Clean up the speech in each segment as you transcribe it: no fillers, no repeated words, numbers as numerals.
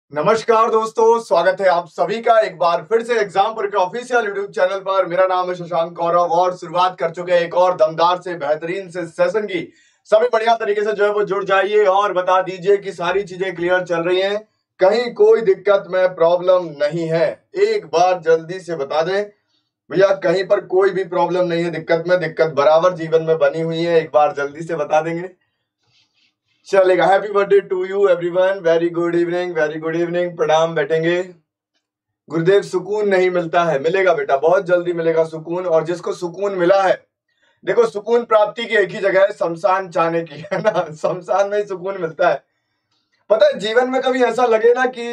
नमस्कार दोस्तों, स्वागत है आप सभी का एक बार फिर से एग्जामपुर के ऑफिशियल यूट्यूब चैनल पर। मेरा नाम है शशांक कौरव और शुरुआत कर चुके हैं एक और दमदार से बेहतरीन से सेशन की। सभी बढ़िया तरीके से जो है वो जुड़ जाइए और बता दीजिए कि सारी चीजें क्लियर चल रही हैं, कहीं कोई दिक्कत में प्रॉब्लम नहीं है। एक बार जल्दी से बता दें भैया, कहीं पर कोई भी प्रॉब्लम नहीं है, दिक्कत में दिक्कत बराबर जीवन में बनी हुई है। एक बार जल्दी से बता देंगे, चलेगा। Happy birthday to you everyone, very good evening, very good evening. प्रणाम, बैठेंगे। गुरुदेव, सुकून नहीं मिलता है, मिलेगा बेटा, बहुत जल्दी मिलेगा सुकून। और जिसको सुकून मिला है, देखो सुकून प्राप्ति की एक ही जगह है, शमशान जाने की, है ना। शमशान में ही सुकून मिलता है। पता है, जीवन में कभी ऐसा लगे ना कि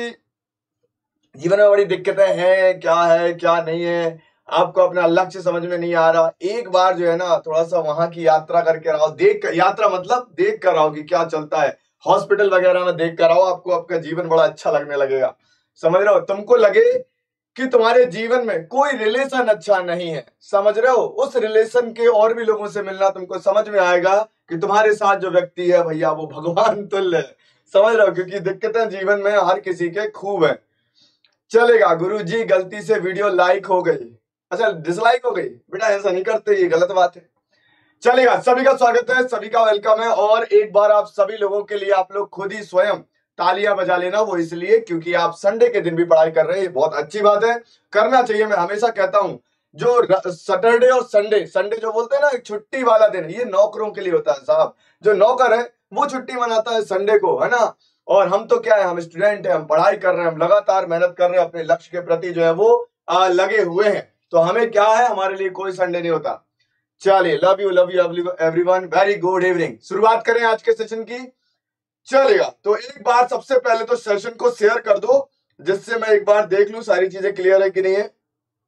जीवन में बड़ी दिक्कतें हैं, क्या है क्या नहीं है, आपको अपना लक्ष्य समझ में नहीं आ रहा, एक बार जो है ना थोड़ा सा वहां की यात्रा करके रहो। देख यात्रा मतलब देख कर आओ कि क्या चलता है, हॉस्पिटल वगैरह में देख कर आओ, आपको आपका जीवन बड़ा अच्छा लगने लगेगा। समझ रहे हो, तुमको लगे कि तुम्हारे जीवन में कोई रिलेशन अच्छा नहीं है, समझ रहे हो, उस रिलेशन के और भी लोगों से मिलना, तुमको समझ में आएगा कि तुम्हारे साथ जो व्यक्ति है भैया वो भगवान तुल्य है। समझ रहे हो, क्योंकि दिक्कतें जीवन में हर किसी के खूब है। चलेगा। गुरुजी, गलती से वीडियो लाइक हो गई। अच्छा, डिसलाइक हो गई बेटा, ऐसा नहीं करते, ये गलत बात है। चलेगा, सभी का स्वागत है, सभी का वेलकम है। और एक बार आप सभी लोगों के लिए आप लोग खुद ही स्वयं तालियां बजा लेना, वो इसलिए क्योंकि आप संडे के दिन भी पढ़ाई कर रहे हैं। बहुत अच्छी बात है, करना चाहिए। मैं हमेशा कहता हूं, जो सैटरडे और संडे, संडे जो बोलते हैं ना, एक छुट्टी वाला दिन, ये नौकरों के लिए होता है साहब। जो नौकर है वो छुट्टी मनाता है संडे को, है ना। और हम तो क्या है, हम स्टूडेंट हैं, हम पढ़ाई कर रहे हैं, हम लगातार मेहनत कर रहे हैं, अपने लक्ष्य के प्रति जो है वो लगे हुए हैं। तो हमें क्या है, हमारे लिए कोई संडे नहीं होता। चलिए, love you everyone, very good evening. शुरुआत करें आज के सेशन की। चलेगा, तो एक बार सबसे पहले तो सेशन को शेयर कर दो, जिससे मैं एक बार देख लूं सारी चीजें क्लियर है कि नहीं है।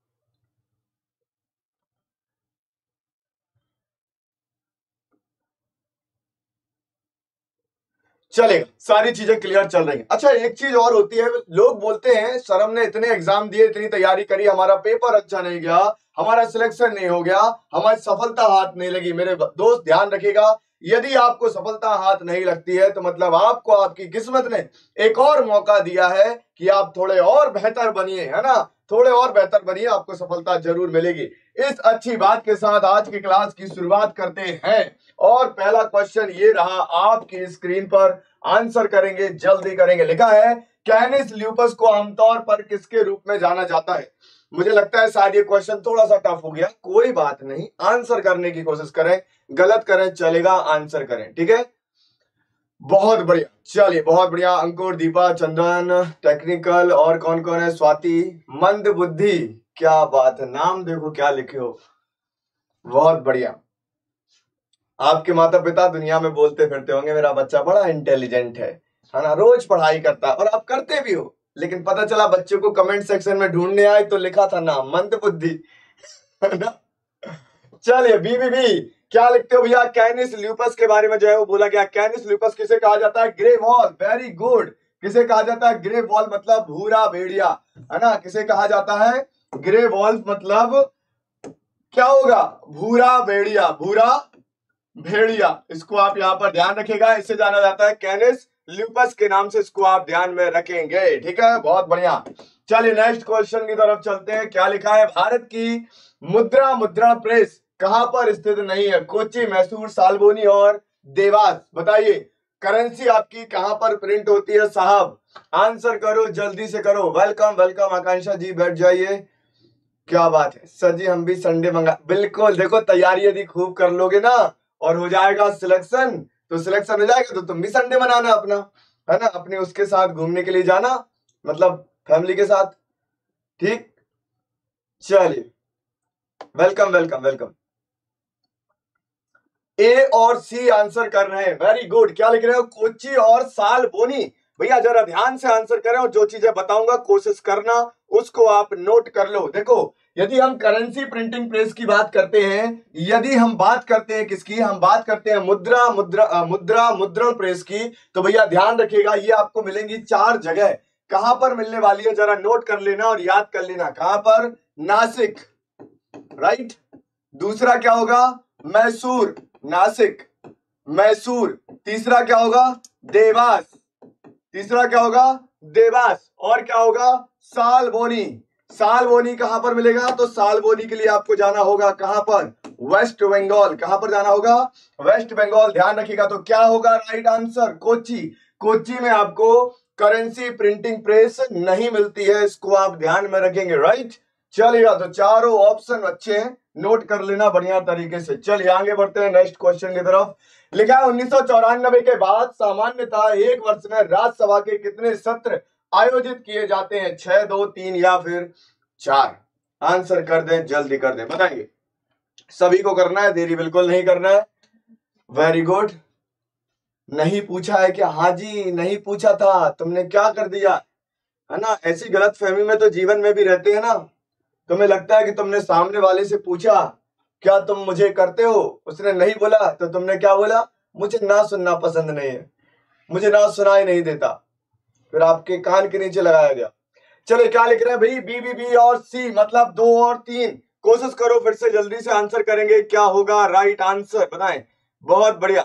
चलेगा, सारी चीजें क्लियर चल रही हैं। अच्छा, एक चीज और होती है, लोग बोलते हैं सरम ने इतने एग्जाम दिए, इतनी तैयारी करी, हमारा पेपर अच्छा नहीं गया, हमारा सिलेक्शन नहीं हो गया, हमारी सफलता हाथ नहीं लगी। मेरे दोस्त ध्यान रखिएगा, यदि आपको सफलता हाथ नहीं लगती है तो मतलब आपको आपकी किस्मत ने एक और मौका दिया है कि आप थोड़े और बेहतर बनिए, है ना। थोड़े और बेहतर बनिए, आपको सफलता जरूर मिलेगी। इस अच्छी बात के साथ आज की क्लास की शुरुआत करते हैं। और पहला क्वेश्चन ये रहा आपकी स्क्रीन पर, आंसर करेंगे, जल्दी करेंगे। लिखा है, कैनिस ल्यूपस को आमतौर पर किसके रूप में जाना जाता है। मुझे लगता है शायद ये क्वेश्चन थोड़ा सा टफ हो गया, कोई बात नहीं, आंसर करने की कोशिश करें, गलत करें चलेगा, आंसर करें, ठीक है। बहुत बढ़िया, चलिए बहुत बढ़िया। अंकुर, दीपा, चंदन, टेक्निकल, और कौन कौन है, स्वाति, मंद बुद्धि, क्या बात है, नाम देखो क्या लिखे हो, बहुत बढ़िया। आपके माता पिता दुनिया में बोलते फिरते होंगे मेरा बच्चा बड़ा इंटेलिजेंट है ना, रोज पढ़ाई करता है, और आप करते भी हो, लेकिन पता चला बच्चों को कमेंट सेक्शन में ढूंढने आए तो लिखा था नाम मंद बुद्धि, है ना। चलिए, बी क्या लिखते हो भैया, कैनिस ल्यूपस के बारे में जो है वो बोला गया। कैनिस ल्यूपस किसे कहा जाता है, ग्रे वॉल, वेरी गुड। किसे कहा जाता है, ग्रे वॉल मतलब भूरा भेड़िया, है ना। किसे कहा जाता है, ग्रे वॉल्फ मतलब क्या होगा, भूरा भेड़िया, भूरा भेड़िया। इसको आप यहाँ पर ध्यान रखिएगा, इसे जाना जाता है कैनिस ल्यूपस के नाम से, इसको आप ध्यान में रखेंगे, ठीक है, बहुत बढ़िया। चलिए नेक्स्ट क्वेश्चन की तरफ चलते हैं। क्या लिखा है, भारत की मुद्रा मुद्रण प्रेस कहां पर स्थित नहीं है, कोच्चि, मैसूर, सालबोनी और देवास। बताइए, करेंसी आपकी कहां पर प्रिंट होती है साहब, आंसर करो, जल्दी से करो। वेलकम वेलकम आकांक्षा जी, बैठ जाइए, क्या बात है सर जी, हम भी संडे मंगा, बिल्कुल। देखो, तैयारी यदि खूब कर लोगे ना और हो जाएगा सिलेक्शन, तो सिलेक्शन हो जाएगा तो तुम भी संडे मनाना अपना, है ना, अपने उसके साथ घूमने के लिए जाना, मतलब फैमिली के साथ, ठीक। चलिए, वेलकम वेलकम वेलकम। ए और सी आंसर कर रहे हैं, वेरी गुड। क्या लिख रहे हो, कोच्चि और सालबोनी। भैया जरा ध्यान से आंसर करें, और जो चीजें बताऊंगा कोशिश करना उसको आप नोट कर लो। देखो, यदि हम करेंसी प्रिंटिंग प्रेस की बात करते हैं, यदि हम बात करते हैं किसकी, हम बात करते हैं मुद्रा मुद्रण प्रेस की, तो भैया ध्यान रखिएगा, ये आपको मिलेंगी 4 जगह। कहां पर मिलने वाली है, जरा नोट कर लेना और याद कर लेना, कहां पर, नासिक, राइट। दूसरा क्या होगा, मैसूर, नासिक, मैसूर। तीसरा क्या होगा, देवास। तीसरा क्या होगा, देवास, और क्या होगा, सालबोनी। सालबोनी कहां पर मिलेगा, तो सालबोनी के लिए आपको जाना होगा कहां पर, वेस्ट बंगाल। कहां पर जाना होगा, वेस्ट बंगाल। ध्यान रखिएगा, तो क्या होगा राइट आंसर, कोच्चि। कोच्चि में आपको करेंसी प्रिंटिंग प्रेस नहीं मिलती है, इसको आप ध्यान में रखेंगे, राइट। चलिएगा, तो चारों ऑप्शन अच्छे हैं, नोट कर लेना बढ़िया तरीके से। चलिए आगे बढ़ते हैं नेक्स्ट क्वेश्चन की तरफ। लिखा है 1994 के बाद सामान्यतः एक वर्ष में राज्यसभा के कितने सत्र आयोजित किए जाते हैं, 6, 2, 3 या फिर 4। आंसर कर दें, जल्दी कर दें, बताइए। सभी को करना है, देरी बिल्कुल नहीं करना है। Very good. नहीं पूछा है क्या, हाँ जी नहीं पूछा था, तुमने क्या कर दिया, है ना। ऐसी गलत फहमी में तो जीवन में भी रहते हैं ना। तुम्हें लगता है कि तुमने सामने वाले से पूछा क्या तुम मुझे करते हो, उसने नहीं बोला तो तुमने क्या बोला, मुझे ना सुनना पसंद नहीं है, मुझे ना सुनाई नहीं देता, फिर आपके कान के नीचे लगाया गया। चलिए क्या लिख रहे हैं भाई, बी बी बी और सी, मतलब 2 और 3। कोशिश करो फिर से जल्दी से आंसर करेंगे, क्या होगा राइट आंसर बताएं। बहुत बढ़िया,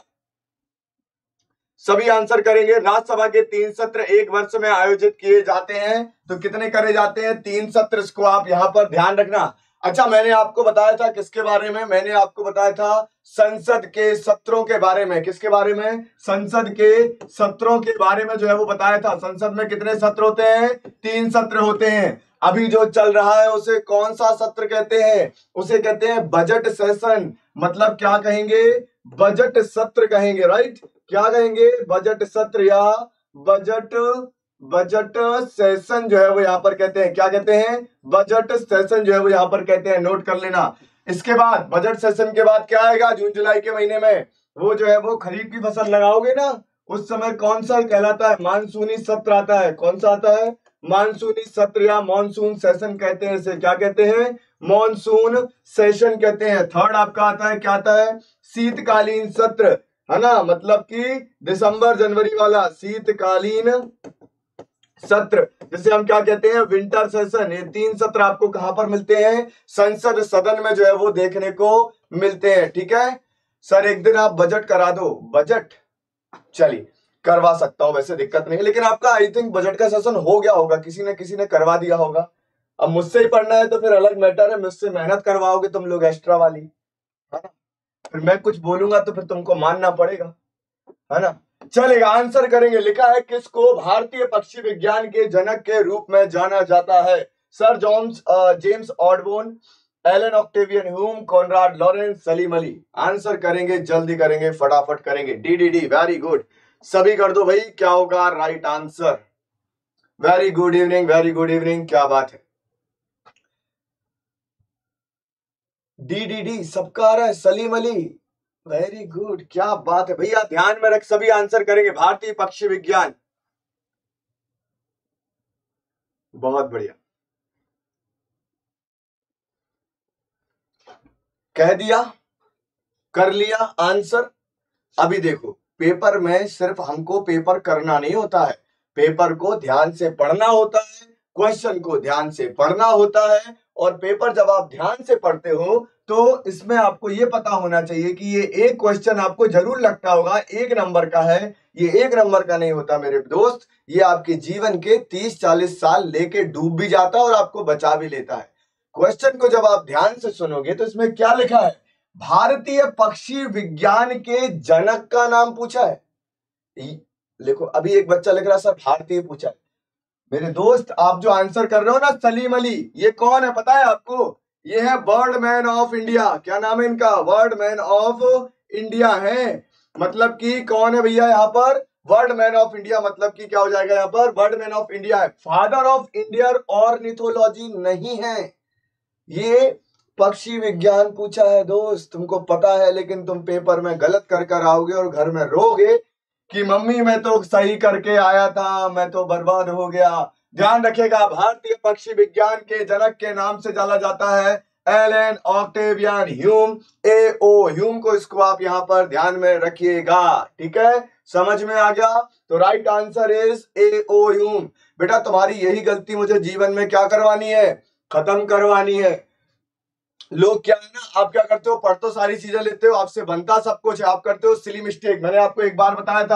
सभी आंसर करेंगे। राज्यसभा के 3 सत्र एक वर्ष में आयोजित किए जाते हैं, तो कितने करे जाते हैं, 3 सत्र, इसको आप यहां पर ध्यान रखना। अच्छा, मैंने आपको बताया था किसके बारे में, मैंने आपको बताया था संसद के सत्रों के बारे में। किसके बारे में, संसद के सत्रों के बारे में जो है वो बताया था। संसद में कितने सत्र होते हैं, 3 सत्र होते हैं। अभी जो चल रहा है उसे कौन सा सत्र कहते हैं, उसे कहते हैं बजट सेशन। मतलब क्या कहेंगे, बजट सत्र कहेंगे, राइट। क्या कहेंगे, बजट सत्र या बजट बजट सेशन जो है वो यहां पर कहते हैं, क्या कहते हैं, बजट सेशन जो है वो यहां पर कहते हैं, नोट कर लेना। इसके बाद बजट सेशन के बाद क्या आएगा, जून जुलाई के महीने में वो जो है वो खरीफ की फसल लगाओगे ना, उस समय कौन सा कहलाता है, मानसूनी सत्र आता है। कौन सा आता है, मानसूनी सत्र या मॉनसून सेशन कहते हैं इसे, क्या कहते हैं, मॉनसून सेशन कहते हैं। थर्ड आपका आता है, क्या आता है, शीतकालीन सत्र, है ना, मतलब कि दिसंबर जनवरी वाला शीतकालीन सत्र, जिसे हम क्या कहते हैं, विंटर सेशन। ये 3 सत्र आपको कहां पर मिलते हैं, संसद सदन में जो है वो देखने को मिलते हैं, ठीक है। सर एक दिन आप बजट करा दो, बजट, चलिए करवा सकता हूं, वैसे दिक्कत नहीं, लेकिन आपका आई थिंक बजट का सेशन हो गया होगा, किसी ने करवा दिया होगा। अब मुझसे ही पढ़ना है तो फिर अलग मैटर है, मुझसे मेहनत करवाओगे तुम लोग एक्स्ट्रा वाली, है ना। फिर मैं कुछ बोलूंगा तो फिर तुमको मानना पड़ेगा, है ना। चलेगा, आंसर करेंगे। लिखा है किसको भारतीय पक्षी विज्ञान के जनक के रूप में जाना जाता है, sir James Audubon, Allan Octavian Hume, Conrad Lawrence, Salim Ali. Answer करेंगे, जल्दी करेंगे, फटाफट करेंगे। D D D, very good, सभी कर दो भाई, क्या होगा right answer. Very good evening, very good evening, क्या बात है। डी डी डी सबका आ रहा है, सलीम अली, वेरी गुड, क्या बात है भैया, ध्यान में रख, सभी आंसर करेंगे, भारतीय पक्षी विज्ञान, बहुत बढ़िया, कह दिया, कर लिया आंसर। अभी देखो, पेपर में सिर्फ हमको पेपर करना नहीं होता है, पेपर को ध्यान से पढ़ना होता है, क्वेश्चन को ध्यान से पढ़ना होता है। और पेपर जब आप ध्यान से पढ़ते हो तो इसमें आपको ये पता होना चाहिए कि ये एक क्वेश्चन आपको जरूर लगता होगा 1 नंबर का है। ये 1 नंबर का नहीं होता मेरे दोस्त, ये आपके जीवन के 30-40 साल लेके डूब भी जाता है और आपको बचा भी लेता है। क्वेश्चन को जब आप ध्यान से सुनोगे तो इसमें क्या लिखा है, भारतीय पक्षी विज्ञान के जनक का नाम पूछा है। देखो अभी एक बच्चा लिख रहा है सर भारतीय पूछा है। मेरे दोस्त आप जो आंसर कर रहे हो ना, सलीम अली, ये कौन है पता है आपको, ये है बर्ड मैन ऑफ इंडिया। क्या नाम है इनका, बर्ड मैन ऑफ इंडिया है। मतलब कि कौन है भैया यहाँ पर, बर्ड मैन ऑफ इंडिया, मतलब कि क्या हो जाएगा यहाँ पर, बर्ड मैन ऑफ इंडिया है। फादर ऑफ इंडियन ऑर्निथोलॉजी नहीं है, ये पक्षी विज्ञान पूछा है दोस्त, तुमको पता है, लेकिन तुम पेपर में गलत कर कर आओगे और घर में रोगे कि मम्मी मैं तो सही करके आया था, मैं तो बर्बाद हो गया। ध्यान रखिएगा, भारतीय पक्षी विज्ञान के जनक के नाम से जाना जाता है Allan Octavian Hume, A O Hume को, इसको आप यहां पर ध्यान में रखिएगा, ठीक है, समझ में आ गया। तो right answer is A O Hume. बेटा तुम्हारी यही गलती मुझे जीवन में क्या करवानी है, खत्म करवानी है। लोग क्या है ना, आप क्या करते हो, पढ़ तो सारी चीजें लेते हो, आपसे बनता सब कुछ है, आप करते हो सिली मिस्टेक। मैंने आपको एक बार बताया था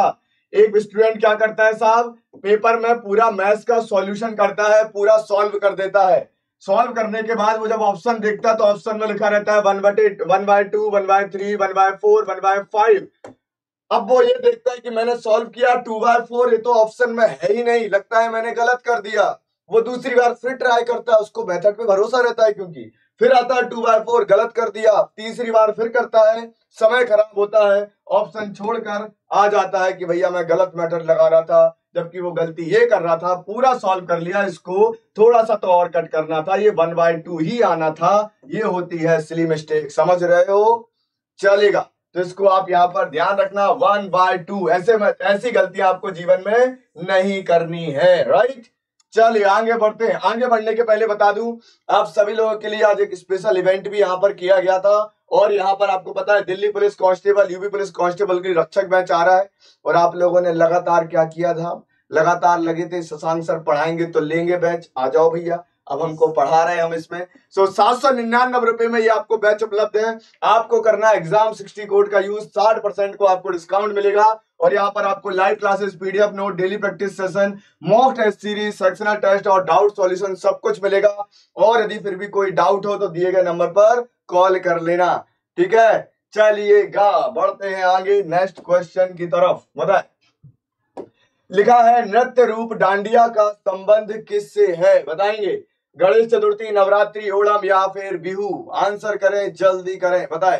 एक स्टूडेंट क्या करता है साहब, पेपर में पूरा मैथ्स का सॉल्यूशन करता है, पूरा सॉल्व कर देता है। सॉल्व करने के बाद वो जब ऑप्शन देखता है तो ऑप्शन में लिखा रहता है 1/2, 1/3, 1/4, 1/5। अब वो ये देखता है कि मैंने सॉल्व किया 2/4, ये तो ऑप्शन में है ही नहीं, लगता है मैंने गलत कर दिया। वो दूसरी बार फिर ट्राई करता है, उसको मेथड पे भरोसा रहता है क्योंकि फिर आता है 2/4, गलत कर दिया। तीसरी बार फिर करता है, समय खराब होता है, ऑप्शन छोड़कर आ जाता है कि भैया मैं गलत मेथड लगा रहा था, जबकि वो गलती ये कर रहा था, पूरा सॉल्व कर लिया, इसको थोड़ा सा तो और कट करना था, ये 1/2 ही आना था। ये होती है सिली मिस्टेक, समझ रहे हो? चलेगा, तो इसको आप यहां पर ध्यान रखना, 1/2 ऐसी गलतियां आपको जीवन में नहीं करनी है, राइट। चलिए आगे बढ़ते हैं। आगे बढ़ने के पहले बता दूं, आप सभी लोगों के लिए आज एक स्पेशल इवेंट भी यहां पर किया गया था। और यहां पर आपको पता है Delhi police constable, UP police constable की रक्षक बैच आ रहा है। और आप लोगों ने लगातार क्या किया था, लगातार लगे थे शशांक सर पढ़ाएंगे तो लेंगे बैच, आ जाओ भैया, अब हमको पढ़ा रहे हैं हम इसमें। 799 रुपए में ये आपको बैच उपलब्ध है। आपको करना एग्जाम 60 कोड का यूज, 60% को आपको डिस्काउंट मिलेगा। और यहाँ पर आपको live classes, PDF note, daily practice session, mock test series, sectional test और डाउट सॉल्यूशन सब कुछ मिलेगा। और यदि फिर भी कोई डाउट हो तो दिए गए नंबर पर कॉल कर लेना, ठीक है। चलिएगा बढ़ते हैं आगे नेक्स्ट क्वेश्चन की तरफ। बताए लिखा है नृत्य रूप डांडिया का संबंध किससे है, बताएंगे? गणेश चतुर्थी, नवरात्रि, ओणम या फिर बिहू? आंसर करें, जल्दी करें, बताएं।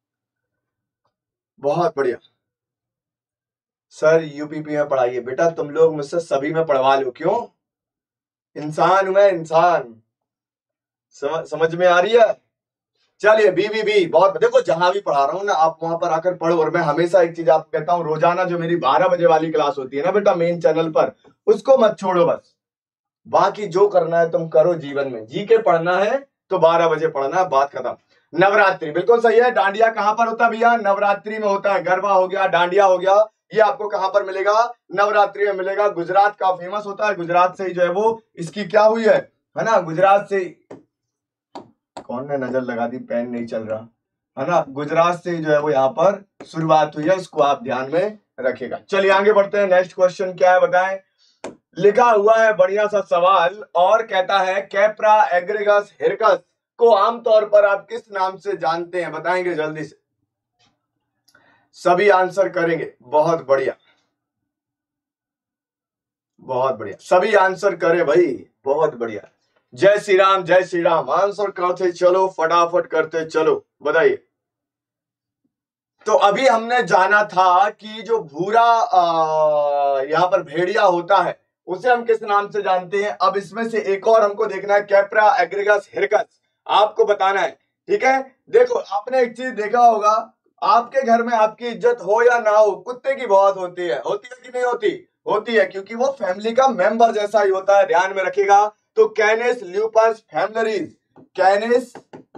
बहुत बढ़िया सर, यूपीपी में पढ़ाइए बेटा, तुम लोग मुझसे सभी में पढ़वा लो, क्यों? इंसान हूं मैं, इंसान। समझ में आ रही है? चलिए बी बहुत, देखो जहां भी पढ़ा रहा हूं ना, आप वहां पर आकर पढ़ो। और मैं हमेशा एक चीज आपको कहता हूं, रोजाना जो मेरी 12 बजे वाली क्लास होती है ना बेटा मेन चैनल पर, उसको मत छोड़ो बस। बाकी जो करना है तुम करो, जीवन में जी के पढ़ना है तो 12 बजे पढ़ना है, बात खत्म। नवरात्रि बिल्कुल सही है। डांडिया कहां पर होता है भैया? नवरात्रि में होता है। गरबा हो गया, डांडिया हो गया, ये आपको कहां पर मिलेगा? नवरात्रि में मिलेगा। गुजरात का फेमस होता है, गुजरात से ही जो है वो इसकी क्या हुई है ना, गुजरात से। कौन ने नजर लगा दी, पेन नहीं चल रहा है ना, गुजरात से जो है वो यहाँ पर शुरुआत हुई है, इसको आप ध्यान में रखेगा। चलिए आगे बढ़ते हैं। नेक्स्ट क्वेश्चन क्या है बताएं। लिखा हुआ है बढ़िया सा सवाल और कहता है कैप्रा एग्रेगस हिरकस को आमतौर पर आप किस नाम से जानते हैं, बताएंगे जल्दी से। सभी आंसर करेंगे, बहुत बढ़िया, बहुत बढ़िया, सभी आंसर करें भाई, बहुत बढ़िया। जय श्री राम, जय श्री राम। आंसर करते चलो, फटाफट करते चलो, बताइए। तो अभी हमने जाना था कि जो भूरा यहां पर भेड़िया होता है उसे हम किस नाम से जानते हैं। अब इसमें से एक और हमको देखना है, कैप्रा एग्रेगस हिरकस, आपको बताना है, ठीक है। देखो आपने एक चीज देखा होगा, आपके घर में आपकी इज्जत हो या ना हो, कुत्ते की बहुत होती है कि नहीं होती? होती है, क्योंकि वो फैमिली का मेंबर जैसा ही होता है, ध्यान में रखेगा। तो कैनिस ल्यूपस फैमिलरीज, कैनिस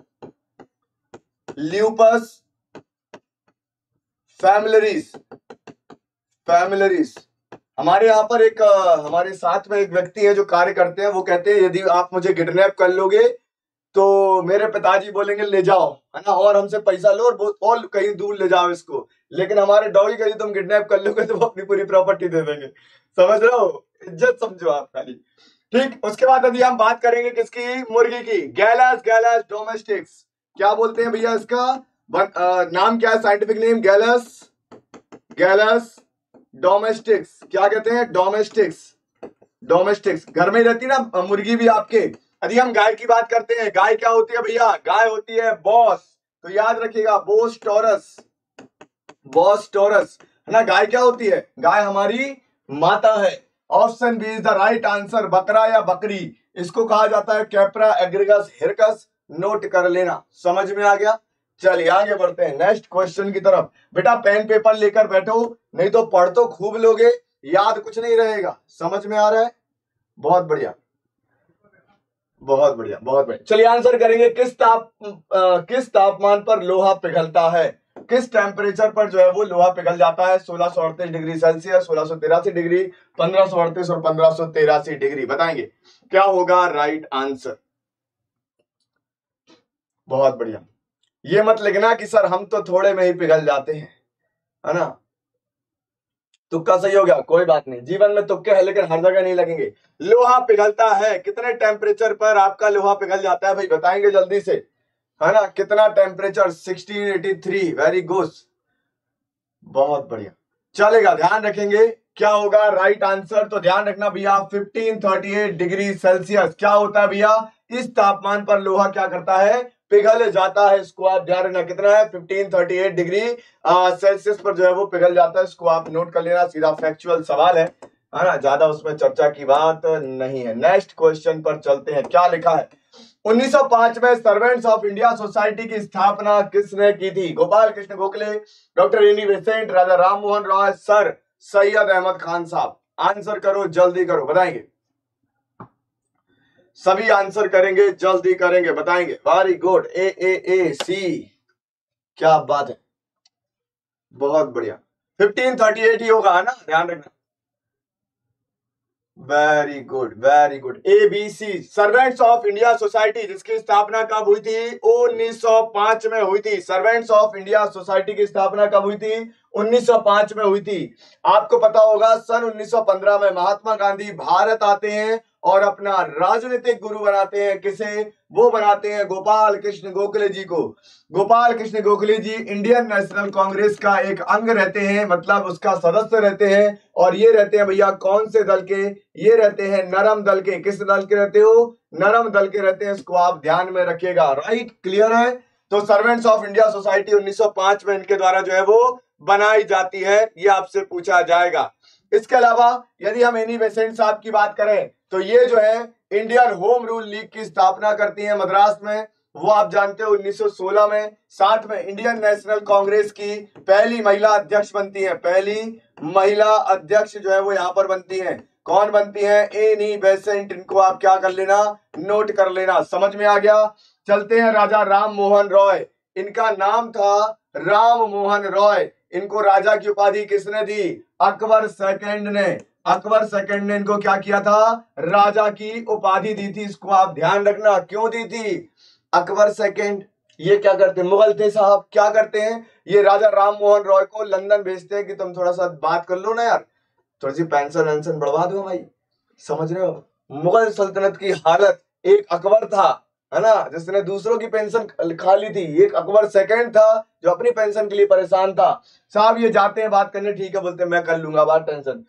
ल्यूपस फैमिलरीज, फैमिलरीज। हमारे यहाँ पर एक हमारे साथ में एक व्यक्ति है जो कार्य करते हैं, वो कहते हैं यदि आप मुझे किडनैप कर लोगे तो मेरे पिताजी बोलेंगे ले जाओ, है ना, और हमसे पैसा लो और कहीं दूर ले जाओ इसको। लेकिन हमारे डॉगी का यदि तुम किडनैप कर लोगे तो वो अपनी पूरी प्रॉपर्टी दे देंगे, समझ रहे हो? इज्जत समझो आप खाली, ठीक। उसके बाद यदि हम बात करेंगे किसकी, मुर्गी की, गैलस, गैलस डोमेस्टिक्स। क्या बोलते हैं भैया इसका नाम क्या है, scientific name? Gallus, Gallus domesticus. क्या कहते हैं? Domesticus, domesticus. घर में ही रहती है ना मुर्गी भी आपके। यदि हम गाय की बात करते हैं, गाय क्या होती है भैया? गाय होती है बॉस, तो याद रखिएगा बोस टॉरस, बॉस टॉरस, है ना। गाय क्या होती है? गाय हमारी माता है। Option B is the right answer, बकरा या बकरी, इसको कहा जाता है कैप्रा एग्रेगस हिरकस। नोट कर लेना, समझ में आ गया। चलिए आगे बढ़ते हैं नेक्स्ट क्वेश्चन की तरफ। बेटा पेन पेपर लेकर बैठो, नहीं तो पढ़ तो खूब लोगे, याद कुछ नहीं रहेगा, समझ में आ रहा है? बहुत बढ़िया, बहुत बढ़िया, बहुत बढ़िया। चलिए आंसर करेंगे, किस तापमान पर लोहा पिघलता है? किस टेम्परेचर पर जो है वो लोहा पिघल जाता है? 1638 डिग्री सेल्सियस, 1683 डिग्री, 1538 और 1583 डिग्री, बताएंगे क्या होगा राइट आंसर। बहुत बढ़िया। ये मत लिखना कि सर हम तो थोड़े में ही पिघल जाते हैं, है ना। तुक्का सही हो गया, कोई बात नहीं, जीवन में तुक्के हैं लेकिन हर जगह नहीं लगेंगे। लोहा पिघलता है कितने टेम्परेचर पर आपका लोहा पिघल जाता है भाई, बताएंगे जल्दी से, है ना? कितना टेम्परेचर? 1683। वेरी गुड, बहुत बढ़िया, चलेगा, ध्यान रखेंगे। क्या होगा राइट आंसर? तो ध्यान रखना भैया, 1538 डिग्री सेल्सियस क्या होता है भैया? इस तापमान पर लोहा क्या करता है? पिघल जाता है। इसको आप ध्यान रखना, कितना है? 1538 डिग्री सेल्सियस पर जो है वो पिघल जाता है। इसको आप नोट कर लेना, सीधा फैक्चुअल सवाल है ना? ज्यादा उसमें चर्चा की बात नहीं है। नेक्स्ट क्वेश्चन पर चलते हैं, क्या लिखा है? 1905 में सर्वेंट्स ऑफ इंडिया सोसाइटी की स्थापना किसने की थी? Gopal Krishna Gokhale, doctor Annie Besant, Raja Ram Mohan Roy, sir Syed Ahmed Khan साहब। आंसर करो, जल्दी करो, बताएंगे सभी, आंसर करेंगे, जल्दी करेंगे, बताएंगे। वेरी गुड, ए सी, क्या बात है, बहुत बढ़िया। 1538 ही होगा, है ना? ध्यान रखना। Very good, very good. ABC servants of India society जिसकी स्थापना कब हुई थी? 1905 में हुई थी। सर्वेंट्स ऑफ इंडिया सोसाइटी की स्थापना कब हुई थी? 1905 में हुई थी। आपको पता होगा सन 1915 में महात्मा गांधी भारत आते हैं और अपना राजनीतिक गुरु बनाते हैं। किसे? वो बनाते हैं गोपाल कृष्ण गोखले जी को। Gopal Krishna Gokhale ji Indian National Congress का एक अंग रहते हैं, मतलब उसका सदस्य रहते हैं। और ये रहते हैं भैया कौन से दल के? ये रहते हैं नरम दल के। किस दल के रहते हो? नरम दल के रहते हैं। इसको आप ध्यान में रखिएगा। राइट, क्लियर है? तो सर्वेंट्स ऑफ इंडिया सोसाइटी 1905 में इनके द्वारा जो है वो बनाई जाती है, ये आपसे पूछा जाएगा। इसके अलावा यदि हम एनी बेसेंट साहब की बात करें तो ये जो है इंडियन होम रूल लीग की स्थापना करती है मद्रास में। वो आप जानते हो 1916 में। साथ में इंडियन नेशनल कांग्रेस की पहली महिला अध्यक्ष बनती है। पहली महिला अध्यक्ष जो है वो यहां पर बनती है। कौन बनती है? Annie Besant. इनको आप क्या कर लेना? नोट कर लेना। समझ में आ गया? चलते हैं राजा राम मोहन रॉय। इनका नाम था राम मोहन रॉय। इनको राजा की उपाधि किसने दी? अकबर सेकंड ने। अकबर सेकंड ने इनको क्या किया था? राजा की उपाधि दी थी। इसको आप ध्यान रखना, क्यों दी थी? अकबर सेकंड ये क्या करते हैं? मुगल थे साहब। क्या करते हैं? ये राजा राम मोहन रॉय को लंदन भेजते हैं कि तुम थोड़ा सा बात कर लो ना यार, थोड़ी सी पेंशन वेंशन बढ़वा दो भाई। समझ रहे हो? मुगल सल्तनत की हालत, एक अकबर था, है ना, जिसने दूसरों की पेंशन खा ली थी। एक अकबर सेकंड था जो अपनी पेंशन के लिए परेशान था। साहब ये जाते हैं बात करने, ठीक है, बोलते हैं मैं कर लूंगा बात, टेंशन।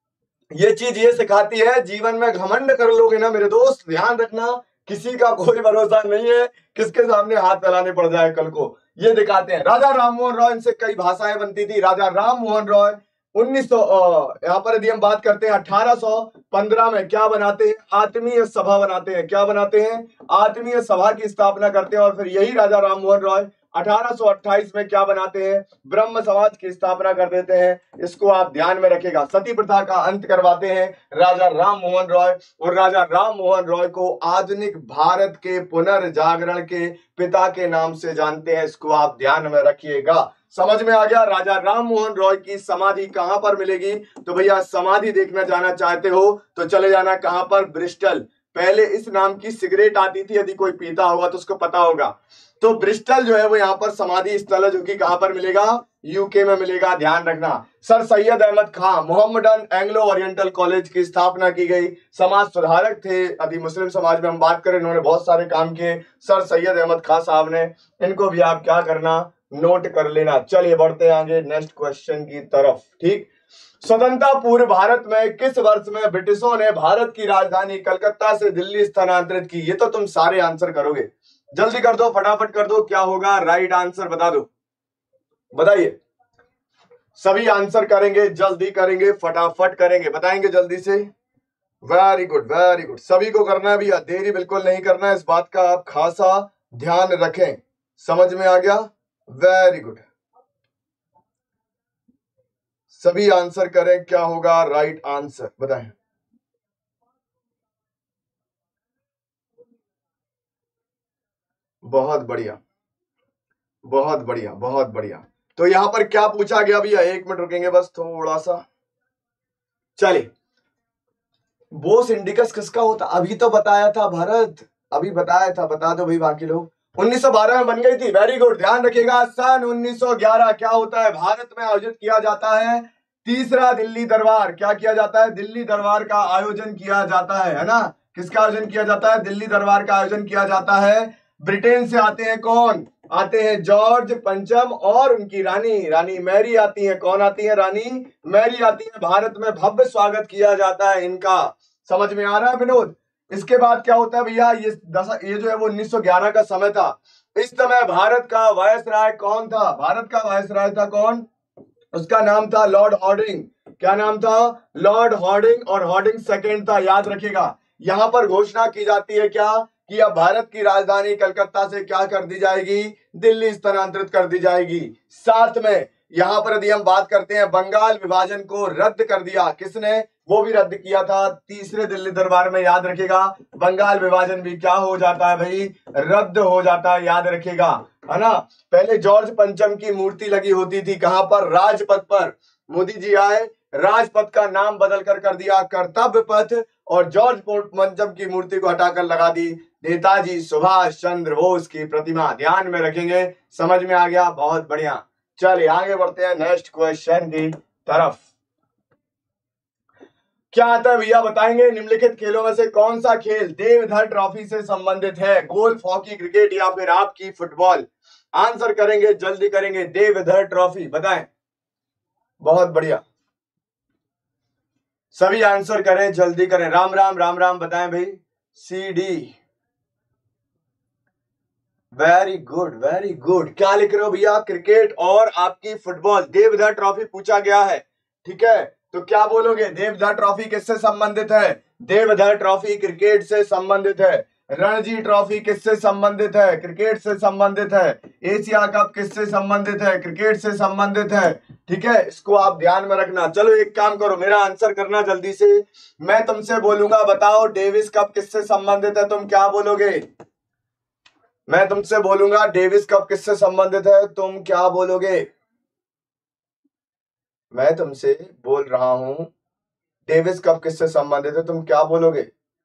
ये चीज ये सिखाती है, जीवन में घमंड कर लोगे ना मेरे दोस्त, ध्यान रखना किसी का कोई भरोसा नहीं है, किसके सामने हाथ फैलाने पड़ जाए कल को। ये दिखाते हैं। राजा राम मोहन रॉय, इनसे कई भाषाएं बनती थी। राजा राम मोहन रॉय 1900 यहाँ पर यदि हम बात करते हैं 1815 में क्या बनाते हैं? आत्मीय सभा बनाते हैं। क्या बनाते हैं? आत्मीय सभा की स्थापना करते हैं। और फिर यही राजा राम मोहन रॉय 1828 में क्या बनाते हैं? ब्रह्म समाज की स्थापना कर देते हैं। इसको आप ध्यान में रखिएगा। सती प्रथा का अंत करवाते हैं राजा राम मोहन रॉय। और राजा राम मोहन रॉय को आधुनिक भारत के पुनर्जागरण के पिता के नाम से जानते हैं। इसको आप ध्यान में रखिएगा। समझ में आ गया? राजा राम मोहन रॉय की समाधि कहां पर मिलेगी? तो भैया समाधि देखना जाना चाहते हो तो चले जाना कहां पर? ब्रिस्टल। पहले इस नाम की सिगरेट आती थी, यदि कोई पीता होगा तो उसको पता होगा। तो ब्रिस्टल जो है वो यहाँ पर समाधि स्थल है, जो कि कहां पर मिलेगा? यूके में मिलेगा। ध्यान रखना। Sir Syed Ahmed Khan, Mohammedan Anglo Oriental College की स्थापना की गई। समाज सुधारक थे। यदि मुस्लिम समाज में हम बात करें, इन्होंने बहुत सारे काम किए सर सैयद अहमद खान साहब ने। इनको भी आप क्या करना? नोट कर लेना। चलिए बढ़ते हैं आगे नेक्स्ट क्वेश्चन की तरफ। ठीक, स्वतंत्रता पूर्व भारत में किस वर्ष में ब्रिटिशों ने भारत की राजधानी कलकत्ता से दिल्ली स्थानांतरित की? ये तो तुम सारे आंसर करोगे, जल्दी कर दो, फटाफट कर दो। क्या होगा राइट आंसर? बता दो, बताइए। सभी आंसर करेंगे, जल्दी करेंगे, फटाफट करेंगे, बताएंगे जल्दी से। Very good, very good. सभी को करना है भैया, देरी बिल्कुल नहीं करना है। इस बात का आप खासा ध्यान रखें। समझ में आ गया? Very good. सभी आंसर करें। क्या होगा राइट आंसर? बताएं। बहुत बढ़िया, बहुत बढ़िया, बहुत बढ़िया। तो यहां पर क्या पूछा गया भैया? एक मिनट रुकेंगे बस थोड़ा सा। चलिए, बोस इंडिकस किसका होता? अभी तो बताया था भरत, अभी बताया था, बता दो भाई बाकी लोग। 1912 में बन गई थी। वेरी गुड, ध्यान रखिएगा। सन 1911 क्या होता है? भारत में आयोजित किया जाता है तीसरा दिल्ली दरबार, क्या किया जाता है? दिल्ली दरबार का आयोजन किया जाता है ना? किसका आयोजन किया जाता है? दिल्ली दरबार का आयोजन किया जाता है। ब्रिटेन से आते हैं कौन? आते हैं जॉर्ज पंचम और उनकी रानी, रानी मैरी आती है। कौन आती है? रानी मैरी आती है। भारत में भव्य स्वागत किया जाता है इनका। समझ में आ रहा है विनोद? इसके बाद क्या होता है भैया? ये जो है वो 1911 का समय था। इस समय भारत का वायसराय कौन था? भारत का वायसराय था कौन? उसका नाम था लॉर्ड हॉर्डिंग। क्या नाम था? Lord Hardinge. और हॉर्डिंग सेकंड था, याद रखिएगा। यहां पर घोषणा की जाती है क्या? कि अब भारत की राजधानी कलकत्ता से क्या कर दी जाएगी? दिल्ली स्थानांतरित कर दी जाएगी। साथ में यहां पर यदि हम बात करते हैं, बंगाल विभाजन को रद्द कर दिया। किसने? वो भी रद्द किया था तीसरे दिल्ली दरबार में, याद रखिएगा। बंगाल विभाजन भी क्या हो जाता है भाई? रद्द हो जाता है, याद रखिएगा, है ना। पहले जॉर्ज पंचम की मूर्ति लगी होती थी, कहां पर? राजपथ पर। मोदी जी आए, राजपथ का नाम बदल कर दिया कर्तव्य पथ, और जॉर्ज पंचम की मूर्ति को हटाकर लगा दी नेताजी सुभाष चंद्र बोस की प्रतिमा। ध्यान में रखेंगे। समझ में आ गया? बहुत बढ़िया। चलिए आगे बढ़ते हैं नेक्स्ट क्वेश्चन की तरफ। क्या आता है भैया? बताएंगे निम्नलिखित खेलों में से कौन सा खेल देवधर ट्रॉफी से संबंधित है? गोल्फ, हॉकी, क्रिकेट या फिर आपकी फुटबॉल? आंसर करेंगे, जल्दी करेंगे। देवधर ट्रॉफी बताएं। बहुत बढ़िया, सभी आंसर करें, जल्दी करें। राम राम राम राम बताएं भाई। C D, very good very good. क्या लिख रहे हो भैया? क्रिकेट और आपकी फुटबॉल। देवधर ट्रॉफी पूछा गया है, ठीक है, तो क्या बोलोगे? देवधर ट्रॉफी किससे संबंधित है? देवधर ट्रॉफी क्रिकेट से संबंधित है। रणजी ट्रॉफी किससे संबंधित है? क्रिकेट से संबंधित है। एशिया कप किससे संबंधित है? क्रिकेट से संबंधित है, ठीक है। इसको आप ध्यान में रखना। चलो एक काम करो, मेरा आंसर करना जल्दी से। मैं तुमसे बोलूंगा, बताओ डेविस कप किससे संबंधित है, तुम क्या बोलोगे? मैं तुमसे बोलूंगा डेविस कप किससे संबंधित है, तुम क्या बोलोगे? मैं तुमसे बोल रहा हूं डेविस कप किससे संबंधित है, तुम क्या बोलोगे?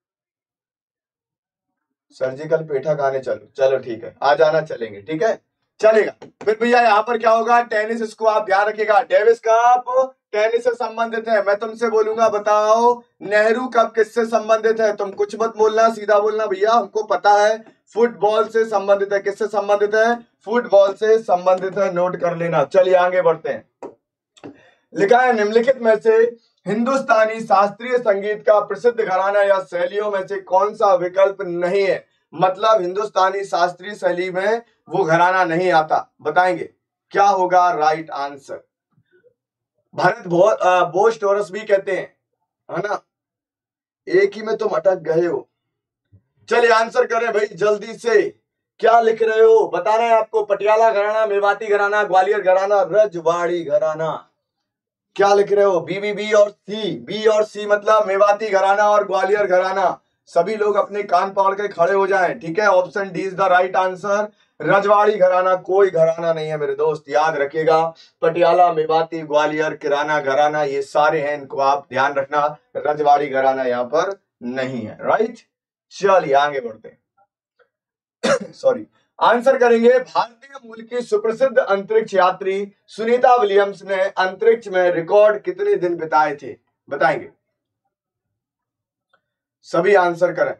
सर्जिकल पेठा खाने चलो। चलो ठीक है, आ जाना, चलेंगे, ठीक है, चलेगा। फिर भैया यहाँ पर क्या होगा? टेनिस, इसको आप ध्यान रखिएगा। डेविस कप टेनिस से संबंधित है। मैं तुमसे बोलूंगा, बताओ नेहरू कप किससे संबंधित है? तुम कुछ मत बोलना, सीधा बोलना भैया, हमको पता है फुटबॉल से संबंधित है। किससे संबंधित है? फुटबॉल से संबंधित है, नोट कर लेना। चलिए आगे बढ़ते हैं। लिखा है निम्नलिखित में से हिंदुस्तानी शास्त्रीय संगीत का प्रसिद्ध घराना या शैलियों में से कौन सा विकल्प नहीं है? मतलब हिंदुस्तानी शास्त्रीय शैली में वो घराना नहीं आता, बताएंगे क्या होगा राइट आंसर? भरत बोस टोरस भी कहते हैं, है ना। एक ही में तुम अटक गए हो। चलिए आंसर करें भाई जल्दी से। क्या लिख रहे हो? बताना है आपको। पटियाला घराना, मेवाती घराना, ग्वालियर घराना, रजवाड़ी घराना। क्या लिख रहे हो? बी और सी। बी और सी मतलब मेवाती घराना और ग्वालियर घराना। सभी लोग अपने कान पकड़ के खड़े हो जाएं, ठीक है। Option D is the right answer. रजवाड़ी घराना कोई घराना नहीं है मेरे दोस्त, याद रखिएगा। पटियाला, मेवाती, ग्वालियर, किराना घराना ये सारे हैं, इनको आप ध्यान रखना। रजवाड़ी घराना यहाँ पर नहीं है, राइट। चलिए आगे बढ़ते हैं। सॉरी। आंसर करेंगे, भारतीय मूल की सुप्रसिद्ध अंतरिक्ष यात्री सुनीता विलियम्स ने अंतरिक्ष में रिकॉर्ड कितने दिन बिताए थे? बताएंगे, सभी आंसर करें।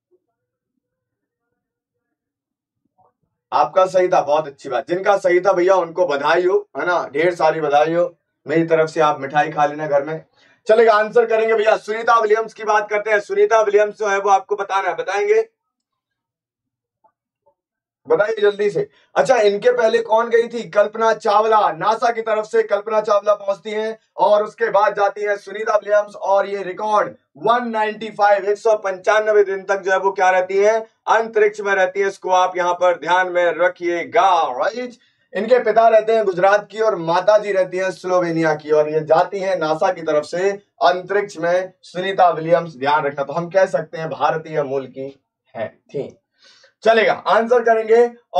आपका सही था, बहुत अच्छी बात। जिनका सही था भैया उनको बधाई हो, है ना, ढेर सारी बधाई हो मेरी तरफ से। आप मिठाई खा लेना घर में, चलेगा। आंसर करेंगे भैया। सुनीता विलियम्स की बात करते हैं। सुनीता विलियम्स जो है वो आपको बताना है, बताएंगे, बताइए जल्दी से। अच्छा, इनके पहले कौन गई थी? कल्पना चावला। नासा की तरफ से कल्पना चावला पहुंचती हैं और उसके बाद जाती है सुनीता विलियम्स, और ये रिकॉर्ड 195 195 दिन तक जो है वो क्या रहती है? अंतरिक्ष में रहती है। इसको आप यहां पर ध्यान में रखिएगा, राइट। इनके पिता रहते हैं गुजरात की और माता जी रहती हैं स्लोवेनिया की, और ये जाती हैं नासा की तरफ से अंतरिक्ष में। सुनीता विलियम्स, ध्यान रखना। तो हम कह सकते हैं भारतीय मूल की है, थी। चलेगा, आंसर करेंगे।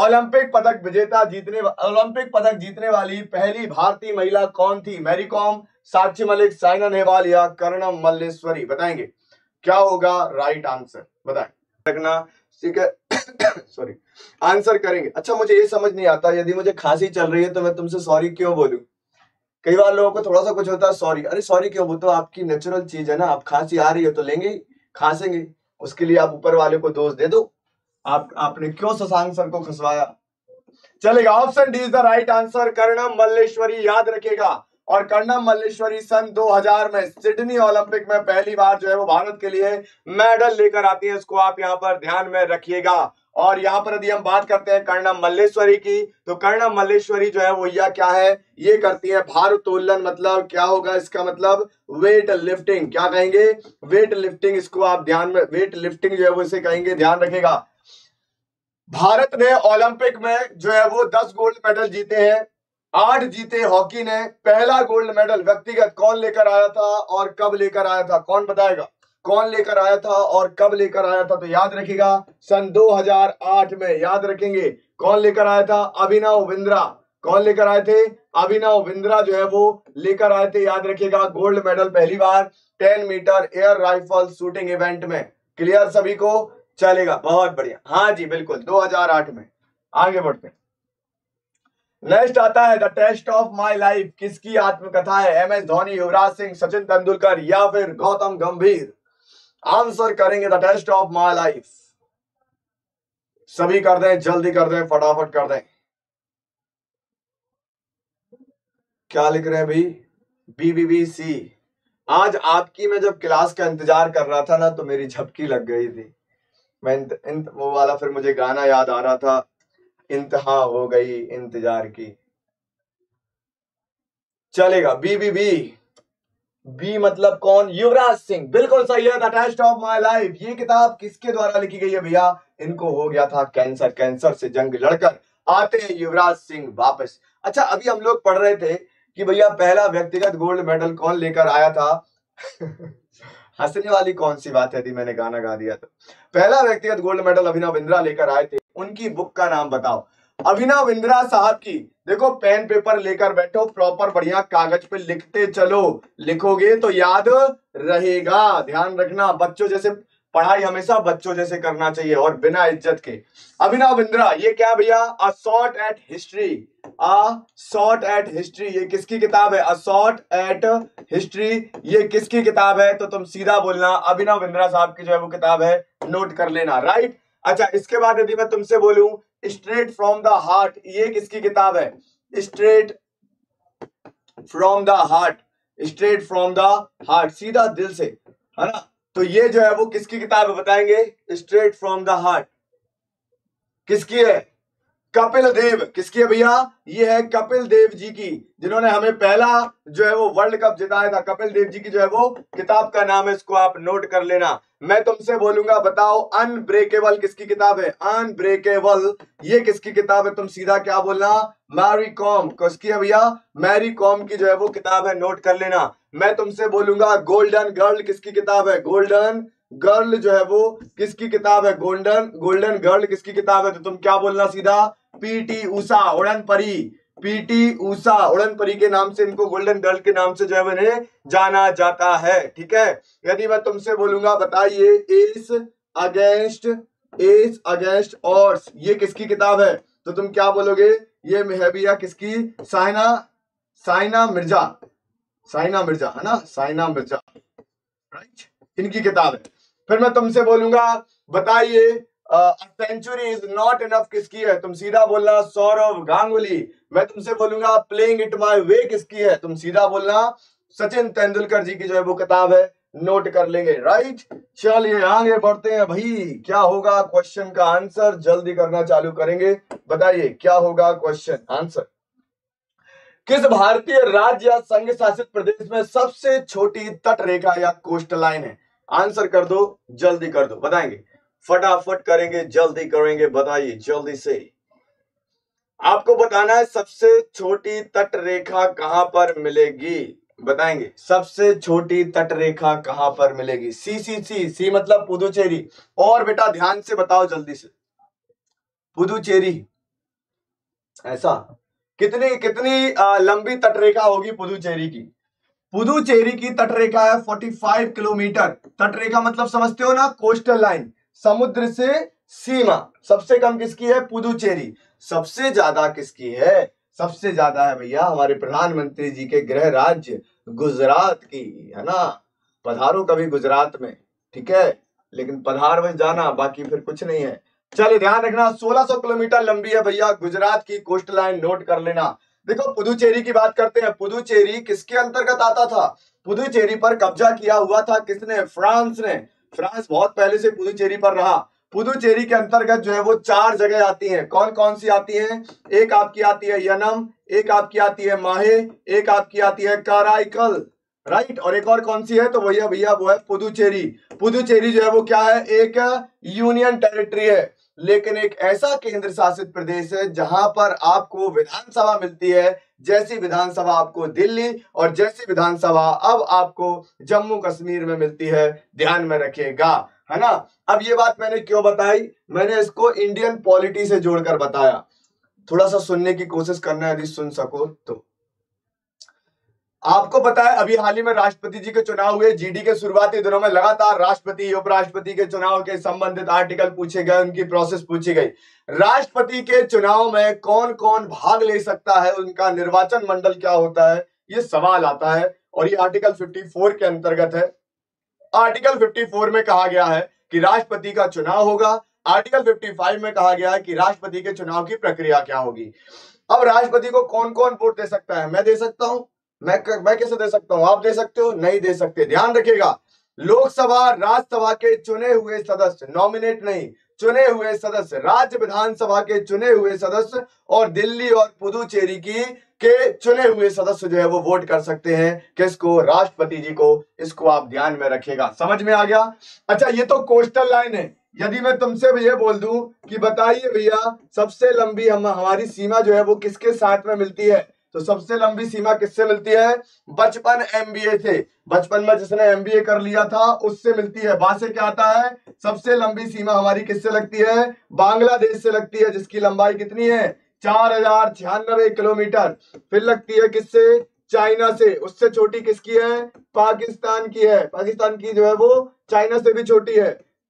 ओलंपिक पदक जीतने वाली पहली भारतीय महिला कौन थी? मैरी कॉम, साक्षी मलिक, साइना नेहवाल या कर्णम मल्लेश्वरी? बताएंगे क्या होगा राइट आंसर, बताएं रखना, ठीक है। सॉरी, आंसर करेंगे। अच्छा, मुझे ये समझ नहीं आता, यदि मुझे खांसी चल रही है तो मैं तुमसे सॉरी क्यों बोलूं? कई बार लोगों को थोड़ा सा कुछ होता है सॉरी, अरे सॉरी क्यों, वो तो आपकी नेचुरल चीज है ना, आप खांसी आ रही है तो लेंगे ही, खांसेंगे, उसके लिए आप ऊपर वाले को दोष दे दो। आपने क्यों शशांक सर को खसवाया? चलेगा, option D is the right answer, Karnam Malleswari याद रखेगा। और कर्णम मल्लेश्वरी सन 2000 में सिडनी ओलंपिक में पहली बार जो है वो भारत के लिए मेडल लेकर आती है, इसको आप यहाँ पर ध्यान में रखिएगा। और यहाँ पर यदि हम बात करते हैं कर्णम मल्लेश्वरी की, तो कर्णम मल्लेश्वरी जो है वो यह क्या है, ये करती है भारोत्तोलन, मतलब क्या होगा इसका मतलब, वेट लिफ्टिंग। क्या कहेंगे? वेट लिफ्टिंग, इसको आप ध्यान में, वेट लिफ्टिंग जो है वो इसे कहेंगे, ध्यान रखेगा। भारत ने ओलंपिक में जो है वो 10 गोल्ड मेडल जीते हैं, 8 जीते हॉकी ने। पहला गोल्ड मेडल व्यक्तिगत कौन लेकर आया था और कब लेकर आया था, कौन बताएगा? कौन लेकर आया था और कब लेकर आया था? तो याद रखिएगा सन 2008 में, याद रखेंगे कौन लेकर आया था, अभिनव बिंद्रा। कौन लेकर आए थे? अभिनव बिंद्रा जो है वो लेकर आए थे, याद रखिएगा, गोल्ड मेडल पहली बार 10 metre air rifle shooting event में। क्लियर सभी को? चलेगा, बहुत बढ़िया, हाँ जी बिल्कुल 2008 में। आगे बढ़ते हैं, नेक्स्ट आता है the test of my life, किसकी आत्मकथा है? एम एस धोनी, युवराज सिंह, सचिन तेंदुलकर या फिर गौतम गंभीर? आंसर करेंगे the test of my life. सभी कर दें, जल्दी कर दें, फटाफट कर दें। क्या लिख रहे हैं भाई? BBBC। आज आपकी मैं जब क्लास का इंतजार कर रहा था ना तो मेरी झपकी लग गई थी। मैं वो वाला फिर मुझे गाना याद आ रहा था, इंतहा हो गई इंतजार की। चलेगा, BBB। बी मतलब कौन? युवराज सिंह, बिल्कुल सही है, the test of my life. ये किताब किसके द्वारा लिखी गई है भैया? इनको हो गया था कैंसर, कैंसर से जंग लड़कर आते हैं युवराज सिंह वापस। अच्छा, अभी हम लोग पढ़ रहे थे कि भैया पहला व्यक्तिगत गोल्ड मेडल कौन लेकर आया था? हंसने वाली कौन सी बात है, यदि मैंने गाना गा दिया तो। पहला व्यक्तिगत गोल्ड मेडल अभिनव बिंद्रा लेकर आए थे, उनकी बुक का नाम बताओ। अभिनव बिंद्रा साहब की, देखो पेन पेपर लेकर बैठो, प्रॉपर बढ़िया कागज पे लिखते चलो, लिखोगे तो याद रहेगा। ध्यान रखना, बच्चों जैसे पढ़ाई हमेशा बच्चों जैसे करना चाहिए और बिना इज्जत के। अभिनव बिंद्रा, ये क्या भैया? A shot at history, a shot at history, ये किसकी किताब है? अ शॉट एट हिस्ट्री, ये किसकी किताब है? तो तुम सीधा बोलना अभिनव बिंद्रा साहब की जो है वो किताब है, नोट कर लेना, राइट। अच्छा, इसके बाद यदि मैं तुमसे बोलूं स्ट्रेट फ्रॉम द हार्ट, ये किसकी किताब है? Straight from the heart, straight from the heart, सीधा दिल से, है ना। तो ये जो है वो किसकी किताब है बताएंगे? स्ट्रेट फ्रॉम द हार्ट किसकी है? कपिल देव। किसकी है भैया? ये है कपिल देव जी की, जिन्होंने हमें पहला जो है वो वर्ल्ड कप जिताया था। कपिल देव जी की जो है वो किताब का नाम है, इसको आप नोट कर लेना। मैं तुमसे बोलूंगा बताओ अनब्रेकेबल किसकी किताब है? अनब्रेकेबल ये किसकी किताब है? तुम सीधा क्या बोलना? मैरी कॉम। किसकी है भैया? मैरी कॉम की जो है वो किताब है, नोट कर लेना। मैं तुमसे बोलूंगा गोल्डन गर्ल किसकी किताब है? गोल्डन गर्ल जो है वो किसकी किताब है? गोल्डन गर्ल किसकी किताब है? तो तुम क्या बोलना सीधा? पीटी उषा, उड़न परी। पीटी उषा उड़न परी के नाम से, इनको गोल्डन गर्ल के नाम से जो है इन्हें जाना जाता है, ठीक है। यदि मैं तुमसे बोलूंगा बताइए एस अगेंस्ट ऑड्स, ये किसकी किताब है? तो तुम क्या बोलोगे? ये है भैया किसकी? साइना मिर्जा, है ना, साइना मिर्जा, राइट, इनकी किताब है। फिर मैं तुमसे बोलूंगा बताइए सेंचुरी इज नॉट इनफ किसकी है? तुम सीधा बोलना सौरव गांगुली। मैं तुमसे बोलूंगा प्लेइंग इट माय वे किसकी है? तुम सीधा बोलना सचिन तेंदुलकर जी की जो है वो किताब है, नोट कर लेंगे, राइट। चलिए आगे बढ़ते हैं भाई, क्या होगा क्वेश्चन का आंसर? जल्दी करना चालू करेंगे, बताइए क्या होगा क्वेश्चन आंसर। किस भारतीय राज्य या संघ शासित प्रदेश में सबसे छोटी तट रेखा या कोस्ट लाइन है? आंसर कर दो, जल्दी कर दो, बताएंगे, फटाफट करेंगे, जल्दी करेंगे, बताइए जल्दी से। आपको बताना है सबसे छोटी तट रेखा कहां पर मिलेगी, बताएंगे सबसे छोटी तट रेखा कहां पर मिलेगी? सी मतलब पुदुचेरी। और बेटा ध्यान से बताओ जल्दी से, पुदुचेरी, ऐसा कितनी कितनी लंबी तटरेखा होगी पुदुचेरी की? पुदुचेरी की तटरेखा है 45 किलोमीटर। तटरेखा मतलब समझते हो ना, कोस्टल लाइन, समुद्र से सीमा। सबसे कम किसकी है? पुदुचेरी। सबसे ज्यादा किसकी है? सबसे ज्यादा है भैया हमारे प्रधानमंत्री जी के गृह राज्य गुजरात की, है ना। पधारो कभी गुजरात में, ठीक है, लेकिन पधार बस जाना, बाकी फिर कुछ नहीं है। चलिए ध्यान रखना, 1600 किलोमीटर लंबी है भैया गुजरात की कोस्ट लाइन, नोट कर लेना। देखो पुदुचेरी की बात करते हैं। पुदुचेरी किसके अंतर्गत आता था? पुदुचेरी पर कब्जा किया हुआ था किसने? फ्रांस ने। फ्रांस बहुत पहले से पुदुचेरी पर रहा। पुदुचेरी के अंतर्गत जो है वो 4 जगह आती हैं। कौन कौन सी आती हैं? एक आपकी आती है यनम, एक आपकी आती है माहे, एक आपकी आती है कराईकल, राइट, और एक और कौन सी है? तो वही है भैया, वो है पुदुचेरी। पुदुचेरी जो है वो क्या है? एक यूनियन टेरिटरी है, लेकिन एक ऐसा केंद्र शासित प्रदेश है जहां पर आपको विधानसभा मिलती है, जैसी विधानसभा आपको दिल्ली और जैसी विधानसभा अब आपको जम्मू कश्मीर में मिलती है। ध्यान में रखिएगा, है ना। अब ये बात मैंने क्यों बताई? मैंने इसको इंडियन पॉलिटी से जोड़कर बताया। थोड़ा सा सुनने की कोशिश करना, यदि सुन सको तो। आपको पता है अभी हाल ही में राष्ट्रपति जी के चुनाव हुए। जीडी के शुरुआती दिनों में लगातार राष्ट्रपति उपराष्ट्रपति के चुनाव के संबंधित आर्टिकल पूछे गए, उनकी प्रोसेस पूछी गई। राष्ट्रपति के चुनाव में कौन कौन भाग ले सकता है, उनका निर्वाचन मंडल क्या होता है, ये सवाल आता है, और ये आर्टिकल 54 के अंतर्गत है। आर्टिकल 54 में कहा गया है कि राष्ट्रपति का चुनाव होगा। आर्टिकल 55 में कहा गया है कि राष्ट्रपति के चुनाव की प्रक्रिया क्या होगी। अब राष्ट्रपति को कौन कौन वोट दे सकता है? मैं दे सकता हूं। मैं कैसे दे सकता हूं? आप दे सकते हो? नहीं दे सकते। ध्यान रखिएगा, लोकसभा राज्यसभा के चुने हुए सदस्य, नॉमिनेट नहीं, चुने हुए सदस्य, राज्य विधानसभा के चुने हुए सदस्य और दिल्ली और पुदुचेरी की के चुने हुए सदस्य जो है वो वोट कर सकते हैं। किसको? राष्ट्रपति जी को। इसको आप ध्यान में रखिएगा। समझ में आ गया? अच्छा, ये तो कोस्टल लाइन है। यदि मैं तुमसे भी ये बोल दूं कि बताइए भैया सबसे लंबी हमारी सीमा जो है वो किसके साथ में मिलती है, तो सबसे लंबी सीमा किससे मिलती है? बचपन एमबीए से। बचपन में जिसने एमबीए कर लिया था उससे मिलती है। वहां से क्या आता है? सबसे लंबी सीमा हमारी किससे लगती है? बांग्लादेश से लगती है, जिसकी लंबाई कितनी है? 4096 किलोमीटर। फिर लगती है किससे? चाइना से। उससे छोटी किसकी है? पाकिस्तान की है। पाकिस्तान की जो है वो चाइना से भी छोटी है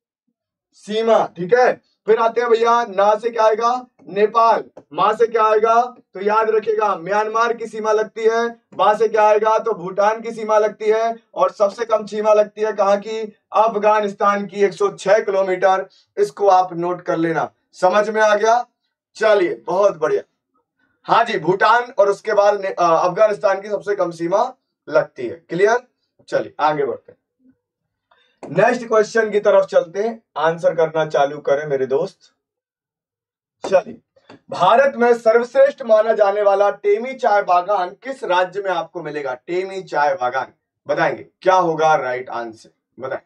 सीमा, ठीक है। फिर आते हैं भैया, ना से क्या आएगा? नेपाल। मां से क्या आएगा? तो याद रखिएगा म्यांमार की सीमा लगती है। बा से क्या आएगा? तो भूटान की सीमा लगती है। और सबसे कम सीमा लगती है कहां की? अफगानिस्तान की, 106 किलोमीटर। इसको आप नोट कर लेना। समझ में आ गया? चलिए बहुत बढ़िया। हाँ जी, भूटान और उसके बाद अफगानिस्तान की सबसे कम सीमा लगती है। क्लियर? चलिए आगे बढ़ते हैं, नेक्स्ट क्वेश्चन की तरफ चलते हैं। आंसर करना चालू करें मेरे दोस्त। चलिए, भारत में सर्वश्रेष्ठ माना जाने वाला टेमी चाय बागान किस राज्य में आपको मिलेगा? टेमी चाय बागान बताएंगे क्या होगा राइट आंसर? बताएं।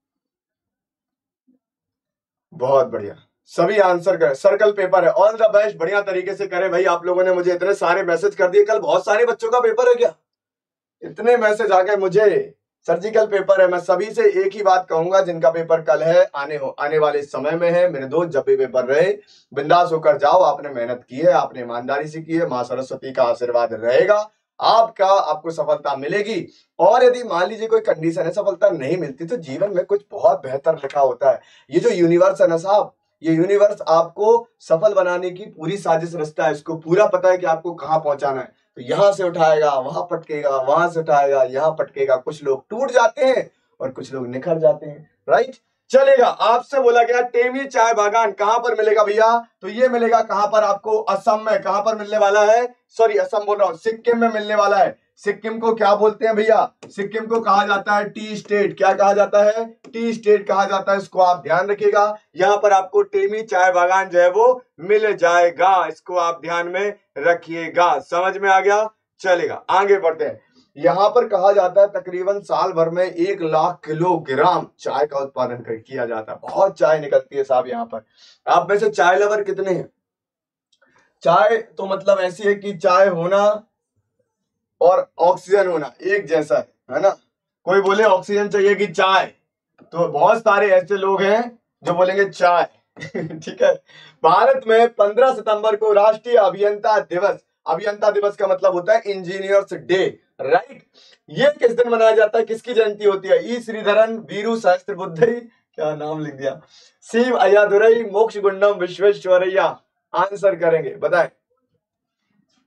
बहुत बढ़िया, सभी आंसर करें। सर्कल पेपर है, ऑल द बेस्ट, बढ़िया तरीके से करें भाई। आप लोगों ने मुझे इतने सारे मैसेज कर दिए। कल बहुत सारे बच्चों का पेपर है क्या? इतने मैसेज आ गए मुझे। सर्जिकल पेपर है। मैं सभी से एक ही बात कहूंगा, जिनका पेपर कल है, आने वाले समय में है, मेरे दोस्त, जब भी पेपर रहे बिंदास होकर जाओ। आपने मेहनत की है, आपने ईमानदारी से की है, मां सरस्वती का आशीर्वाद रहेगा आपको सफलता मिलेगी। और यदि मान लीजिए कोई कंडीशन है सफलता नहीं मिलती, तो जीवन में कुछ बहुत बेहतर लिखा होता है। ये जो यूनिवर्स है ना साहब, ये यूनिवर्स आपको सफल बनाने की पूरी साजिश रचता है। इसको पूरा पता है कि आपको कहां पहुंचाना है। तो यहां से उठाएगा वहां पटकेगा, वहां से उठाएगा यहां पटकेगा। कुछ लोग टूट जाते हैं और कुछ लोग निखर जाते हैं, राइट। चलेगा, आपसे बोला गया टेमी चाय बागान कहां पर मिलेगा भैया? तो ये मिलेगा कहां पर आपको? असम में। कहां पर मिलने वाला है? सॉरी, असम बोल रहा हूं, सिक्किम में मिलने वाला है। सिक्किम को क्या बोलते हैं भैया? सिक्किम को कहा जाता है टी स्टेट। क्या कहा जाता है? टी स्टेट कहा जाता है। इसको आप ध्यान रखिएगा। यहां पर आपको टेमी चाय बागान जो है वो मिल जाएगा। इसको आप ध्यान में रखिएगा। समझ में आ गया? चलेगा, आगे बढ़ते हैं। यहां पर कहा जाता है तकरीबन साल भर में 1 लाख किलोग्राम चाय का उत्पादन किया जाता है। बहुत चाय निकलती है साहब यहाँ पर। आप में से चाय लवर कितने हैं? चाय तो मतलब ऐसी है कि चाय होना और ऑक्सीजन होना एक जैसा है ना। कोई बोले ऑक्सीजन चाहिए कि चाय, तो बहुत सारे ऐसे लोग हैं जो बोलेंगे चाय। ठीक है। भारत में 15 सितंबर को राष्ट्रीय अभियंता दिवस, अभियंता दिवस का मतलब होता है इंजीनियर्स डे, राइट। ये किस दिन मनाया जाता है? किसकी जयंती होती है? ई श्रीधरन, वीरू सहस्त्रबुद्धे, क्या नाम लिख दिया, शिव अय्यादुरई, मोक्ष गुंडम विश्वेश्वरैया। आंसर करेंगे, बताएं।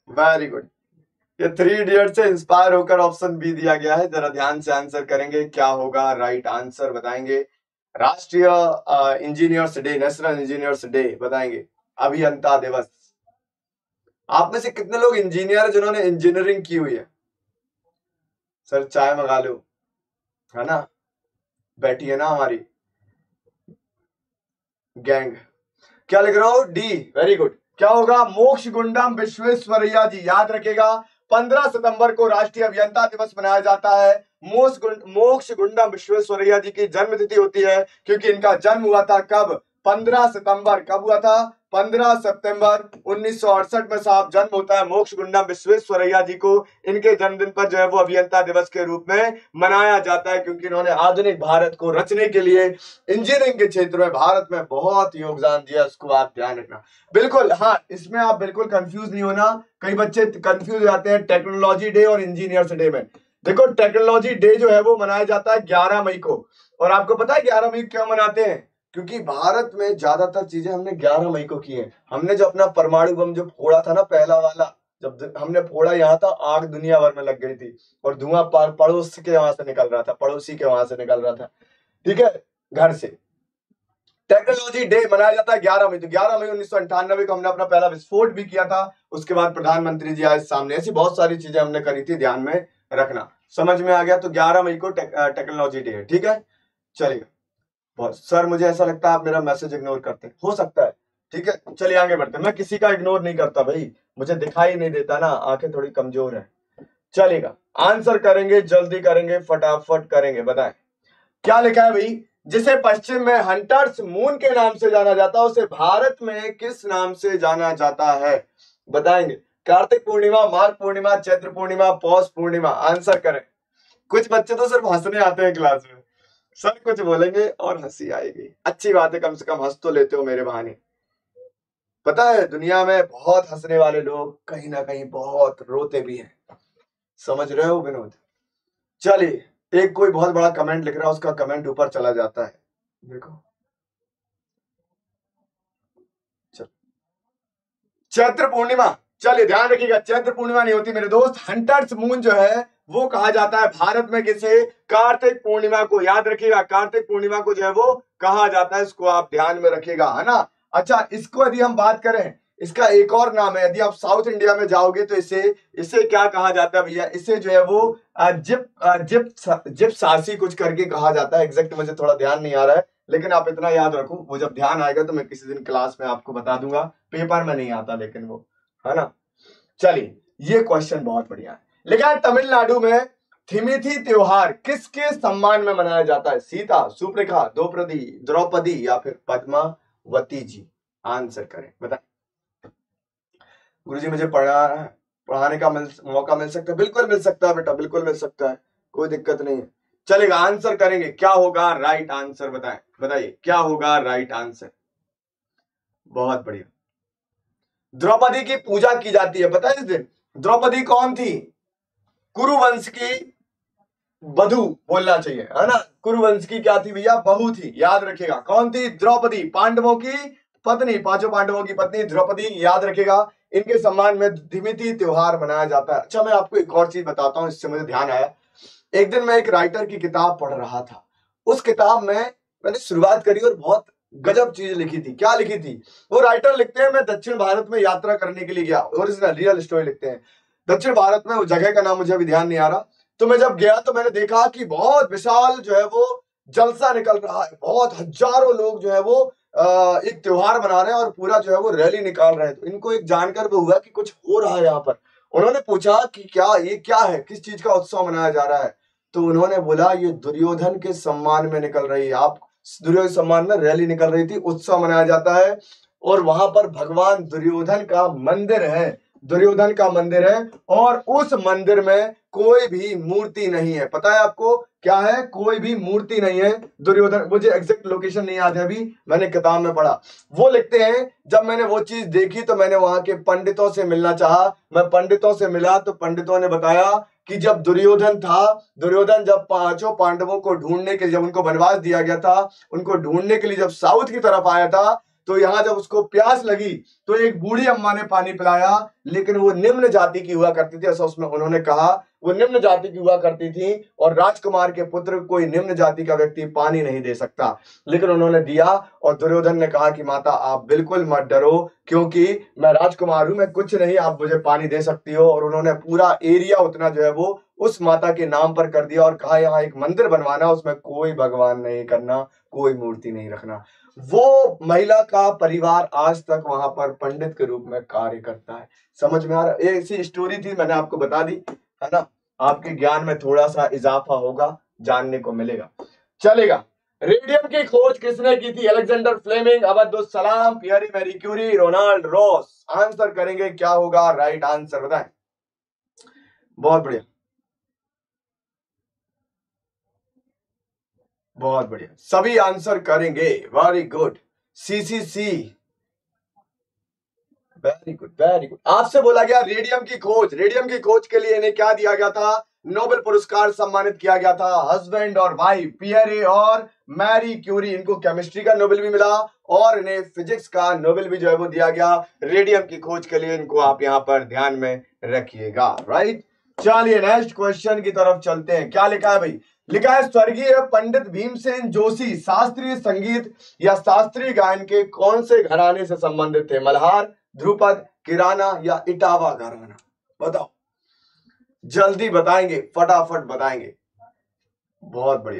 Very good. ये थ्री इडियट से इंस्पायर होकर ऑप्शन बी दिया गया है। जरा ध्यान से आंसर करेंगे, क्या होगा राइट आंसर बताएंगे। राष्ट्रीय engineers day, national engineers day बताएंगे, अभियंता दिवस। आप में से कितने लोग इंजीनियर है जिन्होंने इंजीनियरिंग की हुई है? सर चाय मंगा लो, है ना, बैठी है ना हमारी गैंग। क्या लिख रहा हूं? D, very good. क्या होगा? मोक्ष गुंडम विश्वेश्वरैया जी, याद रखेगा 15 सितंबर को राष्ट्रीय अभियंता दिवस मनाया जाता है। मोक्ष गुंडम विश्वेश्वरैया जी की जन्म तिथि होती है, क्योंकि इनका जन्म हुआ था कब? 15 सितंबर। कब हुआ था? 15 सितंबर 1968 में साहब जन्म होता है मोक्ष गुंडम विश्वेश्वरैया जी को। इनके जन्मदिन पर जो है वो अभियंता दिवस के रूप में मनाया जाता है, क्योंकि इन्होंने आधुनिक भारत को रचने के लिए इंजीनियरिंग के क्षेत्र में भारत में बहुत योगदान दिया। उसको आप ध्यान रखना बिल्कुल। हाँ, इसमें आप बिल्कुल कंफ्यूज नहीं होना। कई बच्चे कंफ्यूज हो जाते हैं टेक्नोलॉजी डे और इंजीनियर्स डे में। देखो, टेक्नोलॉजी डे जो है वो मनाया जाता है 11 मई को। और आपको पता है 11 मई क्यों मनाते हैं? क्योंकि भारत में ज्यादातर चीजें हमने 11 मई को की है। हमने जो अपना परमाणु बम जो फोड़ा था ना, पहला वाला, जब हमने फोड़ा, यहाँ था आग दुनिया भर में लग गई थी और धुआं पड़ोस के वहां से निकल रहा था, पड़ोसी के वहां से निकल रहा था, ठीक है, घर से। टेक्नोलॉजी डे मनाया जाता है 11 मई। तो 11 मई 1998 को हमने अपना पहला विस्फोट भी किया था। उसके बाद प्रधानमंत्री जी आए सामने। ऐसी बहुत सारी चीजें हमने करी थी, ध्यान में रखना। समझ में आ गया? तो 11 मई को टेक्नोलॉजी डे है, ठीक है, चलिए। बहुत सर, मुझे ऐसा लगता है आप मेरा मैसेज इग्नोर करते हैं, हो सकता है, ठीक है, चलिए आगे बढ़ते हैं। मैं किसी का इग्नोर नहीं करता भाई, मुझे दिखाई नहीं देता ना, आंखें थोड़ी कमजोर है। चलेगा, आंसर करेंगे, जल्दी करेंगे, फटाफट करेंगे। बताएं क्या लिखा है भाई? जिसे पश्चिम में हंटर्स मून के नाम से जाना जाता है, उसे भारत में किस नाम से जाना जाता है? बताएंगे। कार्तिक पूर्णिमा, माघ पूर्णिमा, चैत्र पूर्णिमा, पौष पूर्णिमा। आंसर करें। कुछ बच्चे तो सिर्फ हंसने आते हैं क्लास में, सर कुछ बोलेंगे और हंसी आएगी। अच्छी बात है, कम से कम हंस तो लेते हो मेरे बहाने। पता है दुनिया में बहुत हंसने वाले लोग कहीं ना कहीं बहुत रोते भी हैं, समझ रहे हो विनोद? चलिए, एक कोई बहुत बड़ा कमेंट लिख रहा है, उसका कमेंट ऊपर चला जाता है, देखो। चैत्र पूर्णिमा, चलिए ध्यान रखिएगा, चैत्र पूर्णिमा नहीं होती मेरे दोस्त। हंटर्स मून जो है वो कहा जाता है भारत में किसे? कार्तिक पूर्णिमा को। याद रखिएगा, कार्तिक पूर्णिमा को जो है वो कहा जाता है, इसको आप ध्यान में रखिएगा, है ना। अच्छा, इसको यदि हम बात करें, इसका एक और नाम है, यदि आप साउथ इंडिया में जाओगे तो इसे इसे क्या कहा जाता है भैया? इसे जो है वो जिप सासी कुछ करके कहा जाता है। एग्जैक्ट मुझे थोड़ा ध्यान नहीं आ रहा है, लेकिन आप इतना याद रखो, वो जब ध्यान आएगा तो मैं किसी दिन क्लास में आपको बता दूंगा। पेपर में नहीं आता लेकिन वो, है ना। चलिए, ये क्वेश्चन बहुत बढ़िया है। लिखा है तमिलनाडु में थिमिथी त्योहार किसके सम्मान में मनाया जाता है? सीता, सुप्रेखा, द्रौपदी या फिर पद्मावती जी। आंसर करें, बताएं। गुरुजी मुझे पढ़ाने का मौका मिल सकता है? बिल्कुल मिल सकता है बेटा, बिल्कुल मिल सकता है, कोई दिक्कत नहीं है। चलेगा, आंसर करेंगे। क्या होगा राइट आंसर? बताएं, बताइए क्या होगा राइट आंसर? बहुत बढ़िया। द्रौपदी की पूजा की जाती है, पता है इस दिन? द्रौपदी कौन थी? कुरुवंश की बधू बोलना चाहिए, है ना। कुरुवंश की क्या थी भैया? बहू थी। याद रखेगा कौन थी? द्रौपदी, पांडवों की पत्नी, पांचों पांडवों की पत्नी द्रौपदी। याद रखेगा, इनके सम्मान में द्विमिति त्योहार मनाया जाता है। अच्छा, मैं आपको एक और चीज बताता हूं, इससे मुझे ध्यान आया। एक दिन मैं एक राइटर की किताब पढ़ रहा था। उस किताब में मैंने शुरुआत करी और बहुत गजब चीज लिखी थी। क्या लिखी थी? वो राइटर लिखते हैं, मैं दक्षिण भारत में यात्रा करने के लिए गया। ओरिजिनल रियल स्टोरी लिखते हैं। दक्षिण भारत में, वो जगह का नाम मुझे अभी ध्यान नहीं आ रहा। तो मैं जब गया तो मैंने देखा कि बहुत विशाल जो है वो जलसा निकल रहा है। बहुत हजारों लोग जो है वो एक त्योहार मना रहे हैं और पूरा जो है वो रैली निकाल रहे हैं। तो इनको एक जानकर वो हुआ कि कुछ हो रहा है यहाँ पर। उन्होंने पूछा कि क्या ये क्या है, किस चीज का उत्सव मनाया जा रहा है? तो उन्होंने बोला ये दुर्योधन के सम्मान में निकल रही है। आप दुर्योधन सम्मान में रैली निकल रही थी, उत्सव मनाया जाता है। और वहां पर भगवान दुर्योधन का मंदिर है, दुर्योधन का मंदिर है। और उस मंदिर में कोई भी मूर्ति नहीं है। पता है आपको क्या है? कोई भी मूर्ति नहीं है दुर्योधन। मुझे एग्जैक्ट लोकेशन नहीं याद है अभी, मैंने किताब में पढ़ा। वो लिखते हैं जब मैंने वो चीज देखी तो मैंने वहां के पंडितों से मिलना चाहा। मैं पंडितों से मिला तो पंडितों ने बताया कि जब दुर्योधन था, दुर्योधन जब पांचों पांडवों को ढूंढने के लिए, जब उनको वनवास दिया गया था, उनको ढूंढने के लिए जब साउथ की तरफ आया था, तो यहां जब उसको प्यास लगी तो एक बूढ़ी अम्मा ने पानी पिलाया। लेकिन वो निम्न जाति की हुआ करती थी, ऐसा उसमें उन्होंने कहा। वो निम्न जाति की हुआ करती थी और राजकुमार के पुत्र कोई निम्न जाति का व्यक्ति पानी नहीं दे सकता, लेकिन उन्होंने दिया। और दुर्योधन ने कहा कि माता आप बिल्कुल मत डरो, क्योंकि मैं राजकुमार हूं, मैं कुछ नहीं, आप मुझे पानी दे सकती हो। और उन्होंने पूरा एरिया उतना जो है वो उस माता के नाम पर कर दिया और कहा यहाँ एक मंदिर बनवाना, उसमें कोई भगवान नहीं करना, कोई मूर्ति नहीं रखना। वो महिला का परिवार आज तक वहां पर पंडित के रूप में कार्य करता है। समझ में आ रहा है? ऐसी स्टोरी थी, मैंने आपको बता दी, है ना। आपके ज्ञान में थोड़ा सा इजाफा होगा, जानने को मिलेगा, चलेगा। रेडियम की खोज किसने की थी? Alexander Fleming, Abdul Salam, Pierre Marie Curie, Ronald Ross. Answer करेंगे, क्या होगा राइट आंसर बताएं। बहुत बढ़िया, बहुत बढ़िया, सभी आंसर करेंगे, very good. CCC, very good, very good. आपसे बोला गया रेडियम की खोज, रेडियम की खोज के लिए इन्हें क्या दिया गया था? नोबेल पुरस्कार सम्मानित किया गया था। हस्बैंड और वाइफ पियरे और मैरी क्यूरी, इनको केमिस्ट्री का नोबेल भी मिला और इन्हें फिजिक्स का नोबेल भी जो है वो दिया गया रेडियम की खोज के लिए। इनको आप यहां पर ध्यान में रखिएगा, राइट। चलिए नेक्स्ट क्वेश्चन की तरफ चलते हैं। क्या लिखा है भाई? लिखा है स्वर्गीय पंडित भीमसेन जोशी शास्त्रीय संगीत या शास्त्रीय गायन के कौन से घराने से संबंधित थे? मल्हार, ध्रुपद, किराना या इटावा घराना? बताओ, जल्दी बताएंगे, फटाफट बताएंगे। बहुत बढ़िया,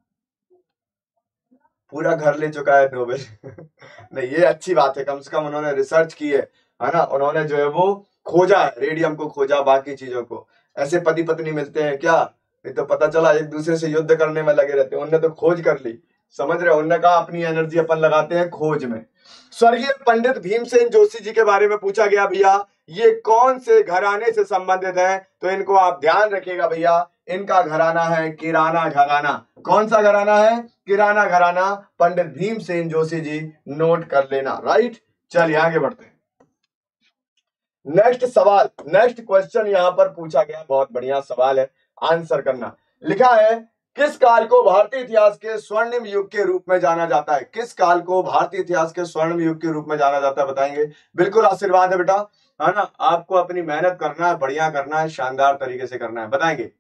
पूरा घर ले चुका है नोबेल। नहीं, ये अच्छी बात है, कम से कम उन्होंने रिसर्च की है ना। उन्होंने जो है वो खोजा है, रेडियम को खोजा, बाकी चीजों को। ऐसे पति पत्नी मिलते हैं क्या? ये तो पता चला एक दूसरे से युद्ध करने में लगे रहते हैं। उन्होंने तो खोज कर ली, समझ रहे हो। उन्होंने कहा अपनी एनर्जी अपन लगाते हैं खोज में। स्वर्गीय पंडित भीमसेन जोशी जी के बारे में पूछा गया भैया, ये कौन से घराने से संबंधित है? तो इनको आप ध्यान रखिएगा भैया, इनका घराना है किराना घराना। कौन सा घराना है? किराना घराना। पंडित भीमसेन जोशी जी, नोट कर लेना, राइट। चलिए आगे बढ़ते हैं। नेक्स्ट सवाल, नेक्स्ट क्वेश्चन यहां पर पूछा गया, बहुत बढ़िया सवाल है, आंसर करना। लिखा है किस काल को भारतीय इतिहास के स्वर्णिम युग के रूप में जाना जाता है? किस काल को भारतीय इतिहास के स्वर्णिम युग के रूप में जाना जाता है? बताएंगे। बिल्कुल आशीर्वाद है बेटा, है ना। आपको अपनी मेहनत करना है, बढ़िया करना है, शानदार तरीके से करना है। बताएंगे।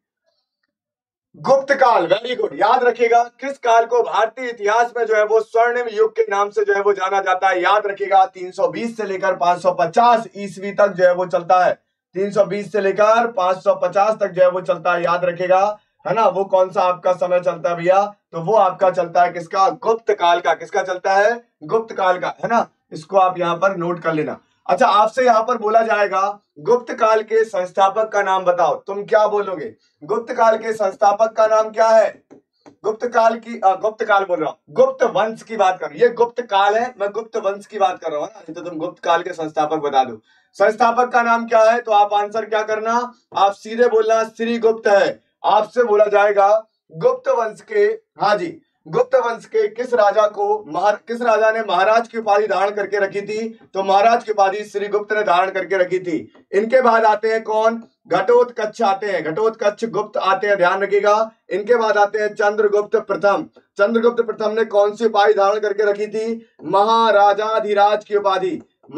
गुप्त काल, वेरी गुड। याद रखिएगा किस काल को भारतीय इतिहास में जो है वो स्वर्णिम युग के नाम से जो है वो जाना जाता है? याद रखिएगा 320 से लेकर 550 ईस्वी तक जो है वो चलता है। 320 से लेकर 550 तक जो है वो चलता है, याद रखिएगा, है ना। वो कौन सा आपका समय चलता है भैया? तो वो आपका चलता है किसका? गुप्त काल का। किसका चलता है? गुप्त काल का, है ना। इसको आप यहां पर नोट कर लेना। अच्छा, आपसे यहां पर बोला जाएगा गुप्त काल के संस्थापक का नाम बताओ। तुम क्या बोलोगे? गुप्त काल के संस्थापक का नाम क्या है? गुप्त काल की गुप्त काल बोल रहा हूं, गुप्त वंश की बात कर रहा हूं। ये गुप्त काल है, मैं गुप्त वंश की बात कर रहा हूं ना। तो तुम गुप्त काल के संस्थापक बता दो। संस्थापक का नाम क्या है? तो आप आंसर क्या करना, आप सीधे बोलना श्री गुप्त है। आपसे बोला जाएगा गुप्त वंश के, हाँ जी, गुप्त वंश के किस राजा को किस राजा ने महाराज की उपाधि धारण करके रखी थी? तो महाराज की उपाधि श्री गुप्त ने धारण करके रखी थी। इनके बाद आते हैं कौन? घटोत्कच आते हैं, घटोत्कच गुप्त आते हैं, ध्यान रखिएगा। इनके बाद आते हैं चंद्रगुप्त प्रथम। चंद्रगुप्त प्रथम ने कौन सी उपाधि धारण करके रखी थी? महाराजाधिराज की उपाधि,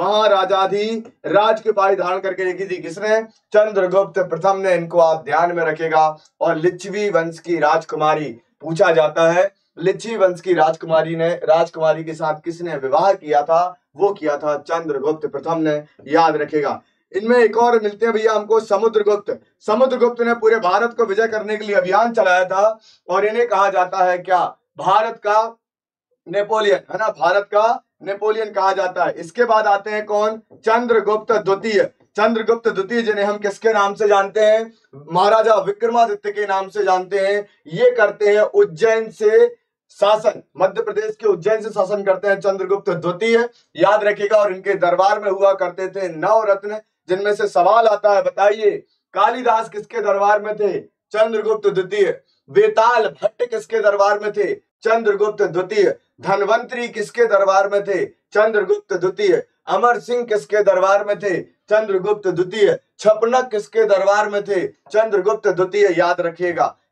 महाराजाधिराज की उपाधि धारण करके रखी थी। किसने? चंद्रगुप्त प्रथम ने। इनको आप ध्यान में रखिएगा। और लिच्छवी वंश की राजकुमारी पूछा जाता है, लिच्छवी वंश की राजकुमारी के साथ किसने विवाह किया था? वो किया था चंद्रगुप्त प्रथम ने, याद रखेगा। इनमें एक और मिलते हैं भैया हमको, समुद्रगुप्त। समुद्रगुप्त ने पूरे भारत को विजय करने के लिए अभियान चलाया था और इन्हें कहा जाता है क्या? भारत का नेपोलियन, है ना। भारत का नेपोलियन कहा जाता है। इसके बाद आते हैं कौन? चंद्रगुप्त द्वितीय। चंद्रगुप्त द्वितीय जिन्हें हम किसके नाम से जानते हैं? महाराजा विक्रमादित्य के नाम से जानते हैं। ये करते हैं उज्जैन से शासन, मध्य प्रदेश के उज्जैन से शासन करते हैं चंद्रगुप्त द्वितीय, याद रखिएगा। और इनके दरबार में हुआ करते थे नवरत्न, जिनमें से सवाल आता है, बताइए कालिदास किसके दरबार में थे? चंद्रगुप्त द्वितीय। बेताल भट्ट किसके दरबार में थे? चंद्रगुप्त द्वितीय। धनवंतरी किसके दरबार में थे? चंद्रगुप्त द्वितीय। अमर सिंह किसके दरबार में थे? चंद्रगुप्त द्वितीय। छपनक किसके दरबार में थे? चंद्रगुप्त द्वितीय, याद रखिएगा।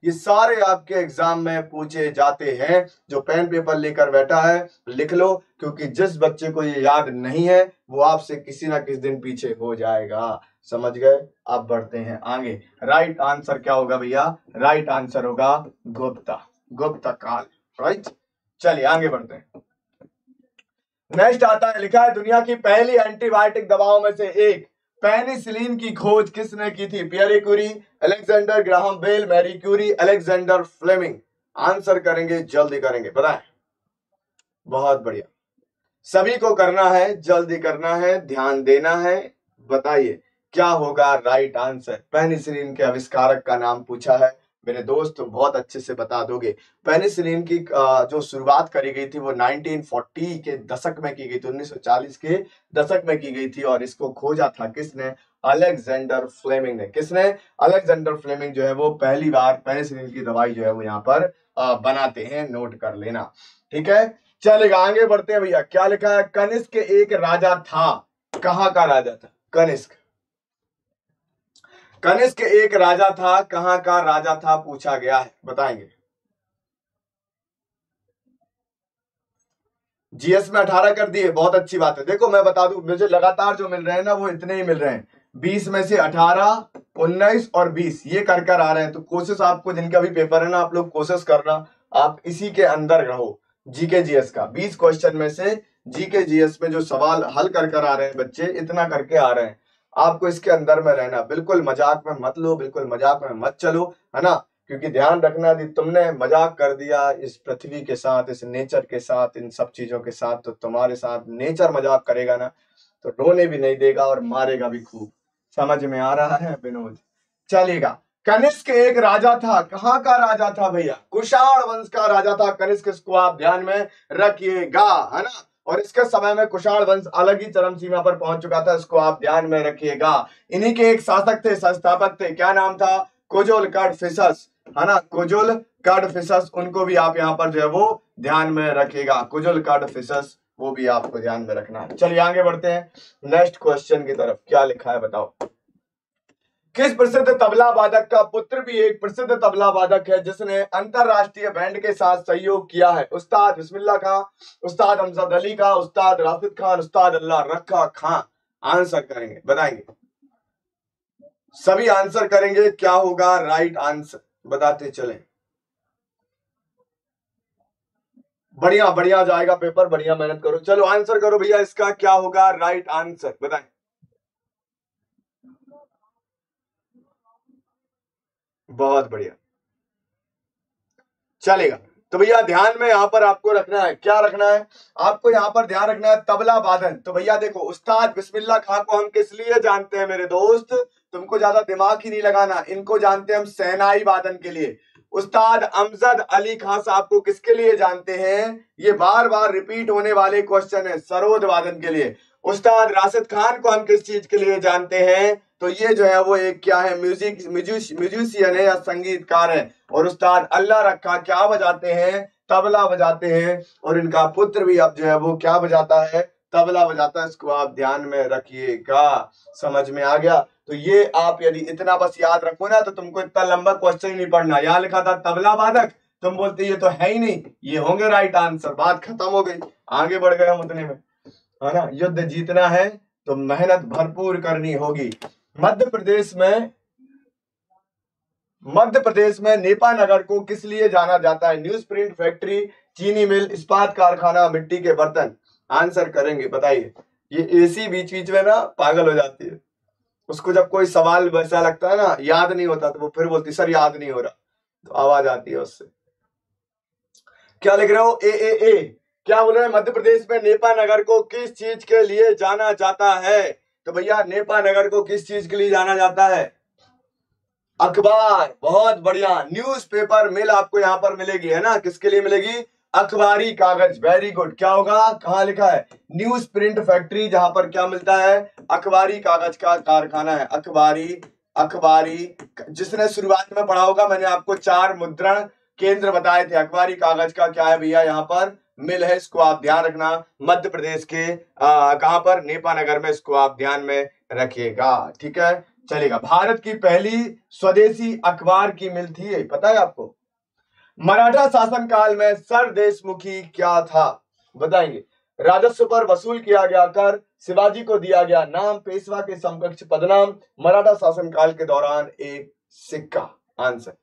ये सारे आपके एग्जाम में पूछे जाते हैं। जो पेन पेपर लेकर बैठा है लिख लो, क्योंकि जिस बच्चे को ये याद नहीं है वो आपसे किसी ना किसी दिन पीछे हो जाएगा। समझ गए? अब बढ़ते हैं आगे। राइट आंसर क्या होगा भैया? राइट आंसर होगा गुप्ता, गुप्ता काल। राइट, चलिए आगे बढ़ते हैं। नेक्स्ट आता है, लिखा है दुनिया की पहली एंटीबायोटिक दवाओं में से एक पेनिसिलिन की खोज किसने की थी? Pierre Curie, Alexander Graham Bell, Marie Curie, Alexander Fleming. Answer करेंगे, जल्दी करेंगे, बताएं। बहुत बढ़िया, सभी को करना है, जल्दी करना है, ध्यान देना है। बताइए क्या होगा राइट आंसर? पेनिसिलिन के आविष्कारक का नाम पूछा है मेरे दोस्त, तुम बहुत अच्छे से बता दोगे। पेनिसिलिन की जो शुरुआत करी गई थी वो 1940 के दशक में की गई थी, 1940 के दशक में की गई थी, और इसको खोजा था किसने? अलेक्जेंडर फ्लेमिंग ने। किसने? अलेक्जेंडर फ्लेमिंग जो है वो पहली बार पेनिसिलिन की दवाई जो है वो यहाँ पर बनाते हैं, नोट कर लेना। ठीक है, चलेगा, आगे बढ़ते हैं भैया। क्या लिखा है? कनिष्क एक राजा था, कहाँ का राजा था? कनिष्क, कनिष्क एक राजा था, कहां का राजा था पूछा गया है, बताएंगे। जीएस में 18 कर दिए, बहुत अच्छी बात है। देखो मैं बता दूं, मुझे लगातार जो मिल रहे हैं ना वो इतने ही मिल रहे हैं, 20 में से 18, 19 और 20 ये कर कर आ रहे हैं। तो कोशिश आपको, जिनका भी पेपर है ना, आप लोग कोशिश करना आप इसी के अंदर रहो। जीके जीएस का 20 क्वेश्चन में से जीके जीएस में जो सवाल हल कर कर आ रहे हैं बच्चे, इतना करके आ रहे हैं, आपको इसके अंदर में रहना। बिल्कुल मजाक में मत लो, बिल्कुल मजाक में मत चलो, है ना, क्योंकि ध्यान रखना यदि तुमने मजाक कर दिया इस पृथ्वी के साथ, इस नेचर के साथ, इन सब चीजों के साथ, तो तुम्हारे साथ नेचर मजाक करेगा ना तो रोने भी नहीं देगा और मारेगा भी खूब। समझ में आ रहा है विनोद? चलेगा। कनिष्क एक राजा था, कहाँ का राजा था भैया? कुषाण वंश का राजा था कनिष्क, इसको आप ध्यान में रखिएगा, है ना। और इसके समय में कुषाण वंश अलग ही चरम सीमा पर पहुंच चुका था, इसको आप ध्यान में रखिएगा। इन्हीं के एक शासक थे, संस्थापक थे, क्या नाम था? कुजुल कैडफिसस, है ना, कुजुल कैडफिसस। उनको भी आप यहाँ पर जो है वो ध्यान में रखिएगा, कुजुल कैडफिसस, वो भी आपको ध्यान में रखना है। चलिए आगे बढ़ते हैं नेक्स्ट क्वेश्चन की तरफ। क्या लिखा है बताओ? किस प्रसिद्ध तबला वादक का पुत्र भी एक प्रसिद्ध तबला वादक है जिसने अंतरराष्ट्रीय बैंड के साथ सहयोग किया है? उस्ताद बिस्मिल्लाह खां, उस्ताद अमजद अली खां, उस्ताद राशिद खान, उस्ताद अल्लाह रखा खां। आंसर करेंगे, बताएंगे, सभी आंसर करेंगे। क्या होगा राइट आंसर? बताते चलें। बढ़िया बढ़िया जाएगा पेपर, बढ़िया मेहनत करो। चलो आंसर करो भैया, इसका क्या होगा राइट आंसर? बताएं। बहुत बढ़िया, चलेगा। तो भैया ध्यान में यहां पर आपको रखना है, क्या रखना है आपको? यहां पर ध्यान रखना है तबला वादन। तो भैया देखो, उस्ताद बिस्मिल्लाह खां को हम किस लिए जानते हैं मेरे दोस्त? तुमको ज्यादा दिमाग ही नहीं लगाना, इनको जानते हैं हम शहनाई वादन के लिए। उस्ताद अमजद अली खां साहब को किसके लिए जानते हैं? ये बार बार रिपीट होने वाले क्वेश्चन है, सरोद वादन के लिए। उस्ताद राशिद खान को हम किस चीज के लिए जानते हैं? तो ये जो है वो एक क्या है, म्यूजिशियन है या संगीतकार है। और उस्ताद अल्लाह रखा क्या बजाते हैं? तबला बजाते हैं। और इनका पुत्र भी अब जो है वो क्या बजाता है? तबला बजाता है। इसको आप ध्यान में रखिएगा। समझ में आ गया? तो ये आप यदि इतना बस याद रखो ना तो तुमको इतना लंबा क्वेश्चन ही नहीं पढ़ना। यहाँ लिखा था तबला वादक, तुम बोलते ये तो है ही नहीं, ये होंगे राइट आंसर, बात खत्म हो गई, आगे बढ़ गए हम उतने में, है ना। युद्ध जीतना है तो मेहनत भरपूर करनी होगी। मध्य प्रदेश में नेपा नगर को किस लिए जाना जाता है? न्यूज प्रिंट फैक्ट्री, चीनी मिल, इस्पात कारखाना, मिट्टी के बर्तन। आंसर करेंगे, बताइए। ये एसी बीच बीच में ना पागल हो जाती है, उसको जब कोई सवाल वैसा लगता है ना, याद नहीं होता, तो वो फिर बोलती सर याद नहीं हो रहा, तो आवाज आती है उससे। क्या लिख रहे हो? ए क्या बोल रहे हैं? मध्य प्रदेश में नेपा नगर को किस चीज के लिए जाना जाता है? तो भैया नेपा नगर को किस चीज के लिए जाना जाता है? अखबार, बहुत बढ़िया। न्यूज़पेपर मिल आपको यहाँ पर मिलेगी, है ना, किसके लिए मिलेगी? अखबारी कागज, वेरी गुड। क्या होगा? कहाँ लिखा है? न्यूज प्रिंट फैक्ट्री, जहां पर क्या मिलता है? अखबारी कागज का कारखाना है। अखबारी जिसने शुरुआत में पढ़ा होगा, मैंने आपको 4 मुद्रण केंद्र बताए थे। अखबारी कागज का क्या है भैया? यहाँ पर मिल है, इसको आप ध्यान रखना। मध्य प्रदेश के कहां पर? नेपा नगर में, इसको आप ध्यान में रखिएगा। ठीक है, चलेगा। भारत की पहली स्वदेशी अखबार की मिल थी, ये पता है आपको? मराठा शासनकाल में सर देशमुखी क्या था, बताएंगे। राजस्व पर वसूल किया गया कर, शिवाजी को दिया गया नाम, पेशवा के समकक्ष पदनाम, मराठा शासनकाल के दौरान एक सिक्का। आंसर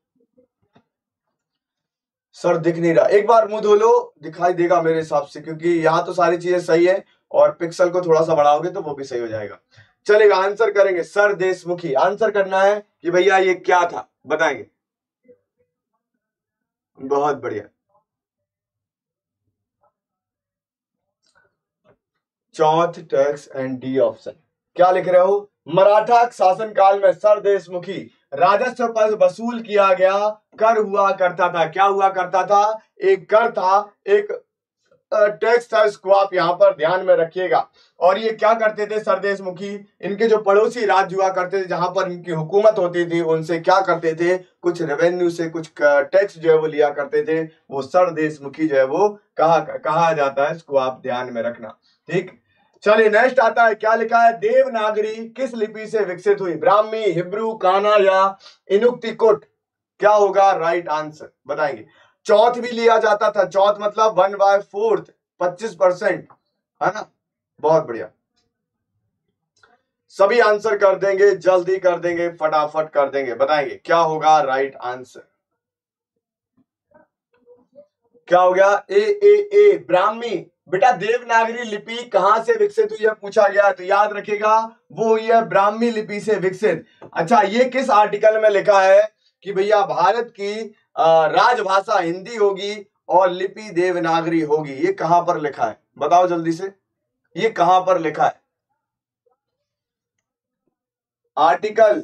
सर दिख नहीं रहा, एक बार मुंह धो लो, दिखाई देगा मेरे हिसाब से, क्योंकि यहां तो सारी चीजें सही है और पिक्सल को थोड़ा सा बढ़ाओगे तो वो भी सही हो जाएगा। चलेगा, आंसर करेंगे सर देशमुखी। आंसर करना है कि भैया ये क्या था, बताएंगे। बहुत बढ़िया, chauth tax and D option. क्या लिख रहे हो? मराठा शासनकाल में सर देशमुखी राजस्व पर वसूल किया गया कर हुआ करता था। क्या हुआ करता था? एक कर था, एक टैक्स था, इसको आप यहां पर ध्यान में रखिएगा। और ये क्या करते थे सर देशमुखी? इनके जो पड़ोसी राज्य हुआ करते थे जहां पर इनकी हुकूमत होती थी, उनसे क्या करते थे? कुछ रेवेन्यू से कुछ टैक्स जो है वो लिया करते थे। वो सर देशमुखी जो है वो कहा जाता है, इसको आप ध्यान में रखना। ठीक, चलिए नेक्स्ट आता है। क्या लिखा है? देवनागरी किस लिपि से विकसित हुई? ब्राह्मी, हिब्रू, काना या इनुक्तिकुट? क्या होगा राइट आंसर, बताएंगे। चौथ भी लिया जाता था, चौथ मतलब 1/4, 25%, है ना? बहुत बढ़िया, सभी आंसर कर देंगे, जल्दी कर देंगे, फटाफट कर देंगे, बताएंगे क्या होगा राइट आंसर। क्या हो गया? ए ब्राह्मी। बेटा देवनागरी लिपि कहां से विकसित हुई है पूछा गया, तो याद रखिएगा वो हुई है ब्राह्मी लिपि से विकसित। अच्छा, ये किस आर्टिकल में लिखा है कि भैया भारत की राजभाषा हिंदी होगी और लिपि देवनागरी होगी? ये कहां पर लिखा है, बताओ जल्दी से, ये कहां पर लिखा है? आर्टिकल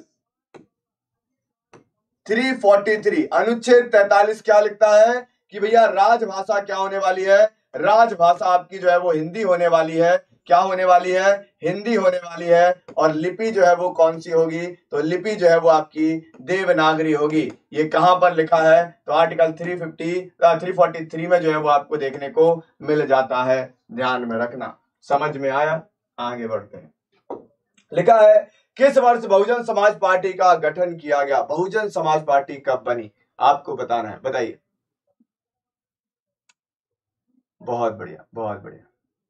343 अनुच्छेद 43 क्या लिखता है कि भैया राजभाषा क्या होने वाली है? राजभाषा आपकी जो है वो हिंदी होने वाली है। क्या होने वाली है? हिंदी होने वाली है। और लिपि जो है वो कौन सी होगी? तो लिपि जो है वो आपकी देवनागरी होगी। ये कहां पर लिखा है? तो आर्टिकल 343 में जो है वो आपको देखने को मिल जाता है, ध्यान में रखना। समझ में आया? आगे बढ़ते हैं। लिखा है किस वर्ष बहुजन समाज पार्टी का गठन किया गया? बहुजन समाज पार्टी कब बनी, आपको बताना है, बताइए। बहुत बढ़िया, बहुत बढ़िया,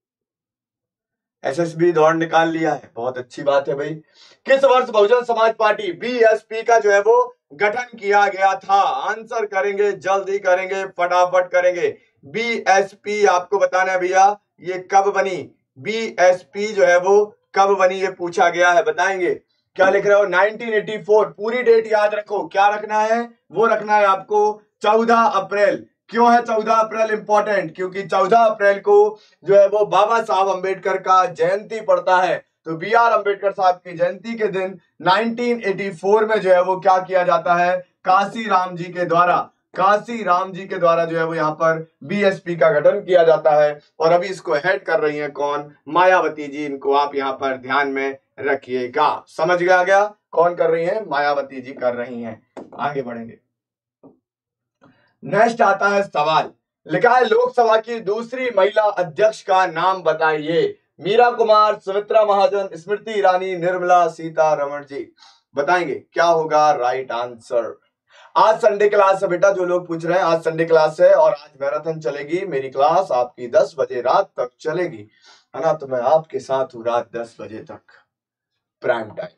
एसएसबी दौड़ निकाल लिया है, बहुत अच्छी बात है भाई। किस वर्ष बहुजन समाज पार्टी बीएसपी का जो है वो गठन किया गया था? आंसर करेंगे, जल्दी करेंगे, फटाफट करेंगे। बीएसपी आपको बताना है भैया ये कब बनी, बीएसपी जो है वो कब बनी, ये पूछा गया है, बताएंगे। क्या लिख रहे हो? 1984, पूरी डेट याद रखो। क्या रखना है? वो रखना है आपको 14 अप्रैल। क्यों है 14 अप्रैल इंपॉर्टेंट? क्योंकि 14 अप्रैल को जो है वो बाबा साहब अंबेडकर का जयंती पड़ता है। तो बी आर अंबेडकर साहब की जयंती के दिन 1984 में जो है वो क्या किया जाता है? काशी राम जी के द्वारा, काशी राम जी के द्वारा जो है वो यहाँ पर बीएसपी का गठन किया जाता है। और अभी इसको हेड कर रही हैं कौन? मायावती जी। इनको आप यहाँ पर ध्यान में रखिएगा। समझ गया गया कौन कर रही हैं? मायावती जी कर रही हैं। आगे बढ़ेंगे। नेक्स्ट आता है सवाल, लिखा है लोकसभा की दूसरी महिला अध्यक्ष का नाम बताइए। मीरा कुमार, सुमित्रा महाजन, स्मृति ईरानी, निर्मला सीतारमण जी, बताएंगे क्या होगा राइट आंसर। आज संडे क्लास है बेटा, जो लोग पूछ रहे हैं आज संडे क्लास है और आज मैराथन चलेगी। मेरी क्लास आपकी 10 बजे रात तक चलेगी, है ना? तो मैं आपके साथ हूँ रात 10 बजे तक, प्राइम टाइम।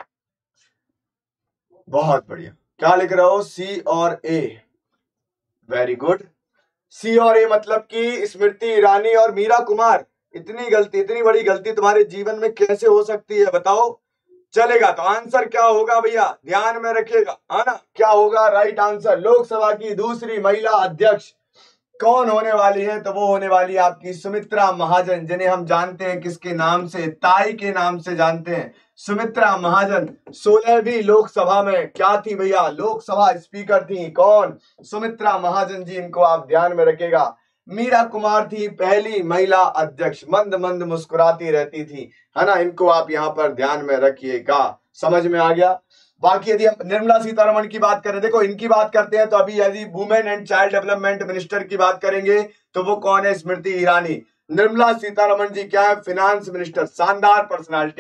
बहुत बढ़िया, क्या लिख रहे हो? सी और ए, वेरी गुड। सी और ए मतलब कि स्मृति ईरानी और मीरा कुमार। इतनी गलती, इतनी बड़ी गलती तुम्हारे जीवन में कैसे हो सकती है, बताओ? चलेगा, तो आंसर क्या होगा भैया, ध्यान में रखिएगा, है ना? क्या होगा राइट आंसर? लोकसभा की दूसरी महिला अध्यक्ष कौन होने वाली है? तो वो होने वाली है आपकी सुमित्रा महाजन, जिन्हें हम जानते हैं किसके नाम से? ताई के नाम से जानते हैं। सुमित्रा महाजन 16वीं लोकसभा में क्या थी भैया? लोकसभा स्पीकर थी। कौन? सुमित्रा महाजन जी, इनको आप ध्यान में रखिएगा। मीरा कुमार थी पहली महिला अध्यक्ष, मंद मंद मुस्कुराती रहती थी, है ना? इनको आप यहाँ पर ध्यान में रखिएगा। समझ में आ गया? बाकी यदि हम निर्मला सीतारमण की बात करें, देखो इनकी बात करते हैं तो अभी यदि women and child development minister की बात करेंगे तो वो कौन है? स्मृति ईरानी। निर्मला सीतारमण जी क्या है? Finance minister. शानदार पर्सनालिटी है,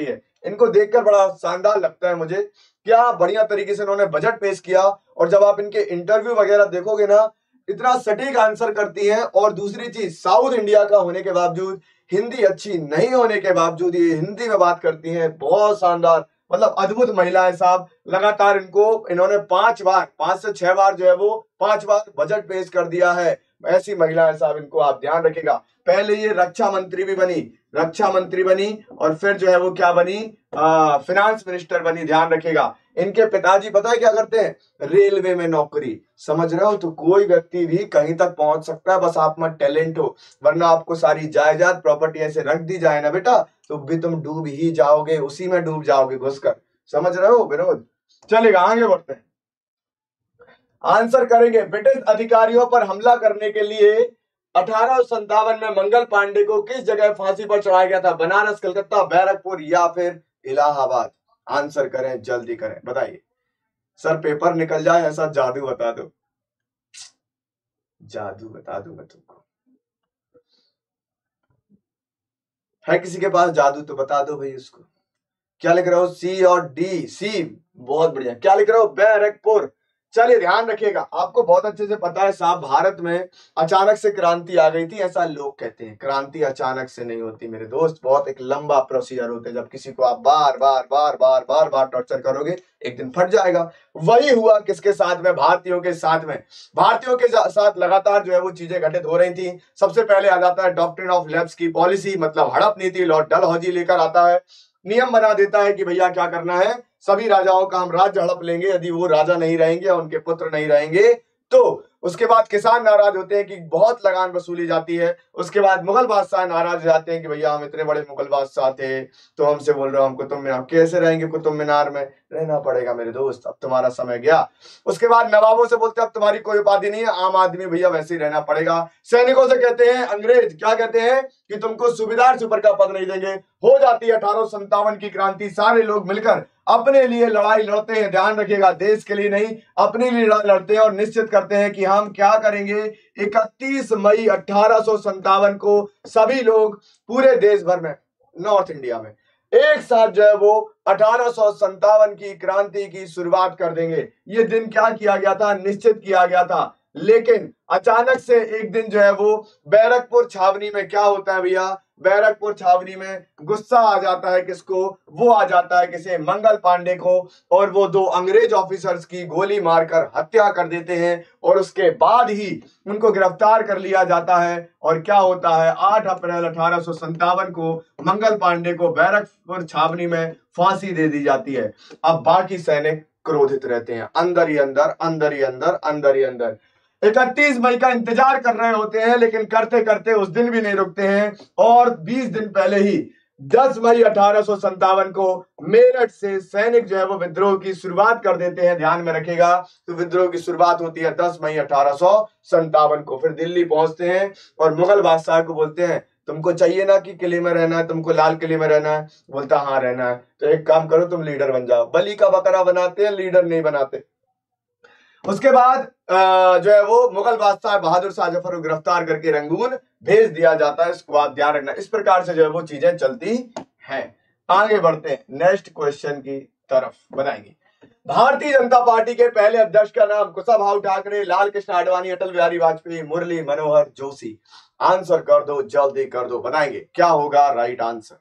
इनको देखकर बड़ा शानदार लगता है मुझे, क्या बढ़िया तरीके से इन्होंने बजट पेश किया। और जब आप इनके इंटरव्यू वगैरह देखोगे ना, इतना सटीक आंसर करती हैं। और दूसरी चीज, साउथ इंडिया का होने के बावजूद, हिंदी अच्छी नहीं होने के बावजूद ये हिंदी में बात करती हैं। बहुत शानदार, मतलब अद्भुत महिला है साहब। लगातार इन्होंने 5 बार, 5 से 6 बार जो है वो 5 बार बजट पेश कर दिया है। ऐसी महिला है साहब, इनको आप ध्यान रखिएगा। पहले ये रक्षा मंत्री भी बनी, रक्षा मंत्री बनी, और फिर जो है वो क्या बनी, फिनांस मिनिस्टर बनी। ध्यान रखिएगा। इनके पिताजी पता है क्या करते हैं, रेलवे में नौकरी। समझ रहे हो, तो कोई व्यक्ति भी कहीं तक पहुंच सकता है, बस आप में टैलेंट हो। वरना आपको सारी जायदाद प्रॉपर्टी ऐसे रख दी जाए ना बेटा, तो भी तुम डूब ही जाओगे, उसी में डूब जाओगे घुसकर। समझ रहे हो विनोद। चलेगा, आगे बढ़ते हैं। आंसर करेंगे, ब्रिटिश अधिकारियों पर हमला करने के लिए 1857 में मंगल पांडे को किस जगह फांसी पर चढ़ाया गया था? बनारस, कलकत्ता, बैरकपुर या फिर इलाहाबाद? आंसर करें, जल्दी करें, बताइए। सर पेपर निकल जाए ऐसा जादू बता दो, जादू बता दूं मैं तुमको। है किसी के पास जादू तो बता दो भाई उसको। क्या लिख रहे हो, सी और डी? सी, बहुत बढ़िया। क्या लिख रहे हो, बैरकपुर? चलिए ध्यान रखिएगा, आपको बहुत अच्छे से पता है साहब, भारत में अचानक से क्रांति आ गई थी, ऐसा लोग कहते हैं। क्रांति अचानक से नहीं होती मेरे दोस्त, बहुत एक लंबा प्रोसीजर होता है। जब किसी को आप बार बार बार बार बार बार टॉर्चर करोगे, एक दिन फट जाएगा। वही हुआ किसके साथ में, भारतीयों के साथ में। भारतीयों के साथ लगातार जो है वो चीजें घटित हो रही थी। सबसे पहले आ जाता है डॉक्ट्रिन ऑफ लैप्स की पॉलिसी, मतलब हड़प नीति, लॉर्ड डलहौजी लेकर आता है। नियम बना देता है कि भैया क्या करना है, सभी राजाओं का हम राज्य हड़प लेंगे, यदि वो राजा नहीं रहेंगे और उनके पुत्र नहीं रहेंगे तो। उसके बाद किसान नाराज होते हैं कि बहुत लगान वसूली जाती है। उसके बाद मुगल बादशाह नाराज हो जाते हैं कि भैया हम इतने बड़े मुगल बादशाह थे, तो हमसे बोल रहे हो हम कुतुब मीनार, कैसे रहेंगे कुतुब मीनार में? रहना पड़ेगा मेरे दोस्त, अब तुम्हारा समय गया। उसके बाद नवाबों से बोलते हैं अब तुम्हारी कोई उपाधि नहीं है, आम आदमी भैया वैसे ही रहना पड़ेगा। सैनिकों से कहते हैं अंग्रेज, क्या कहते हैं कि तुमको सूबेदार सुपर का पद नहीं देंगे। हो जाती है 1857 की क्रांति, सारे लोग मिलकर अपने लिए लड़ाई लड़ते हैं। ध्यान रखिएगा, देश के लिए नहीं, अपने लिए लड़ाई लड़ते हैं और निश्चित करते हैं कि हम क्या करेंगे। 31 मई 1857 को सभी लोग पूरे देश भर में, नॉर्थ इंडिया में एक साथ जो है वो 1857 की क्रांति की शुरुआत कर देंगे। ये दिन क्या किया गया था, निश्चित किया गया था। लेकिन अचानक से एक दिन जो है वो बैरकपुर छावनी में क्या होता है भैया, बैरकपुर छावनी में गुस्सा आ जाता है किसको, वो आ जाता है किसे, मंगल पांडे को। और वो 2 अंग्रेज ऑफिसर्स की गोली मारकर हत्या कर देते हैं। और उसके बाद ही उनको गिरफ्तार कर लिया जाता है। और क्या होता है, 8 अप्रैल 1857 को मंगल पांडे को बैरकपुर छावनी में फांसी दे दी जाती है। अब बाकी सैनिक क्रोधित रहते हैं, अंदर ही अंदर, अंदर ही अंदर, अंदर ही अंदर 31 मई का इंतजार कर रहे होते हैं, लेकिन करते करते उस दिन भी नहीं रुकते हैं। और 20 दिन पहले ही 10 मई 1857 को मेरठ से सैनिक जो है वो विद्रोह की शुरुआत कर देते हैं। ध्यान में रखेगा, तो विद्रोह की शुरुआत होती है 10 मई 1857 को। फिर दिल्ली पहुंचते हैं और मुगल बादशाह को बोलते हैं तुमको चाहिए ना कि किले में रहना है, तुमको लाल किले में रहना है? बोलता हाँ रहना है। तो एक काम करो, तुम लीडर बन जाओ। बलि का बकरा बनाते हैं, लीडर नहीं बनाते। उसके बाद जो है वो मुगल बादशाह बहादुर शाह जफर को गिरफ्तार करके रंगून भेज दिया जाता है। इसको आप ध्यान रखना। इस प्रकार से जो है वो चीजें चलती हैं। आगे बढ़ते हैं नेक्स्ट क्वेश्चन की तरफ, बनाएंगे। भारतीय जनता पार्टी के पहले अध्यक्ष का नाम, कुशाभाऊ ठाकरे, लाल कृष्ण आडवाणी, अटल बिहारी वाजपेयी, मुरली मनोहर जोशी? आंसर कर दो, जल्दी कर दो, बताएंगे क्या होगा राइट आंसर।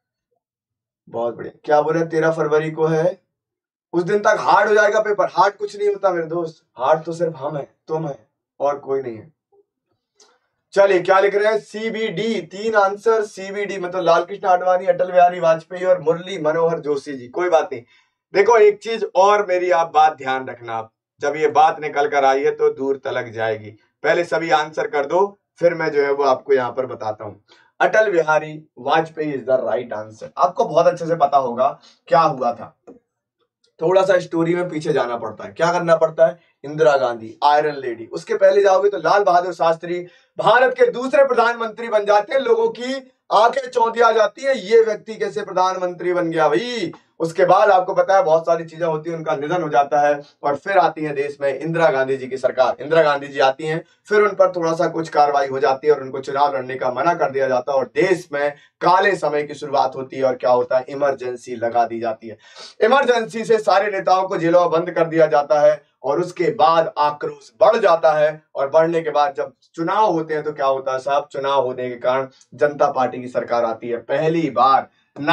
बहुत बढ़िया। क्या बोले, 13 फरवरी को है। उस दिन तक हार्ड हो जाएगा पेपर। हार्ड कुछ नहीं होता मेरे दोस्त, हार्ड तो सिर्फ हम है, तुम है, और कोई नहीं है। चलिए क्या लिख रहे हैं, सीबीडी। 3 आंसर सीबीडी, मतलब लाल कृष्ण आडवाणी, अटल बिहारी वाजपेयी और मुरली मनोहर जोशी जी। कोई बात नहीं। देखो एक चीज और मेरी आप बात ध्यान रखना, आप जब ये बात निकल कर आई है तो दूर तलक जाएगी। पहले सभी आंसर कर दो, फिर मैं जो है वो आपको यहां पर बताता हूं। Atal Bihari Vajpayee is the right answer. आपको बहुत अच्छे से पता होगा क्या हुआ था। थोड़ा सा स्टोरी में पीछे जाना पड़ता है। क्या करना पड़ता है, इंदिरा गांधी आयरन लेडी, उसके पहले जाओगे तो लाल बहादुर शास्त्री भारत के दूसरे प्रधानमंत्री बन जाते हैं। लोगों की आंखें चौंधी आ जाती है, ये व्यक्ति कैसे प्रधानमंत्री बन गया भाई। उसके बाद आपको पता है बहुत सारी चीजें होती हैं, उनका निधन हो जाता है और फिर आती है देश में इंदिरा गांधी जी की सरकार। इंदिरा गांधी जी आती हैं, फिर उन पर थोड़ा सा कुछ कार्रवाई हो जाती है और उनको चुनाव लड़ने का मना कर दिया जाता है और देश में काले समय की शुरुआत होती है और क्या होता है, इमरजेंसी लगा दी जाती है। इमरजेंसी से सारे नेताओं को जेलों में बंद कर दिया जाता है और उसके बाद आक्रोश बढ़ जाता है और बढ़ने के बाद जब चुनाव होते हैं तो क्या होता है साहब, चुनाव होने के कारण जनता पार्टी की सरकार आती है। पहली बार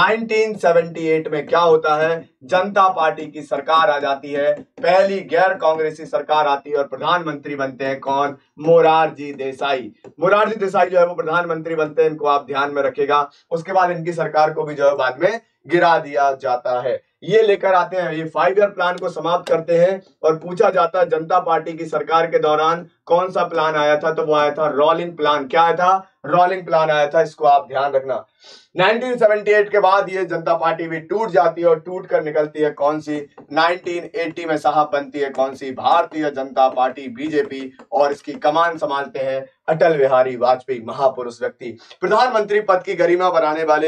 1978 में क्या होता है, जनता पार्टी की सरकार आ जाती है, पहली गैर कांग्रेसी सरकार आती है और प्रधानमंत्री बनते हैं कौन, मोरारजी देसाई। मोरारजी देसाई जो है वो प्रधानमंत्री बनते हैं, इनको आप ध्यान में रखेगा। उसके बाद इनकी सरकार को भी जो है बाद में गिरा दिया जाता है। ये लेकर आते हैं, ये 5 ईयर प्लान को समाप्त करते हैं और पूछा जाता है जनता पार्टी की सरकार के दौरान कौन सा प्लान आया था, तो वो आया था रोलिंग प्लान। क्या आया था, रोलिंग प्लान आया था, इसको आप ध्यान रखना। 1978 के बाद ये जनता पार्टी भी टूट जाती है और टूट कर निकलती है कौन सी, 1980 में साहब बनती है कौन सी, भारतीय जनता पार्टी बीजेपी, और इसकी कमान संभालते हैं अटल बिहारी वाजपेयी, महापुरुष व्यक्ति। प्रधानमंत्री पद की गरिमा बनाने वाले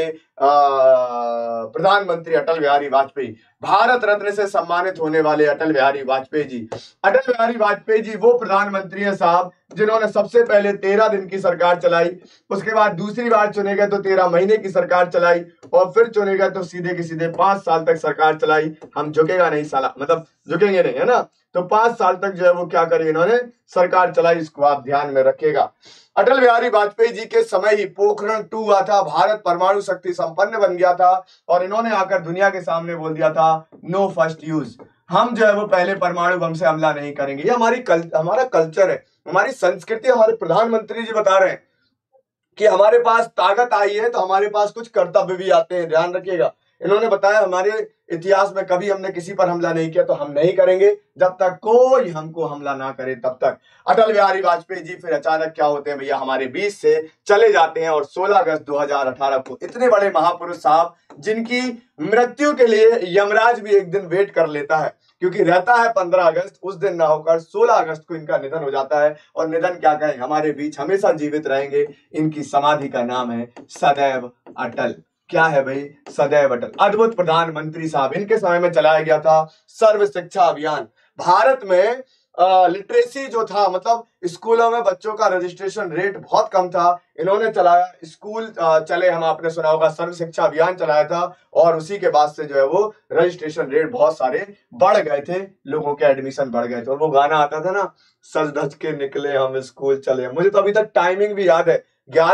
प्रधानमंत्री अटल बिहारी वाजपेयी, भारत रत्न से सम्मानित होने वाले अटल बिहारी वाजपेयी जी। अटल बिहारी वाजपेयी जी वो प्रधानमंत्री है साहब जिन्होंने सबसे पहले 13 दिन की सरकार चलाई, उसके बाद दूसरी बार चुने गए तो 13 महीने की सरकार चलाई और फिर चुने गए तो सीधे के सीधे 5 साल तक सरकार चलाई। हम झुकेगा नहीं साला, मतलब झुकेंगे नहीं, है ना। तो 5 साल तक जो है वो क्या करी, इन्होंने सरकार चलाई, इसको आप ध्यान में रखिएगा। अटल बिहारी वाजपेयी जी के समय ही पोखरण 2 हुआ था, भारत परमाणु शक्ति संपन्न बन गया था और इन्होंने आकर दुनिया के सामने बोल दिया था नो फर्स्ट यूज, हम जो है वो पहले परमाणु बम से हमला नहीं करेंगे। ये हमारा कल्चर है, हमारी संस्कृति। हमारे प्रधानमंत्री जी बता रहे हैं कि हमारे पास ताकत आई है तो हमारे पास कुछ कर्तव्य भी आते हैं, ध्यान रखिएगा। इन्होंने बताया हमारे इतिहास में कभी हमने किसी पर हमला नहीं किया तो हम नहीं करेंगे, जब तक कोई हमको हमला ना करे तब तक। अटल बिहारी वाजपेयी जी फिर अचानक क्या होते हैं भैया, हमारे बीच से चले जाते हैं और 16 अगस्त 2018 को इतने बड़े महापुरुष साहब जिनकी मृत्यु के लिए यमराज भी एक दिन वेट कर लेता है, क्योंकि रहता है 15 अगस्त, उस दिन ना होकर 16 अगस्त को इनका निधन हो जाता है। और निधन क्या कहें, हमारे बीच हमेशा जीवित रहेंगे। इनकी समाधि का नाम है सदैव अटल। क्या है भाई, सदैव अटल। अद्भुत प्रधानमंत्री साहब, इनके समय में चलाया गया था सर्व शिक्षा अभियान। भारत में लिटरेसी जो था, मतलब स्कूलों में बच्चों का रजिस्ट्रेशन रेट बहुत कम था, इन्होंने चलाया स्कूल चले, हम आपने सुना होगा सर्व शिक्षा अभियान चलाया था और उसी के बाद से जो है वो रजिस्ट्रेशन रेट बहुत सारे बढ़ गए थे, लोगों के एडमिशन बढ़ गए थे। और वो गाना आता था ना, सज धज के निकले हम स्कूल चले, मुझे तो अभी तक टाइमिंग भी याद है,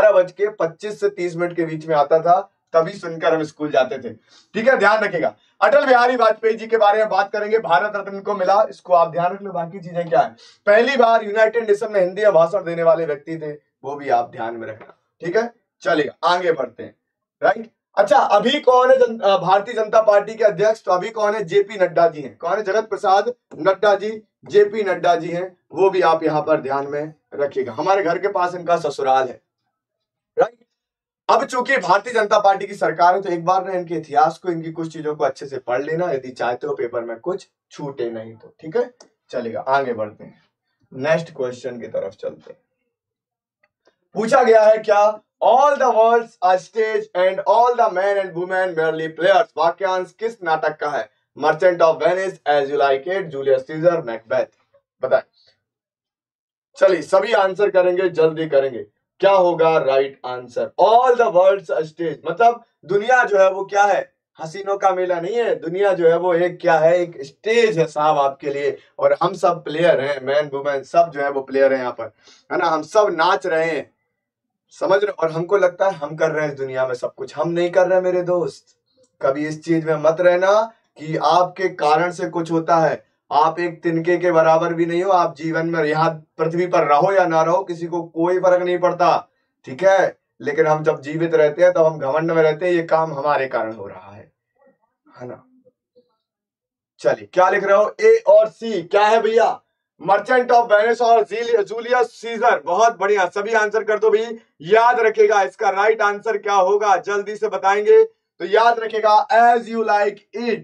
11:25 से 30 मिनट के बीच में आता था, तभी सुनकर हम स्कूल जाते थे। ठीक है, ध्यान रखिएगा। अटल बिहारी वाजपेयी जी के बारे में बात करेंगे, भारत रत्न को मिला, इसको आप ध्यान रख लो। बाकी चीजें क्या है, पहली बार यूनाइटेड नेशन में हिंदी में भाषण देने वाले व्यक्ति थे, वो भी आप ध्यान में रखना। ठीक है, चलिए आगे बढ़ते हैं। राइट, अच्छा अभी कौन है भारतीय जनता पार्टी के अध्यक्ष, तो अभी कौन है, जेपी नड्डा जी हैं। कौन है, जगत प्रसाद नड्डा जी, जेपी नड्डा जी हैं, वो भी आप यहां पर ध्यान में रखिएगा। हमारे घर के पास इनका ससुराल है। राइट, अब चूंकि भारतीय जनता पार्टी की सरकार है तो एक बार ना इनके इतिहास को, इनकी कुछ चीजों को अच्छे से पढ़ लेना, यदि चाहते हो पेपर में कुछ छूटे नहीं तो। ठीक है, चलेगा, आगे बढ़ते हैं, नेक्स्ट क्वेश्चन की तरफ चलते हैं। पूछा गया है क्या, all the world's a stage and all the men and women merely players, वाक्यांश किस नाटक का है, Merchant of Venice, as you like it, Julius Caesar, Macbeth. बताएं, चलिए सभी आंसर करेंगे, जल्दी करेंगे। क्या होगा right answer, all the world's stage, मतलब दुनिया जो है वो क्या है, हसीनों का मेला नहीं है, दुनिया जो है वो एक क्या है, एक स्टेज है साहब आपके लिए, और हम सब प्लेयर हैं, मैन वुमेन सब जो है वो प्लेयर हैं यहाँ पर, है ना। हम सब नाच रहे हैं, समझ रहे, और हमको लगता है हम कर रहे हैं इस दुनिया में सब कुछ, हम नहीं कर रहे मेरे दोस्त। कभी इस चीज में मत रहना कि आपके कारण से कुछ होता है, आप एक तिनके के बराबर भी नहीं हो। आप जीवन में यहाँ पृथ्वी पर रहो या ना रहो, किसी को कोई फर्क नहीं पड़ता, ठीक है। लेकिन हम जब जीवित रहते हैं तब हम घमंड में रहते हैं, ये काम हमारे कारण हो रहा है ना। चलिए क्या लिख रहे हो, ए और सी क्या है भैया, मर्चेंट ऑफ वेनिस और जूलियस सीजर। बहुत बढ़िया, सभी आंसर कर दो भी, याद रखेगा इसका राइट आंसर क्या होगा, जल्दी से बताएंगे तो याद रखेगा एज यू लाइक इट।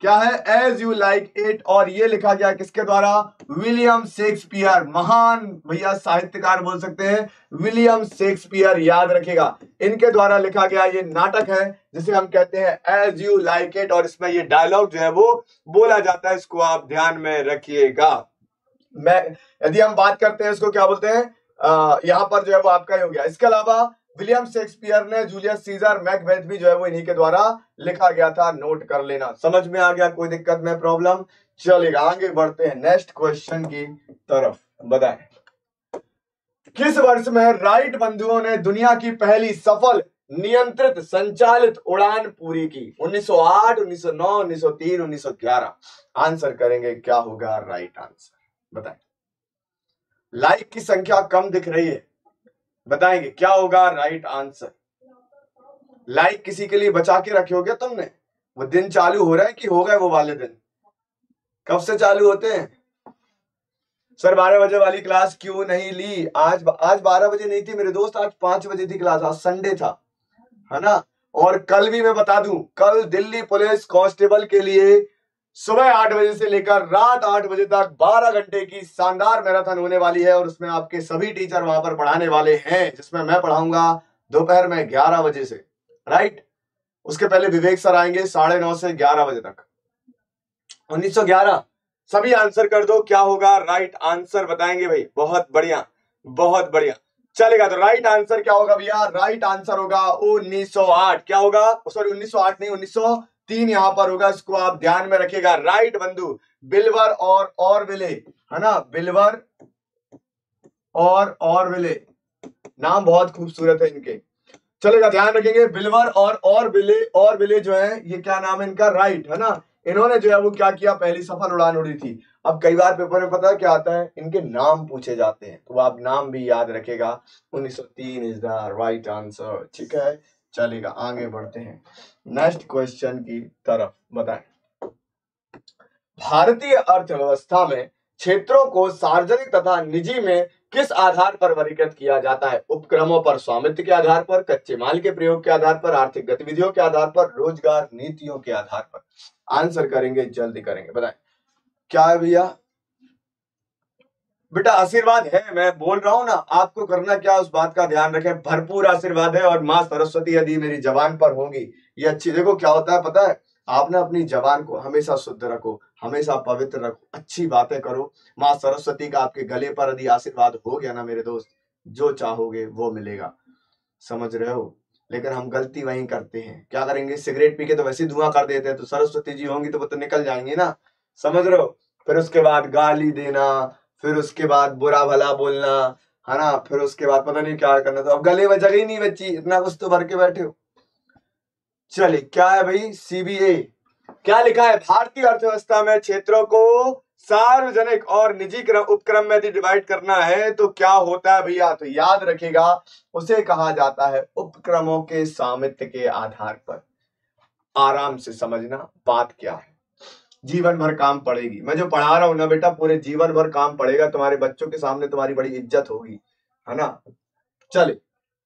क्या है, एज यू लाइक इट, और ये लिखा गया किसके द्वारा, विलियम शेक्सपियर, महान भैया साहित्यकार बोल सकते हैं विलियम शेक्सपियर, याद रखिएगा इनके द्वारा लिखा गया ये नाटक है जिसे हम कहते हैं एज यू लाइक इट, और इसमें ये डायलॉग जो है वो बोला जाता है, इसको आप ध्यान में रखिएगा। मैं यदि हम बात करते हैं इसको क्या बोलते हैं, यहां पर जो है वो आपका ही हो गया। इसके अलावा विलियम शेक्सपियर ने जूलियस सीजर, मैकबेथ भी जो है वो इन्हीं के द्वारा लिखा गया था, नोट कर लेना। समझ में आ गया, कोई दिक्कत में प्रॉब्लम? चलिएगा आगे बढ़ते हैं नेक्स्ट क्वेश्चन की तरफ। बताएं किस वर्ष में राइट बंधुओं ने दुनिया की पहली सफल नियंत्रित संचालित उड़ान पूरी की? 1908, 1909, 1903, 1911। आंसर करेंगे, क्या होगा राइट आंसर, बताएं। लाइक की संख्या कम दिख रही है, बताएंगे क्या होगा राइट आंसर। लाइक किसी के लिए बचा के रखे हो क्या तुमने? वो दिन चालू हो रहा है कि हो गए वो वाले दिन? कब से चालू होते हैं? सर 12 बजे वाली क्लास क्यों नहीं ली? आज 12 बजे नहीं थी मेरे दोस्त, आज 5 बजे थी क्लास, आज संडे था, है ना। और कल भी मैं बता दूं, कल दिल्ली पुलिस कांस्टेबल के लिए सुबह 8 बजे से लेकर रात 8 बजे तक 12 घंटे की शानदार मैराथन होने वाली है, और उसमें आपके सभी टीचर वहां पर पढ़ाने वाले हैं, जिसमें मैं पढ़ाऊंगा दोपहर में 11 बजे से, राइट। उसके पहले विवेक सर आएंगे 9:30 से 11 बजे तक। 1911 सभी आंसर कर दो, क्या होगा राइट आंसर बताएंगे भाई। बहुत बढ़िया, बहुत बढ़िया, चलेगा। तो राइट आंसर क्या होगा भैया? राइट आंसर होगा 1908। क्या होगा? सॉरी 1908 नहीं, 1903 यहां पर होगा, इसको आप ध्यान में रखिएगा। राइट बंधु बिल्वर और ऑरविले, है ना, बिल्वर और ऑरविले, नाम बहुत खूबसूरत है इनके, चलेगा ध्यान रखेंगे। बिल्वर और ऑरविले जो है, ये क्या नाम है इनका, राइट, है ना। इन्होंने जो है वो क्या किया, पहली सफल उड़ान उड़ी थी। अब कई बार पेपर में पता है क्या आता है, इनके नाम पूछे जाते हैं, तो आप नाम भी याद रखेगा। 1903 इज द राइट आंसर, ठीक है। चलेगा आगे बढ़ते हैं नेक्स्ट क्वेश्चन की तरफ। बताएं भारतीय अर्थव्यवस्था में क्षेत्रों को सार्वजनिक तथा निजी में किस आधार पर वर्गीकृत किया जाता है? उपक्रमों पर, स्वामित्व के आधार पर, कच्चे माल के प्रयोग के आधार पर, आर्थिक गतिविधियों के आधार पर, रोजगार नीतियों के आधार पर। आंसर करेंगे, जल्दी करेंगे, बताएं क्या है भैया। बेटा आशीर्वाद है, मैं बोल रहा हूं ना, आपको करना क्या उस बात का ध्यान रखें, भरपूर आशीर्वाद है। और मां सरस्वती यदि मेरी जबान पर होंगी, ये अच्छी, देखो क्या होता है पता है, आप ना अपनी जबान को हमेशा शुद्ध रखो, हमेशा पवित्र रखो, अच्छी बातें करो। मां सरस्वती का आपके गले पर यदि आशीर्वाद हो गया ना मेरे दोस्त, जो चाहोगे वो मिलेगा, समझ रहे हो। लेकिन हम गलती वहीं करते हैं, क्या करेंगे, सिगरेट पी के तो वैसे धुआं कर देते हैं, तो सरस्वती जी होंगी तो वो तो निकल जाएंगी ना, समझ रहे हो। फिर उसके बाद गाली देना, फिर उसके बाद बुरा भला बोलना, है ना, फिर उसके बाद पता नहीं क्या करना। तो अब गले में जगह ही नहीं बची, इतना कुछ तो भर के बैठे हो। चलिए क्या है भाई, सीबीए क्या लिखा है, भारतीय अर्थव्यवस्था में क्षेत्रों को सार्वजनिक और निजी उपक्रम में डिवाइड करना है तो क्या होता है भैया? तो याद रखिएगा, उसे कहा जाता है उपक्रमों के स्वामित्व के आधार पर। आराम से समझना बात क्या है, जीवन भर काम पड़ेगी। मैं जो पढ़ा रहा हूं ना बेटा, पूरे जीवन भर काम पड़ेगा, तुम्हारे बच्चों के सामने तुम्हारी बड़ी इज्जत होगी, है ना। चलिए,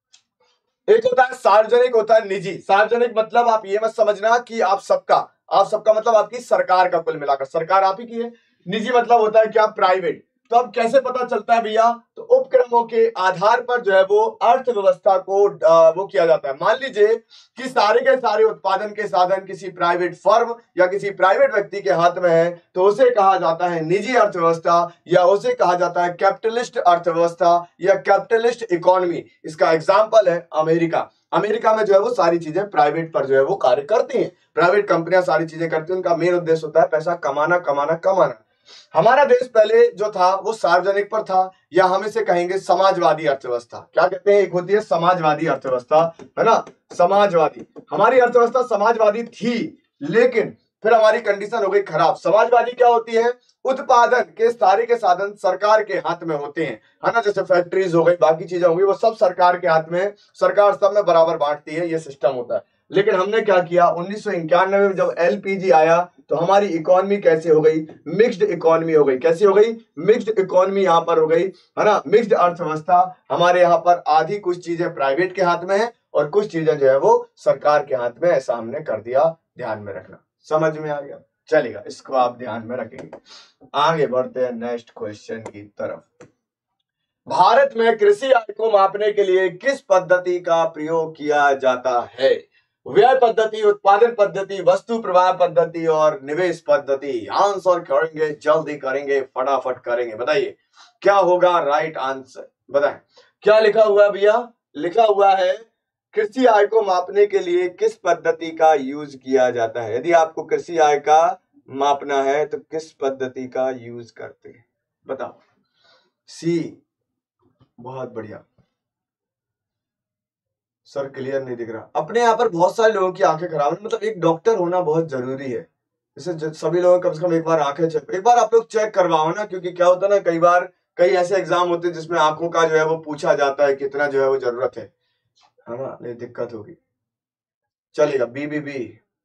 एक होता है सार्वजनिक, होता है निजी। सार्वजनिक मतलब आप ये मत समझना कि आप सबका मतलब आपकी सरकार का, कुल मिलाकर सरकार आप ही की है। निजी मतलब होता है क्या, प्राइवेट। तो अब कैसे पता चलता है भैया? तो उपक्रमों के आधार पर जो है वो अर्थव्यवस्था को वो किया जाता है। मान लीजिए कि सारे के सारे उत्पादन के साधन किसी प्राइवेट फर्म या किसी प्राइवेट व्यक्ति के हाथ में है, तो उसे कहा जाता है निजी अर्थव्यवस्था, या उसे कहा जाता है कैपिटलिस्ट अर्थव्यवस्था या कैपिटलिस्ट इकोनॉमी। इसका एग्जाम्पल है अमेरिका। अमेरिका में जो है वो सारी चीजें प्राइवेट पर जो है वो कार्य करती हैं, प्राइवेट कंपनियां सारी चीजें करती हैं, उनका मेन उद्देश्य होता है पैसा कमाना कमाना कमाना। हमारा देश पहले जो था वो सार्वजनिक पर था, या हम इसे कहेंगे समाजवादी अर्थव्यवस्था। क्या कहते हैं, एक होती है समाजवादी अर्थव्यवस्था, है ना, समाजवादी। हमारी अर्थव्यवस्था समाजवादी थी, लेकिन फिर हमारी कंडीशन हो गई खराब। समाजवादी क्या होती है, उत्पादन के सारे के साधन सरकार के हाथ में होते हैं, है ना, जैसे फैक्ट्रीज हो गई, बाकी चीजें हो गई, वो सब सरकार के हाथ में, सरकार सब में बराबर बांटती है, ये सिस्टम होता है। लेकिन हमने क्या किया, 1991 में जब एलपीजी आया तो हमारी इकोनॉमी कैसे हो गई, मिक्स्ड इकोनॉमी हो गई। कैसी हो गई, मिक्स्ड इकोनॉमी यहां पर हो गई, है ना, मिक्स्ड अर्थव्यवस्था। हमारे यहाँ पर आधी कुछ चीजें प्राइवेट के हाथ में है और कुछ चीजें जो है वो सरकार के हाथ में, ऐसा हमने कर दिया, ध्यान में रखना। समझ में आ गया? चलेगा, इसको आप ध्यान में रखेंगे। आगे बढ़ते हैं नेक्स्ट क्वेश्चन की तरफ। भारत में कृषि आय को मापने के लिए किस पद्धति का प्रयोग किया जाता है? व्यय पद्धति, उत्पादन पद्धति, वस्तु प्रवाह पद्धति और निवेश पद्धति। आंसर करेंगे, जल्दी करेंगे, फटाफट करेंगे, बताइए क्या होगा राइट आंसर, बताएं क्या लिखा हुआ है भैया? लिखा हुआ है कृषि आय को मापने के लिए किस पद्धति का यूज किया जाता है। यदि आपको कृषि आय का मापना है तो किस पद्धति का यूज करते हैं, बताओ। सी, बहुत बढ़िया सर, क्लियर नहीं दिख रहा। अपने यहाँ पर बहुत सारे लोगों की आंखें खराब है, मतलब एक डॉक्टर होना बहुत जरूरी है। जैसे सभी लोगों कम से कम एक बार आंखें चेक, एक बार आप लोग चेक करवाओ ना, क्योंकि क्या होता है ना, कई बार कई ऐसे एग्जाम होते हैं जिसमें आंखों का जो है वो पूछा जाता है कितना जो है वो जरूरत है ना, नहीं दिक्कत होगी। चलेगा, बी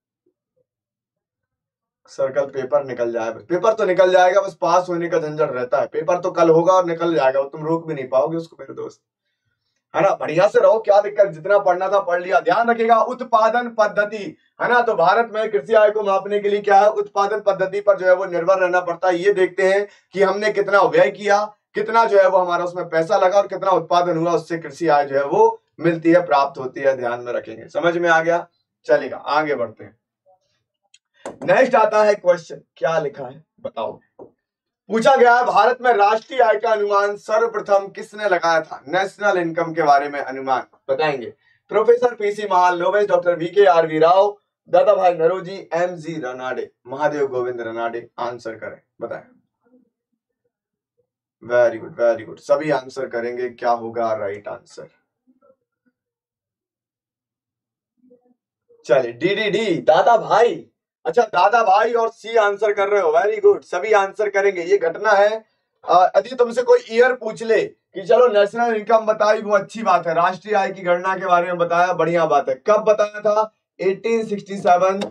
सर कल पेपर निकल जाएगा। पेपर तो निकल जाएगा, बस पास होने का झंझट रहता है। पेपर तो कल होगा और निकल जाएगा, वो तुम रोक भी नहीं पाओगे उसको मेरे दोस्त, है ना। बढ़िया से रहो, क्या दिक्कत, जितना पढ़ना था पढ़ लिया। ध्यान रखिएगा, उत्पादन पद्धति, है ना। तो भारत में कृषि आय को मापने के लिए क्या है, उत्पादन पद्धति पर जो है वो निर्भर रहना पड़ता है। ये देखते हैं कि हमने कितना व्यय किया, कितना जो है वो हमारा उसमें पैसा लगा और कितना उत्पादन हुआ, उससे कृषि आय जो है वो मिलती है, प्राप्त होती है। ध्यान में रखेंगे, समझ में आ गया। चलेगा, आगे बढ़ते हैं। नेक्स्ट आता है क्वेश्चन, क्या लिखा है बताओ। पूछा गया है भारत में राष्ट्रीय आय का अनुमान सर्वप्रथम किसने लगाया था? नेशनल इनकम के बारे में अनुमान बताएंगे। Professor PC Mahal, लोवेस, doctor VKRV Rao, Dada Bhai Naoroji, MG Ranade, Mahadev Govind Ranade. Answer करें, बताएं। वेरी गुड, वेरी गुड, सभी आंसर करेंगे। क्या होगा राइट आंसर? चलिए, डी दादा भाई। अच्छा, दादा भाई और सी आंसर कर रहे हो, वेरी गुड, सभी आंसर करेंगे। ये घटना है, यदि तुमसे कोई ईयर पूछ ले कि चलो नेशनल इनकम बताई, वो अच्छी बात है। राष्ट्रीय आय की गणना के बारे में बताया, बढ़िया बात है। कब बताया था? 1867,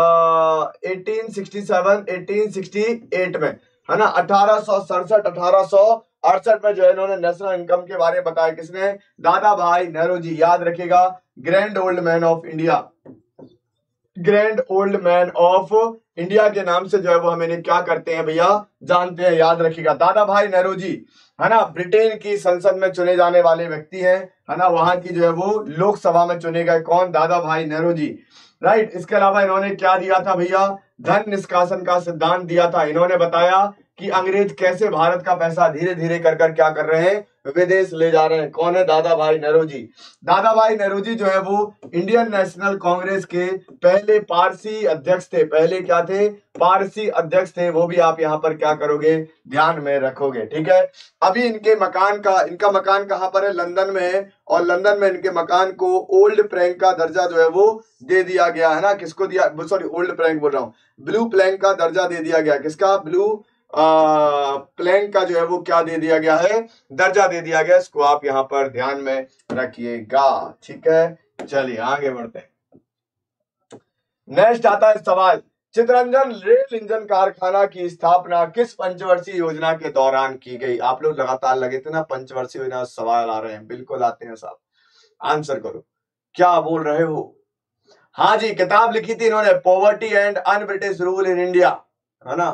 1868 में, है ना। 1867, 1868 में जो है इन्होंने नेशनल इनकम के बारे में बताया। किसने? दादा भाई नेहरू। याद रखिएगा, grand old man of India, grand old man of India के नाम से जो है वो हमें क्या करते हैं भैया, जानते हैं। याद रखिएगा, दादा भाई नेहरू जी, है ना, ब्रिटेन की संसद में चुने जाने वाले व्यक्ति हैं, है ना। वहां की जो है वो लोकसभा में चुने गए कौन? दादा भाई नेहरू जी, राइट। इसके अलावा इन्होंने क्या दिया था भैया? धन निष्कासन का सिद्धांत दिया था। इन्होंने बताया कि अंग्रेज कैसे भारत का पैसा धीरे धीरे कर क्या कर रहे हैं, विदेश ले जा रहे हैं। कौन है? दादा भाई नेहरू जी। दादा भाई नेहरू जी जो है वो इंडियन नेशनल कांग्रेस के पहले पारसी अध्यक्ष थे। पहले क्या थे? पारसी अध्यक्ष थे। वो भी आप यहाँ पर क्या करोगे, ध्यान में रखोगे, ठीक है। अभी इनका मकान कहाँ पर है? लंदन में है। और लंदन में इनके मकान को ओल्ड प्लैंक का दर्जा जो है वो दे दिया गया, है ना। किसको दिया? सॉरी, ओल्ड प्लैंक बोल रहा हूँ, ब्लू प्लैंक का दर्जा दे दिया गया। किसका? ब्लू प्लैंक का जो है वो क्या दे दिया गया है? दर्जा दे दिया गया। इसको आप यहाँ पर ध्यान में रखिएगा, ठीक है। चलिए आगे बढ़ते हैं। नेक्स्ट आता है सवाल, चितरंजन रेल इंजन कारखाना की स्थापना किस पंचवर्षीय योजना के दौरान की गई? आप लोग लगातार लगे थे ना, पंचवर्षीय योजना सवाल आ रहे हैं, बिल्कुल आते हैं साहब। आंसर करो, क्या बोल रहे हो? हाँ जी, किताब लिखी थी इन्होंने, poverty and un British rule in India, है ना।